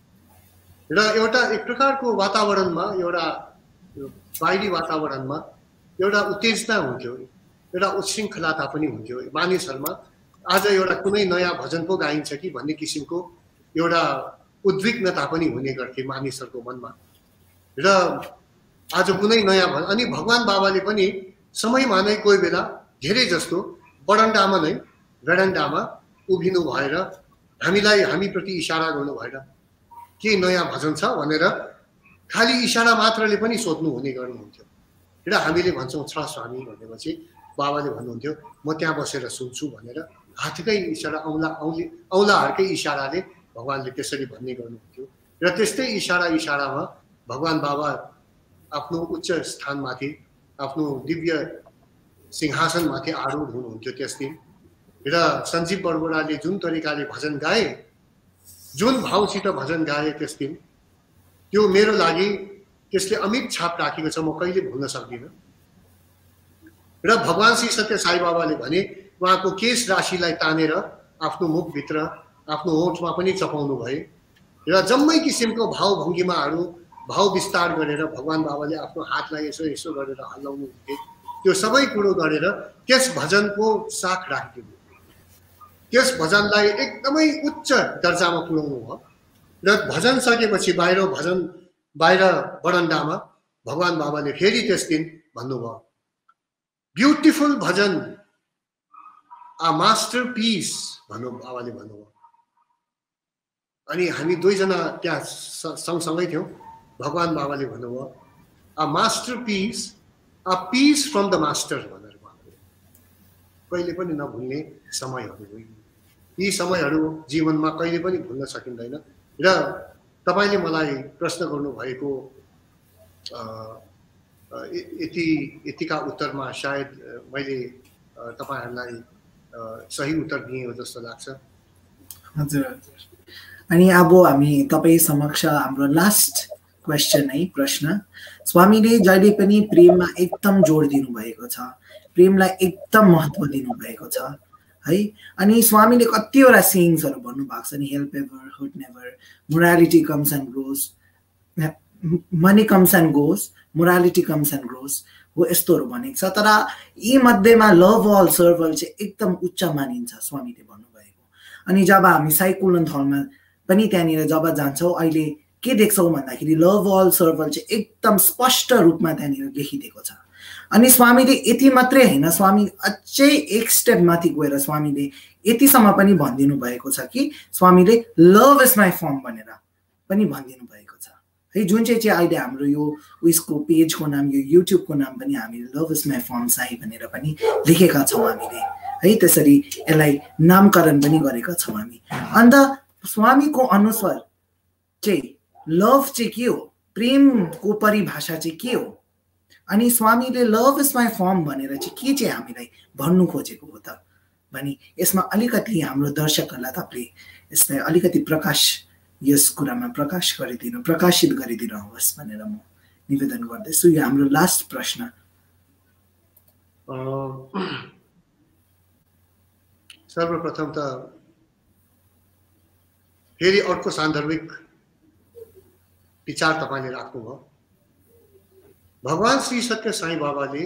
र एउटा एक प्रकारको वातावरणमा एउटा बाहिरी वातावरणमा एउटा उत्तेजना हुन्थ्यो एउटा उच्छृङ्खलता पनि हुन्थ्यो मानिसहरूमा आज एउटा कुनै नयाँ भजन पो गाइन्छ कि भन्ने किसिमको एउटा उद्विग्नता पनि हुने गर्थे मानिसहरूको मनमा र आज कुनै नयाँ भजन अनि भगवान बाबाले पनि समयमा नै कोही बेला धेरै जस्तो बरन्डामा नै भेडान्डामा उभिनु भएर हामीलाई हामीप्रति इसारा गर्नु भएर के नयाँ भजन छ भनेर खाली इसारा मात्रले पनि सोध्नु हुने गर्नुहुन्थ्यो र हामीले भन्छौँ छ स्वामी भनेपछि बाबाले भन्नुहुन्थ्यो म त्यहाँ बसेर सुन्छु भनेर हातकै इसारा औँला औँली औँलाहरूकै इसाराले भगवानले त्यसरी भन्ने गर्नुहुन्थ्यो र त्यस्तै इसारा इसारामा भगवान बाबा आफ्नो उच्च स्थानमाथि आफ्नो दिव्य सिंहासनमाथि आरूढ हुनुहुन्थ्यो त्यस दिन र सञ्जीव बरबोडाले जुन तरिकाले भजन गाए जुन भावसित भजन गाए त्यस दिन त्यो मेरो लागि त्यसले अमिट छाप राखेको छ म कहिले भुल्न सक्दिनँ र भगवान श्री सत्य साई बाबाले भने उहाँको केश राशिलाई तानेर आफ्नो मुखभित्र आफ्नो होठमा पनि चपाउनु भए र जम्मै किसिमको भावभङ्गिमाहरू भाव विस्तार गरेर भगवान बाबाले आफ्नो हातलाई यसो यसो गरेर हल्लाउनु हुन्थे त्यो सबै कुरो गरेर त्यस भजनको साख राखिदिनु त्यस भजनलाई एकदमै उच्च दर्जामा पुर्याउनु भयो र भजन सकेपछि बाहिर भजन बाहिर बरन्डामा भगवान बाबाले फेरि त्यस दिन भन्नुभयो ब्युटिफुल भजन आ मास्टरपिस भन्नु बाबाले भन्नुभयो अनि हामी दुईजना त्यहाँ सँगसँगै थियौँ। भगवान बाबाले भन्नुभयो a masterpiece a piece from the master भनेर कहिले पनि नभुल्ने समयहरू हो। यी समयहरू जीवनमा कहिले पनि भुल्न सकिँदैन। र तपाईले मलाई प्रश्न गर्नुभएको यति यतिका उत्तरमा सायद मैले तपाईहरुलाई सही उत्तर दिएँ हो जस्तो लाग्छ। हजुर हजुर। अनि अब हामी तपाई समक्ष हाम्रो लास्ट क्वेशन है, प्रश्न। स्वामीले जहिले पनि प्रेममा एकदम जोड दिनु भएको छ, प्रेमलाई एकदम महत्त्व दिनु भएको छ है। अनि स्वामीले कतिवटा सेयिङ्सहरु भन्नु भएको छ नि, help ever hurt never, morality comes and goes, money comes and goes, morality comes and grows हो, यस्तोहरु भनेको छ। तर यी मध्येमा लभ अल सर्भ अल चाहिँ एकदम उच्च मानिन्छ स्वामीले भन्नुभएको। अनि जब हामी साइकुलन हलमा पनि त्यहाँनिर जब जान्छौँ अहिले के देख्छौँ भन्दाखेरि लभ अल सर्भ अल चाहिँ एकदम स्पष्ट रूपमा त्यहाँनिर लेखिदिएको छ। अनि स्वामीले यति मात्रै हैन, स्वामी अझै एक स्टेप माथि गएर स्वामीले यतिसम्म पनि भनिदिनु भएको छ कि स्वामीले लभ इज माई फर्म भनेर पनि भनिदिनु भएको छ है। जुन चाहिँ चाहिँ अहिले हाम्रो यो उयसको पेजको नाम, यो युट्युबको नाम पनि हामीले love is my form Sai भनेर पनि लेखेका छौँ हामीले है। त्यसरी यसलाई नामकरण पनि गरेका छौँ हामी। अन्त स्वामीको अनुसार चाहिँ लभ चाहिँ के हो, प्रेमको परिभाषा चाहिँ के हो, अनि स्वामीले लभ इज माई फर्म भनेर चाहिँ के चाहिँ हामीलाई भन्नु खोजेको हो त भनी यसमा अलिकति हाम्रो दर्शकहरूलाई तपाईँले यसलाई अलिकति प्रकाश, यस कुरामा प्रकाश गरिदिनु, प्रकाशित गरिदिनु होस् भनेर म निवेदन गर्दैछु। यो हाम्रो लास्ट प्रश्न। सर्वप्रथम त फेरि अर्को सान्दर्भिक विचार तपाईले राख्नुभयो। भगवान श्री सत्य साई बाबाले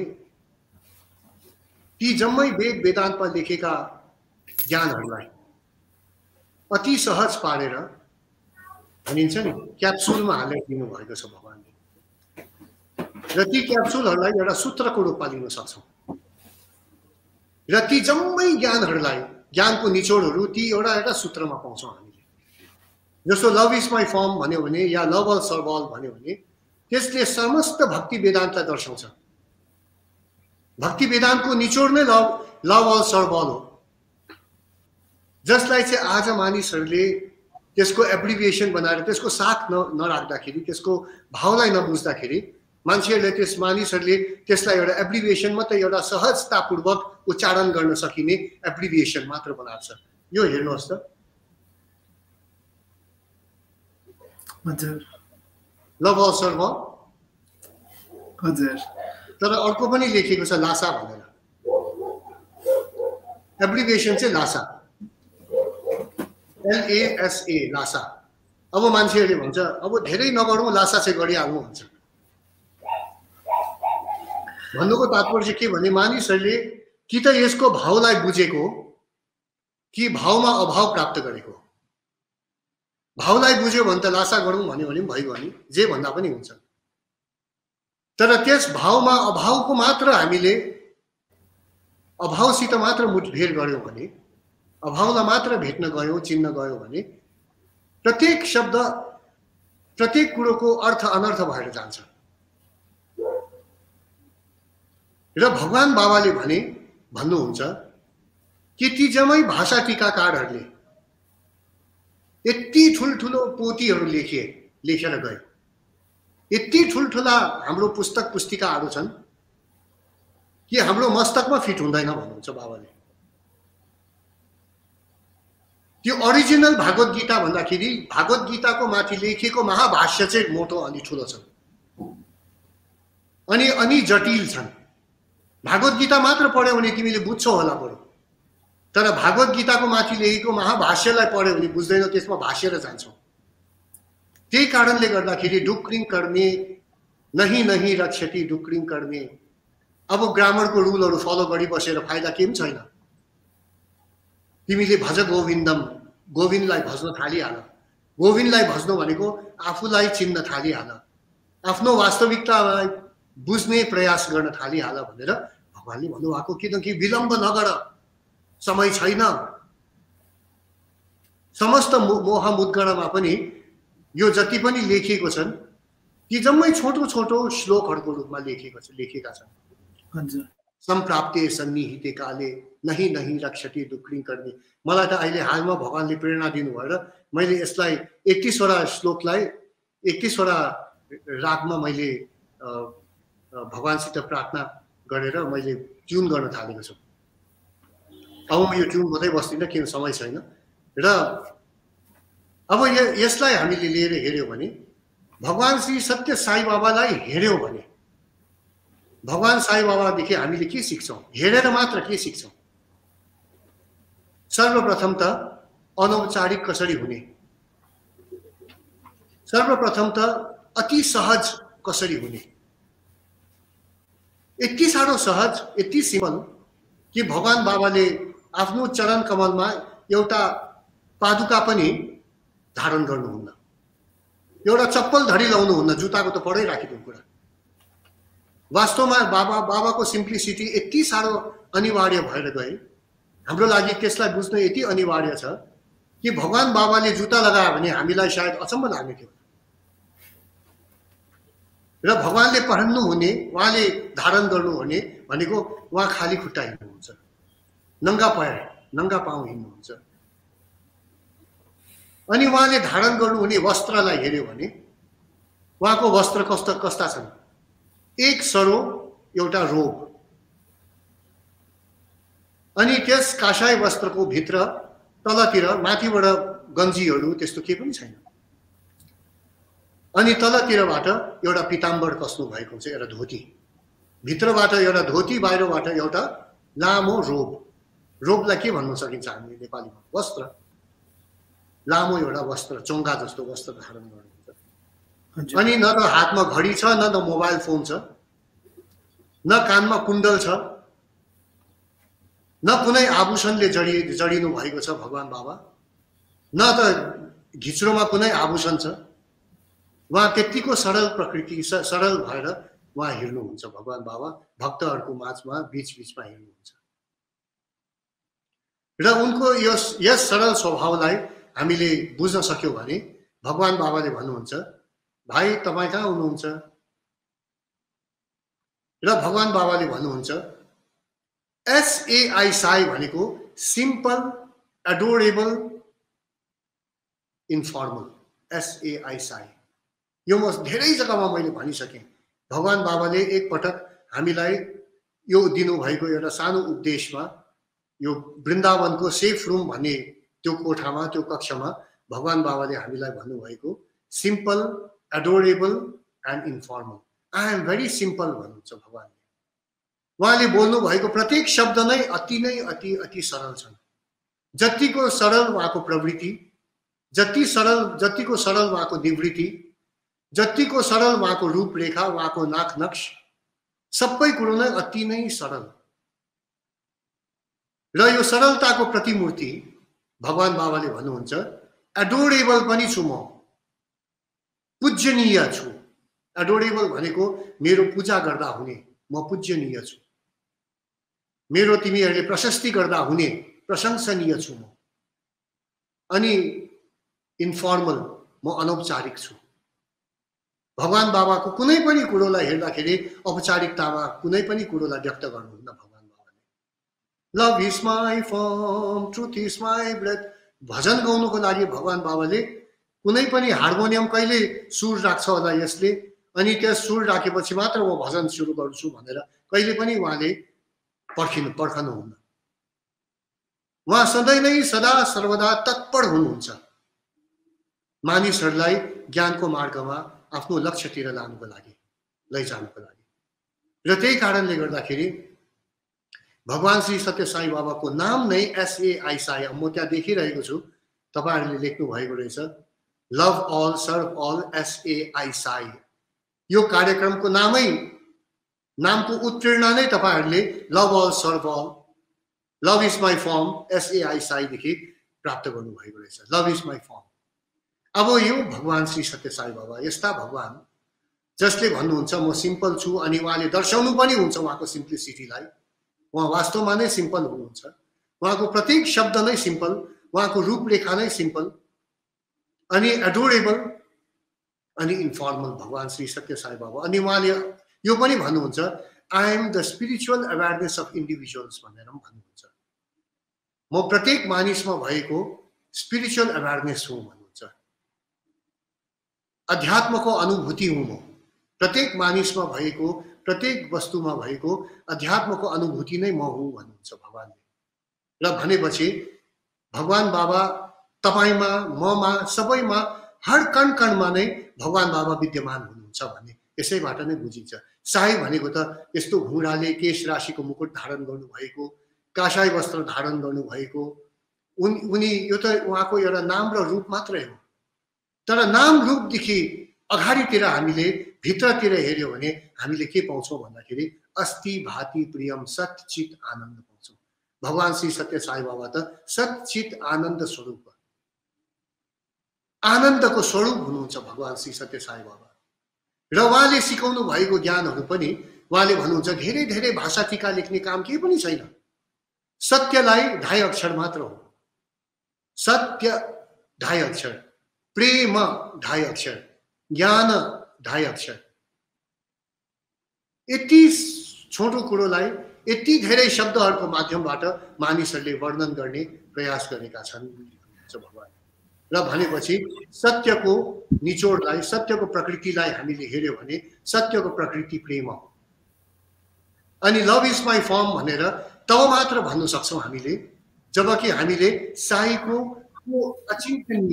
ती जम्मै वेद वेदान्तमा लेखेका ज्ञानहरूलाई अति सहज पारेर भनिन्छ नि क्याप्सुलमा हालेर दिनु भएको छ भगवानले। र ती क्याप्सुलहरूलाई एउटा सूत्रको रूपमा लिन सक्छौँ। र ती जम्मै ज्ञानहरूलाई, ज्ञानको निचोडहरू ती एउटा एउटा सूत्रमा पाउँछौँ हामीले। जस्तो लभ इज माई फर्म भन्यो भने या लभ अल सर्भ अल भन्यो भने त्यसले समस्त भक्ति वेदान्तलाई दर्शाउँछ। भक्ति वेदान्तको निचोड नै love love all serve all हो, जसलाई चाहिँ आज मानिसहरूले त्यसको एब्रिभिएसन बनाएर त्यसको साथ न नराख्दाखेरि, त्यसको भावलाई नबुझ्दाखेरि मान्छेहरूले त्यस मानिसहरूले त्यसलाई एउटा एब्रिभिएसन मात्रै, एउटा सहजतापूर्वक उच्चारण गर्न सकिने एब्रिभिएसन मात्र बनाएको छ। यो हेर्नुहोस् त। हजुर, लभ अल सर्भ अल। हजुर। तर अर्को पनि लेखिएको छ लासा भनेर, एब्रिभिएसन चाहिँ लासा, एलएएसए लासा। अब मान्छेहरूले भन्छ अब धेरै नगरौँ, लासा चाहिँ गरिहाल्नु भन्छ। भन्नुको तात्पर्य चाहिँ के भने मानिसहरूले कि त यसको भावलाई बुझेको कि भावमा अभाव प्राप्त गरेको। भावलाई बुझ्यो भने त लासा गरौँ भन्यो भने पनि भइगयो नि, जे भन्दा पनि हुन्छ। तर त्यस भावमा अभावको मात्र हामीले अभावसित मात्र मुठभेड गऱ्यौँ भने, अभावलाई मात्र भेट्न गयौँ, चिन्न गयौँ भने प्रत्येक शब्द, प्रत्येक कुरोको अर्थ अनर्थ भएर जान्छ। र भगवान बाबाले भने भन्नुहुन्छ कि ती जम्मै भाषा टीकाकारहरूले यति ठुल्ठुलो पोथीहरू लेखे लेखेर गए, यति ठुल्ठुला हाम्रो पुस्तक पुस्तिकाहरू छन् कि हाम्रो मस्तकमा फिट हुँदैन भन्नुहुन्छ बाबाले। त्यो ओरिजिनल भागवत गीता भन्दाखेरि भागवत गीताको माथि लेखिएको महाभाष्य चाहिँ मोटो अनि ठुलो छ, अनि अनि जटिल छन्। भागवत गीता मात्र पढ्यौ भने तिमीले बुझ्छौ होला बरु, तर भागवत गीताको माथि लेखेको महाभाष्यलाई पढ्यौ भने बुझ्दैनौ, त्यसमा भाष्य र जान्छौ। त्यही कारणले गर्दाखेरि डुक्रिङ कर्मे नहीं नहीं रक्षति डुक्रिङ कर्मे। अब ग्रामरको रुलहरू फलो गरी बसेर फाइदा केही पनि छैन। तिमीले भज गोविन्दम, गोविन्दलाई भज्न थालिहाल। गोविन्दलाई भज्नु भनेको आफूलाई चिन्न थालिहाल, आफ्नो वास्तविकतालाई बुझ्ने प्रयास गर्न थालिहाल भनेर भगवानले भन्नुभएको। किनकि विलम्ब नगर, समय छैन। समस्त मोह मुद्गणमा पनि यो जति पनि लेखिएको छन् ती जम्मै छोटो छोटो श्लोकहरूको रूपमा लेखिएको छ लेखेका छन्। हजुर। सम्प्राप्ते सन्निहिते काले नहीं नहीं रक्षति दुःखिं कर्मी। मलाई त अहिले हालमा भगवानले प्रेरणा दिनु भएर मैले यसलाई एकतीस वटा श्लोकलाई एकतीस वटा रागमा मैले भगवानसित प्रार्थना गरेर मैले ट्युन गर्न थालेको छु। अब म यो ट्युन मात्रै बस्दिनँ किन समय छैन। र अब यसलाई हामीले लिएर हेर्यौँ भने भगवान श्री सत्य साई बाबालाई हेर्यौँ भने भगवान साई बाबादेखि हामीले के सिक्छौँ? हेरेर मात्र के सिक्छौँ? सर्वप्रथम त अनौपचारिक कसरी हुने, सर्वप्रथम त अति सहज कसरी हुने। यति साह्रो सहज, यति सिम्पल कि भगवान बाबाले आफ्नो चरण कमलमा एउटा पादुका पनि धारण गर्नुहुन्न, एउटा चप्पल धरी लाउनुहुन्न, जुत्ताको त परै राखिदिनु कुरा। वास्तवमा बाबा बाबाको सिम्प्लिसिटी यति साह्रो अनिवार्य भएर गए, हाम्रो लागि त्यसलाई बुझ्न यति अनिवार्य छ कि भगवान बाबाले जुत्ता लगायो भने हामीलाई सायद अचम्म लाग्ने थियो। र भगवानले पहन्नु हुने, उहाँले धारण गर्नुहुने भनेको उहाँ खाली खुट्टा हिँड्नुहुन्छ, नङ्गा पैर नङ्गा पाउ हिँड्नुहुन्छ। अनि उहाँले धारण गर्नुहुने वस्त्रलाई हेर्यो भने उहाँको वस्त्र कस्ता कस्ता छन्? एक सरो, एउटा रोब, अनि त्यस काशाय वस्त्रको भित्र तलतिर माथिबाट गन्जीहरू त्यस्तो के पनि छैन। अनि तलतिरबाट एउटा पिताम्बर कस्नु भएको हुन्छ, एउटा धोती, भित्रबाट एउटा धोती, बाहिरबाट एउटा लामो रोब। रोबलाई के भन्न सकिन्छ हामीले नेपालीमा? वस्त्र, लामो एउटा वस्त्र, चोङ्गा जस्तो वस्त्र धारण गर्नुहुन्छ। अनि न त हातमा घडी छ, न त मोबाइल फोन छ, न कानमा कुण्डल छ, न कुनै आभूषणले जडि जडिनु भएको छ भगवान बाबा, न त घिच्रोमा कुनै आभूषण छ। उहाँ त्यतिको सरल प्रकृति, सरल भएर उहाँ हिँड्नुहुन्छ भगवान बाबा, भक्तहरूको माझमा बीच बीचमा हिँड्नुहुन्छ। र उनको यस यस सरल स्वभावलाई हामीले बुझ्न सक्यौँ भने भगवान बाबाले भन्नुहुन्छ, भाइ तपाईँ कहाँ हुनुहुन्छ? र भगवान बाबाले भन्नुहुन्छ एसएआई साई भनेको simple, adorable, informal. S A I Sai यो म धेरै जग्गामा मैले भनिसकेँ। भगवान बाबाले एकपटक हामीलाई यो दिनुभएको एउटा सानो उपदेशमा, यो वृन्दावनको सेफ रुम भन्ने त्यो कोठामा, त्यो कक्षमा भगवान बाबाले हामीलाई भन्नुभएको simple, adorable and informal. I am very simple भन्नुहुन्छ भगवानले। उहाँले बोल्नु भएको प्रत्येक शब्द नै अति नै अति अति सरल छन्। जतिको सरल उहाँको प्रवृत्ति, जति सरल जतिको सरल उहाँको निवृत्ति, जतिको सरल उहाँको रूपरेखा, उहाँको नाक नक्श, सबै कुरो नै अति नै सरल। र यो सरलताको प्रतिमूर्ति भगवान बाबाले भन्नुहुन्छ एडोरेबल पनि छु म, पूजनीय छु। एडोरेबल भनेको मेरो पूजा गर्दा हुने, म पूजनीय छु। मेरो तिमीहरूले प्रशस्ति गर्दा हुने, प्रशंसनीय छु म। अनि इन्फर्मल, म अनौपचारिक छु। भगवान बाबाको कुनै पनि कुरोलाई हेर्दाखेरि औपचारिकतामा कुनै पनि कुरोलाई व्यक्त गर्नुहुन्न भगवान बाबाले। Love is my form, truth is my breath. भजन गाउनुको लागि भगवान बाबाले कुनै पनि हार्मोनियम कहिले सुर राख्छ होला यसले, अनि त्यस सुर राखेपछि मात्र म भजन सुरु गर्छु भनेर कहिले पनि उहाँले पर्खिनु पर्खनुहुन्न। उहाँ सधैँ नै सदा सर्वदा तत्पर हुनुहुन्छ मानिसहरूलाई ज्ञानको मार्गमा आफ्नो लक्ष्यतिर लानुको लागि, लैजानुको लागि। र त्यही कारणले गर्दाखेरि भगवान श्री सत्य साई बाबाको नाम नै एसएआई साई, म त्यहाँ देखिरहेको छु, तपाईँहरूले लेख्नु भएको रहेछ, love all serve all S A I Sai. यो कार्यक्रमको नामै, नामको उत्प्रेरणा नै तपाईँहरूले love all serve all, love is my form, S A I साईदेखि प्राप्त गर्नुभएको रहेछ। Love is my form. अब यो भगवान श्री सत्य साई बाबा यस्ता भगवान जसले भन्नुहुन्छ म सिम्पल छु, अनि उहाँले दर्शाउनु पनि हुन्छ उहाँको सिम्प्लिसिटीलाई। उहाँ वास्तवमा नै सिम्पल हुनुहुन्छ, उहाँको प्रत्येक शब्द नै सिम्पल, उहाँको रूपरेखा नै सिम्पल अनि एडोरेबल अनि इन्फर्मल भगवान श्री सत्य साई बाबा। अनि उहाँले यो पनि भन्नुहुन्छ I am the spiritual awareness of individuals भनेर पनि भन्नुहुन्छ। म प्रत्येक मानिसमा भएको स्पिरिचुअल अवेयरनेस हुँ भन्नुहुन्छ। अध्यात्मको अनुभूति हुँ म, प्रत्येक मानिसमा भएको प्रत्येक वस्तुमा भएको अध्यात्मको अनुभूति नै म हुँ भन्नुहुन्छ भगवानले। र भनेपछि भगवान बाबा तपाईमा ममा सबैमा हर कण कणमा नै भगवान बाबा विद्यमान हुनुहुन्छ भन्ने यसैबाट नै बुझिन्छ। साई भनेको त यस्तो घुँडाले केश राशिको मुकुट धारण गर्नुभएको, काशाई वस्त्र धारण गर्नुभएको उन उनी यो त उहाँको एउटा नाम र रूप मात्रै हो। तर नाम रूपदेखि अगाडितिर हामीले भित्रतिर हेर्यो भने हामीले के पाउँछौँ भन्दाखेरि अस्ति भाति प्रियम सच्चित आनन्द पाउँछौँ। भगवान श्री सत्य साई बाबा त सच्चित आनन्द स्वरूप, आनन्दको स्वरूप हुनुहुन्छ भगवान श्री सत्य साई बाबा। र उहाँले सिकाउनु भएको ज्ञानहरू पनि उहाँले भन्नुहुन्छ धेरै धेरै भाषा टीका लेख्ने काम केही पनि छैन। सत्यलाई ढाई अक्षर मात्र हो। सत्य ढाई अक्षर, प्रेम ढाई अक्षर, ज्ञान ढाई अक्षर। यति छोटो कुरोलाई यति धेरै शब्दहरूको माध्यमबाट मानिसहरूले वर्णन गर्ने प्रयास गरेका छन् भगवान। र भनेपछि सत्यको निचोडलाई, सत्यको प्रकृतिलाई हामीले हेर्यो भने सत्यको प्रकृति प्रेम हो। अनि लभ इज माई फर्म भनेर तब मात्र भन्न सक्छौँ हामीले जबकि हामीले साईको त्यो अचिन्तनीय,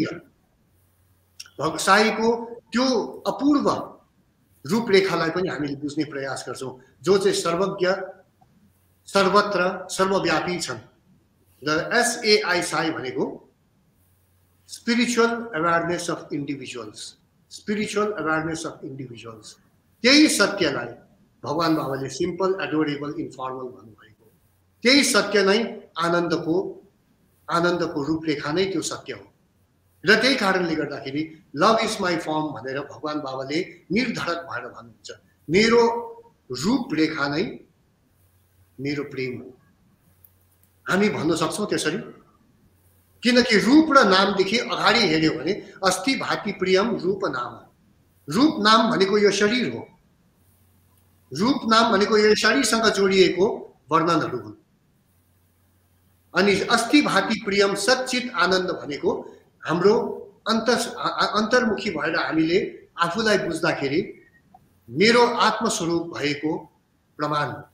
साईको त्यो अपूर्व रूपरेखालाई पनि हामीले बुझ्ने प्रयास गर्छौँ, जो चाहिँ सर्वज्ञ, सर्वत्र, सर्वव्यापी छन्। र एसएआई साई भनेको spiritual awareness of individuals, spiritual awareness of individuals. त्यही सत्यलाई भगवान बाबाले सिम्पल, एडोरेबल, इन्फर्मल भन्नुभएको, त्यही सत्य नै आनन्दको आनन्दको रूपरेखा नै त्यो सत्य हो। र त्यही कारणले गर्दाखेरि लभ इज माई फर्म भनेर भगवान बाबाले निर्धडक भएर भन्नुहुन्छ मेरो रूपरेखा नै मेरो प्रेम हो। हामी भन्न सक्छौँ त्यसरी, किनकि रूप र नामदेखि अगाडि हेर्यो भने अस्ति भाति प्रियम रूप नाम। रूप नाम भनेको यो शरीर हो। रूप नाम भनेको यो शरीरसँग जोडिएको वर्णनहरू हुन्। अनि अस्ति भाति प्रियम सच्चित आनन्द भनेको हाम्रो अन्तर अन्तर्मुखी भएर हामीले आफूलाई बुझ्दाखेरि मेरो आत्मस्वरूप भएको प्रमाण हो।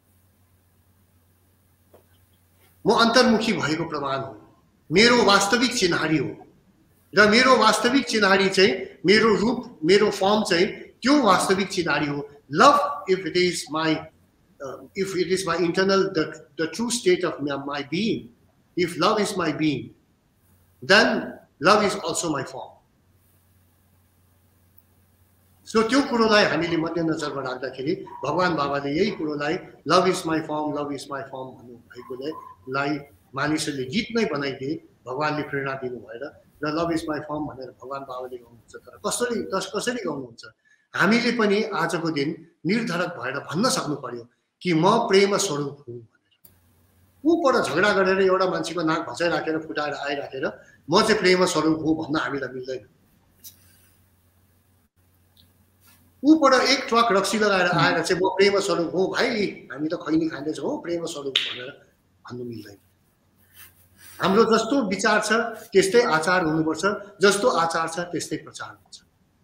म अन्तर्मुखी भएको प्रमाण हो, मेरो वास्तविक चिन्हारी हो। र मेरो वास्तविक चिन्हारी चाहिँ मेरो रूप, मेरो फर्म चाहिँ त्यो वास्तविक चिन्हारी हो। Love if it is my if it is my internal the the true state of my being, if love is my being then love is also my form. So त्यो कुरोलाई हामीले मध्यनजरमा राख्दाखेरि भगवान बाबाले यही कुरोलाई love is my form, love is my form भन्नुभएकोले लाई मानिसहरूले गीत नै बनाइदिए, भगवानले प्रेरणा दिनु भएर। र लभ इज माई फर्म भनेर भगवान बाबाले गाउनुहुन्छ। तर कसरी कसरी गाउनुहुन्छ? हामीले पनि आजको दिन निर्धडक भएर भन्न सक्नु पर्यो कि म प्रेम स्वरूप हुँ भनेर। ऊपर झगडा गरेर एउटा मान्छेको नाक भचाइराखेर फुटाएर आइराखेर म चाहिँ प्रेम स्वरूप हुँ भन्न हामीलाई मिल्दैन। ऊपर एक ट्रक रक्सी लगाएर आएर चाहिँ म प्रेम स्वरूप हुँ भाइ, हामी त खैनी खाँदैछौँ हो प्रेम स्वरूप भनेर भन्नु मिल्दैन। हाम्रो जस्तो विचार छ त्यस्तै आचार हुनुपर्छ, जस्तो आचार छ त्यस्तै प्रचार हुन्छ।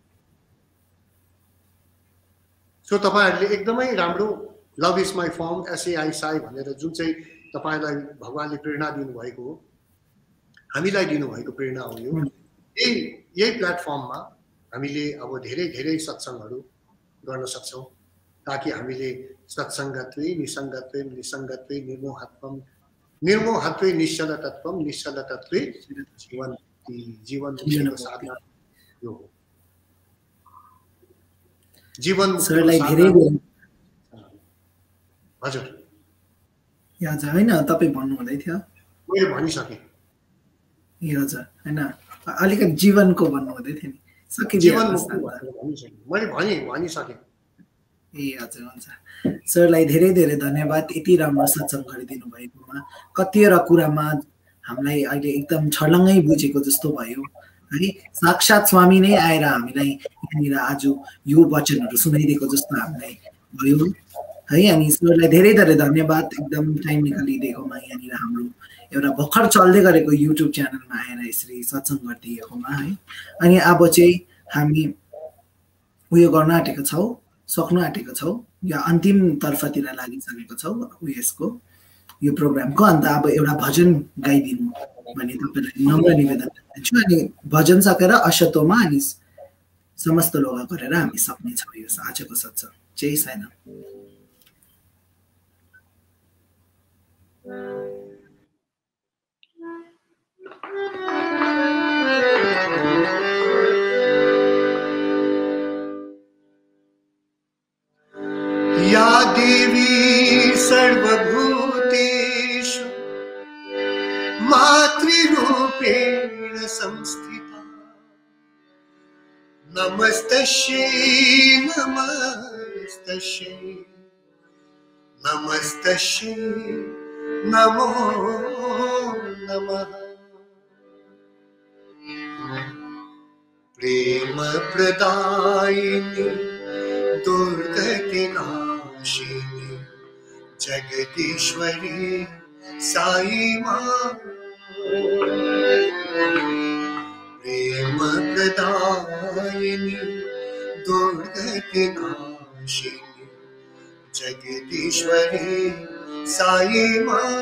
सो तपाईहरुले एकदमै राम्रो love is my form S A I Sai भनेर जुन चाहिँ तपाईलाई भगवानले प्रेरणा दिनुभएको हो, हामीलाई दिनुभएको प्रेरणा हो। यो यही यही प्लेटफर्ममा हामीले अब धेरै धेरै सत्सङ्गहरू गर्न सक्छौँ ताकि हामीले सत्सङ्गत्वै निसङ्गत्वै निसङ्गत्वै निर्मोहत्वम निर्मोहत्वै निश्चल तत्वम निश्चल तत्वै जीवन जीवन मुक्तिको साधना यो हो। जीवन सरलाई धेरै हजुर याद हैन तपाई भन्नु हुँदै थियो? मैले भनिसकेँ। ए हजुर हैन अलिकति जीवनको भन्नु हुँदै थियो नि। जीवन मैले भने भनिसकेँ। ए हजुर हुन्छ। सरलाई धेरै धेरै धन्यवाद यति राम्रो सत्सङ्ग गरिदिनु भएकोमा। कतिवटा कुरामा हामीलाई अहिले एकदम छर्लङ्गै बुझेको जस्तो भयो है। साक्षात् स्वामी नै आएर हामीलाई यहाँनिर आज यो वचनहरू सुनाइदिएको जस्तो हामीलाई भयो है। अनि ईश्वरलाई धेरै धेरै धन्यवाद एकदम टाइम निकालिदिएकोमा, यहाँनिर हाम्रो एउटा भर्खर चल्दै गरेको युट्युब च्यानलमा आएर यसरी सत्सङ्ग गरिदिएकोमा है। अनि अब चाहिँ हामी उयो गर्न आँटेका छौँ, सक्नु आँटेका छौँ, या अन्तिम तर्फतिर लागिसकेको छौँ उयसको यो प्रोग्रामको। अन्त अब एउटा भजन गाइदिनु भन्ने तपाईँलाई नम्र निवेदन गर्छु। अनि भजन सकेर असतोमा अनि समस्त लोगा गरेर हामी सक्नेछौँ यो आजको सत्सङ्ग। जय साईनाथ। या देवी सर्वभूतेषु मातृरूपेण संस्थिता, नमस्तस्यै नमस्तस्यै नमस्तस्यै नमो नमः। प्रेम प्रदायिनी दुर्गतिनाशिनी जगदीश्वरी साई मां, प्रेम प्रदायिनी दुर्गतिनाशिनी जगदीश्वरी साई मां।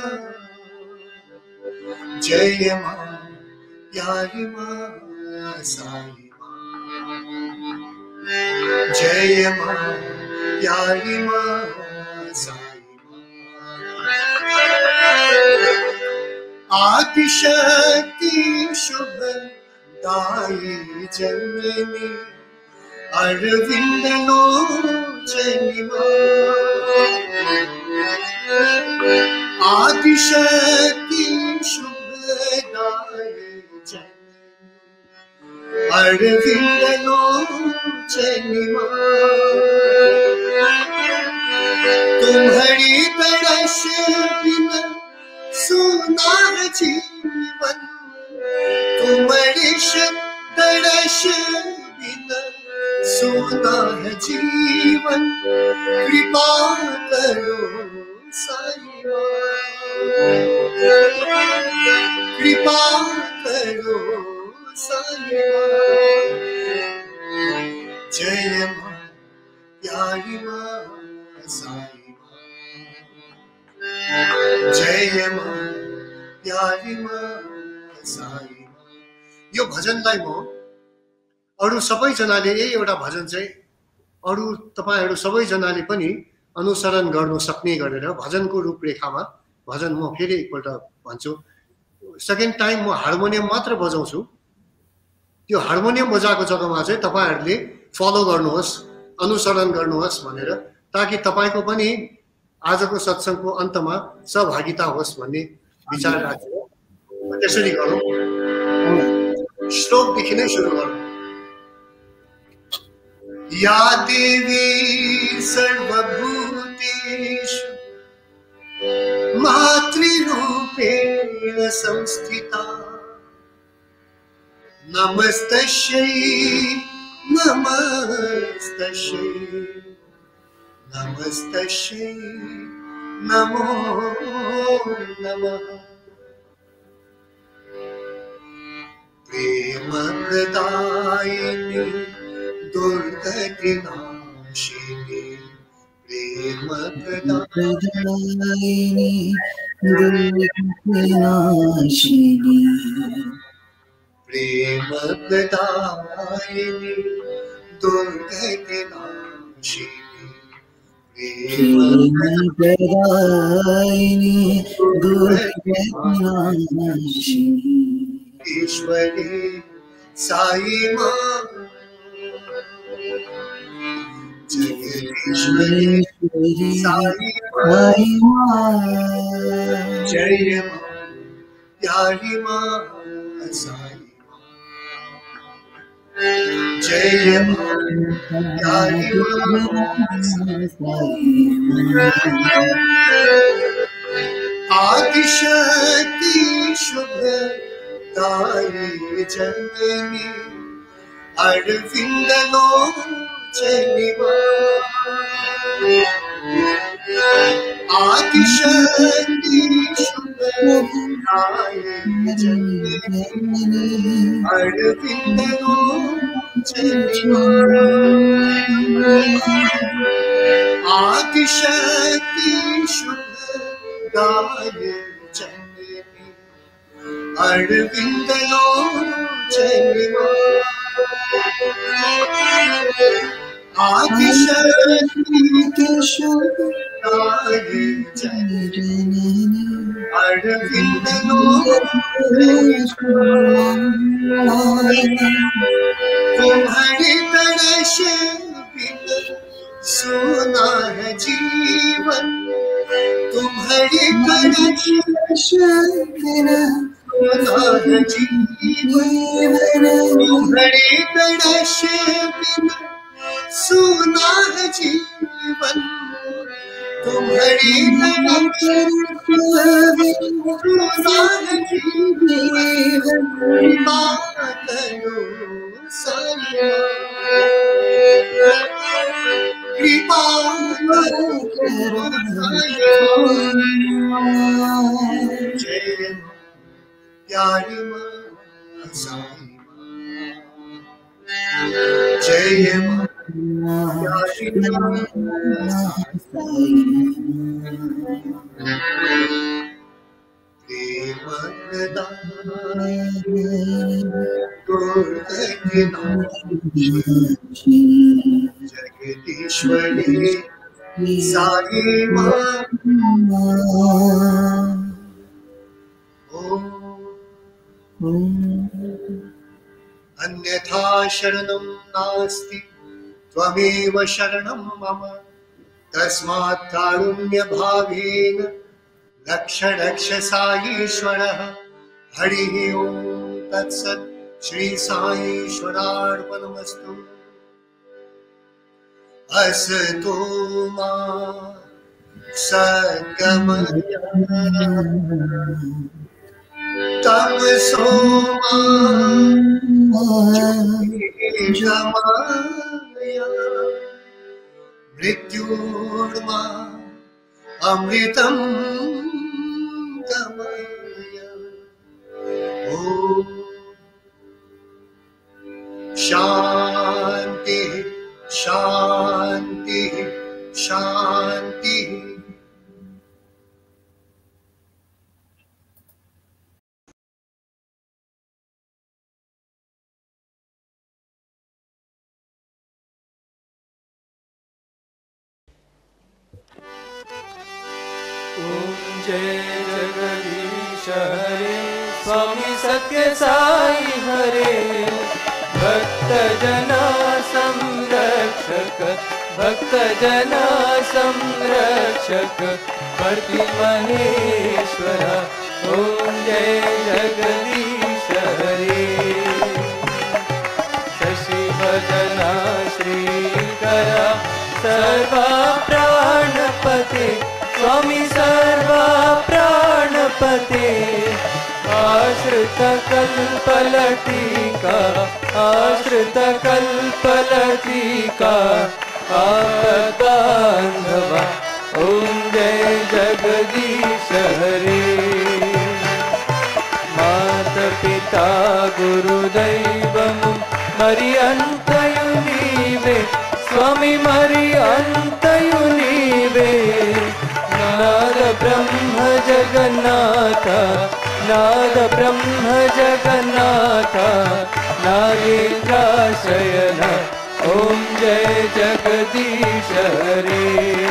जय मां प्यारी मां साई मां, जय मां प्यारी मां साई मां। आदिशक्ति शुभ दाई जननी अरविंद लोचनी मां, आदिशक्ति शुभ दाई जननी अरविंद लोचनी मां। तुम्हारी तरस बिना सुना जीवन, तुम्हारी तरस बिना सुना जीवन, कृपा करो साई मां, कृपा करो साई मां। जय मां प्यारी मां साई मां, जय मां प्यारी मां साई मां। यो भजनलाई म अरू सबैजनाले यही एउटा भजन चाहिँ अरू तपाईहरु सबैजनाले पनि अनुसरण गर्न सक्ने गरेर भजनको रूपरेखामा भजन म फेरि एकपल्ट भन्छु। सेकेन्ड टाइम म हार्मोनियम मात्र बजाउँछु। त्यो हार्मोनियम बजाएको जग्गामा चाहिँ तपाईहरुले फलो गर्नुहोस्, अनुसरण गर्नुहोस् भनेर, ताकि तपाईको पनि आजको सत्संगको अन्तमा सहभागिता होस् भन्ने विचार राखेर त्यसरी गरौँ। श्लोकदेखि नै सुरु गरौँ। या देवी सर्वभूतेषु मातृरूपेण संस्थिता, नमस्तस्यै नमस्तस्यै नमस्तस्यै नमो नमः। प्रेम प्रदायिनी दुर्गतिनाशिनी, प्रेम प्रदायिनी दुर्गतिनाशिनी, प्रेम प्रदायिनी दुर्गतिनाशिनी, प्रेम प्रदायिनी दुर्गतिनाशिनी, ईश्वरी साई मां, जगदीश्वरी साई मां। जय मां प्यारी मां साई मां, जय मां प्यारी मां साई मां। आदिशक्ति शुभदायी जननी अरविंदलोचनी आदिशक्ति शुभदायी जननी अरविंदलोचनी आदिशक्ति शुभदायी जननी अरविंदलोचनी आदिशक्ति शुभदायी जननी अरविंदलोचनी तुम्हारी तरश बिना सोना है जीवन तुम्हारी तरश बिना सोना है जीवन तुम्हारी तरश बिना सोना है जीवन तुम्हारी तरश बिना सोना है जीवन कृपा करो जय प्यारी माँ साई जय माँ प्यारी माँ जगदीश्वरी साई माँ अन्यथा शरणं नास्ति त्वमेव शरणं मम तस्मात् कारुण्य भावेन रक्ष रक्ष साईश्वरः हरिः ओम तत्सत् श्री साईश्वरार्पणमस्तु असतो मा सद्गमय तमसो मा ज्योतिर्गमय मृत्युर्मा अमृतं गमय ओम शांति शांति शांति जय जगदीश हरे स्वामी सत्य साई हरे भक्त जना संरक्षक भक्त जना संरक्षक भक्ति महेश्वर ओम जय जगदीश हरे शशि वदना श्रीकरा सर्वा प्राणपते स्वामी सर्वा प्राणपते आश्रित कल्पलतिका आश्रित कल्पलतिका आपद्बान्धवा ओम जय जगदीश हरे माता पिता गुरुदैवं मरि अंतयु नीवे स्वामी मरि अंतयु नीवे नाद ब्रह्म जगन्नाथ नाद ब्रह्म जगन्नाथ नागेन्द्राशयन ओम जय जगदीश हरे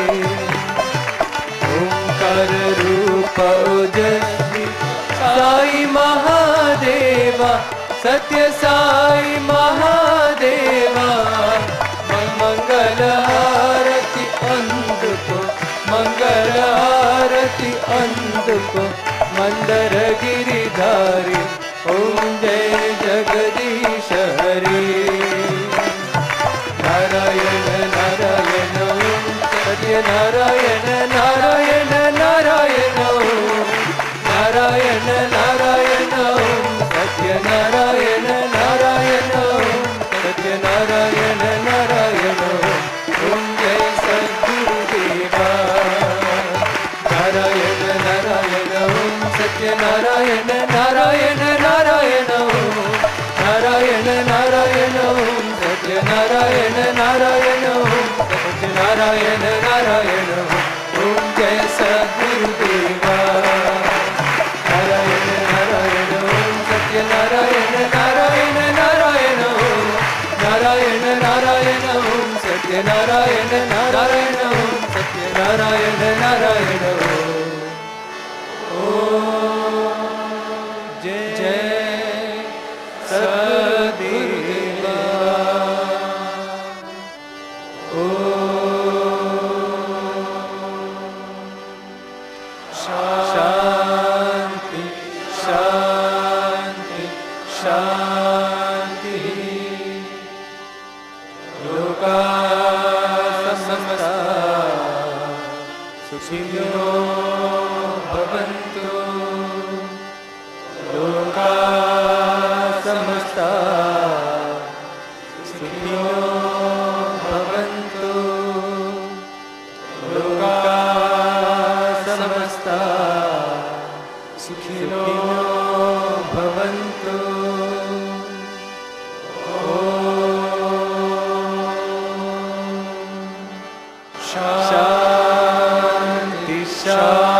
ओंकार रूप ओजस्वी साई महादेवा सत्य साई महादेवा मंगल आरती अंधको मंगल आरती अंधको मंदर गिरिधारी ओम जय जगदीश हरे नारायण नारायण ओम सत्य नारायण नारायण नारायण ओम नारायण नारायण ओम जय सद्गुरुदेवा नारायण नारायण ओम सत्य नारायण नारायण नारायण ओम नारायण नारायण ओम सत्य नारायण नारायण ओम सत्य नारायण नारायण ओम जय जय सद्गुरुदेवा शांति शांति शांति लोका समस्ता सुखिनो भवन्तु लोका समस्ता सुखिनो भवन्तु लोका समस्ता सुखिनो भवन्तु शांति शांति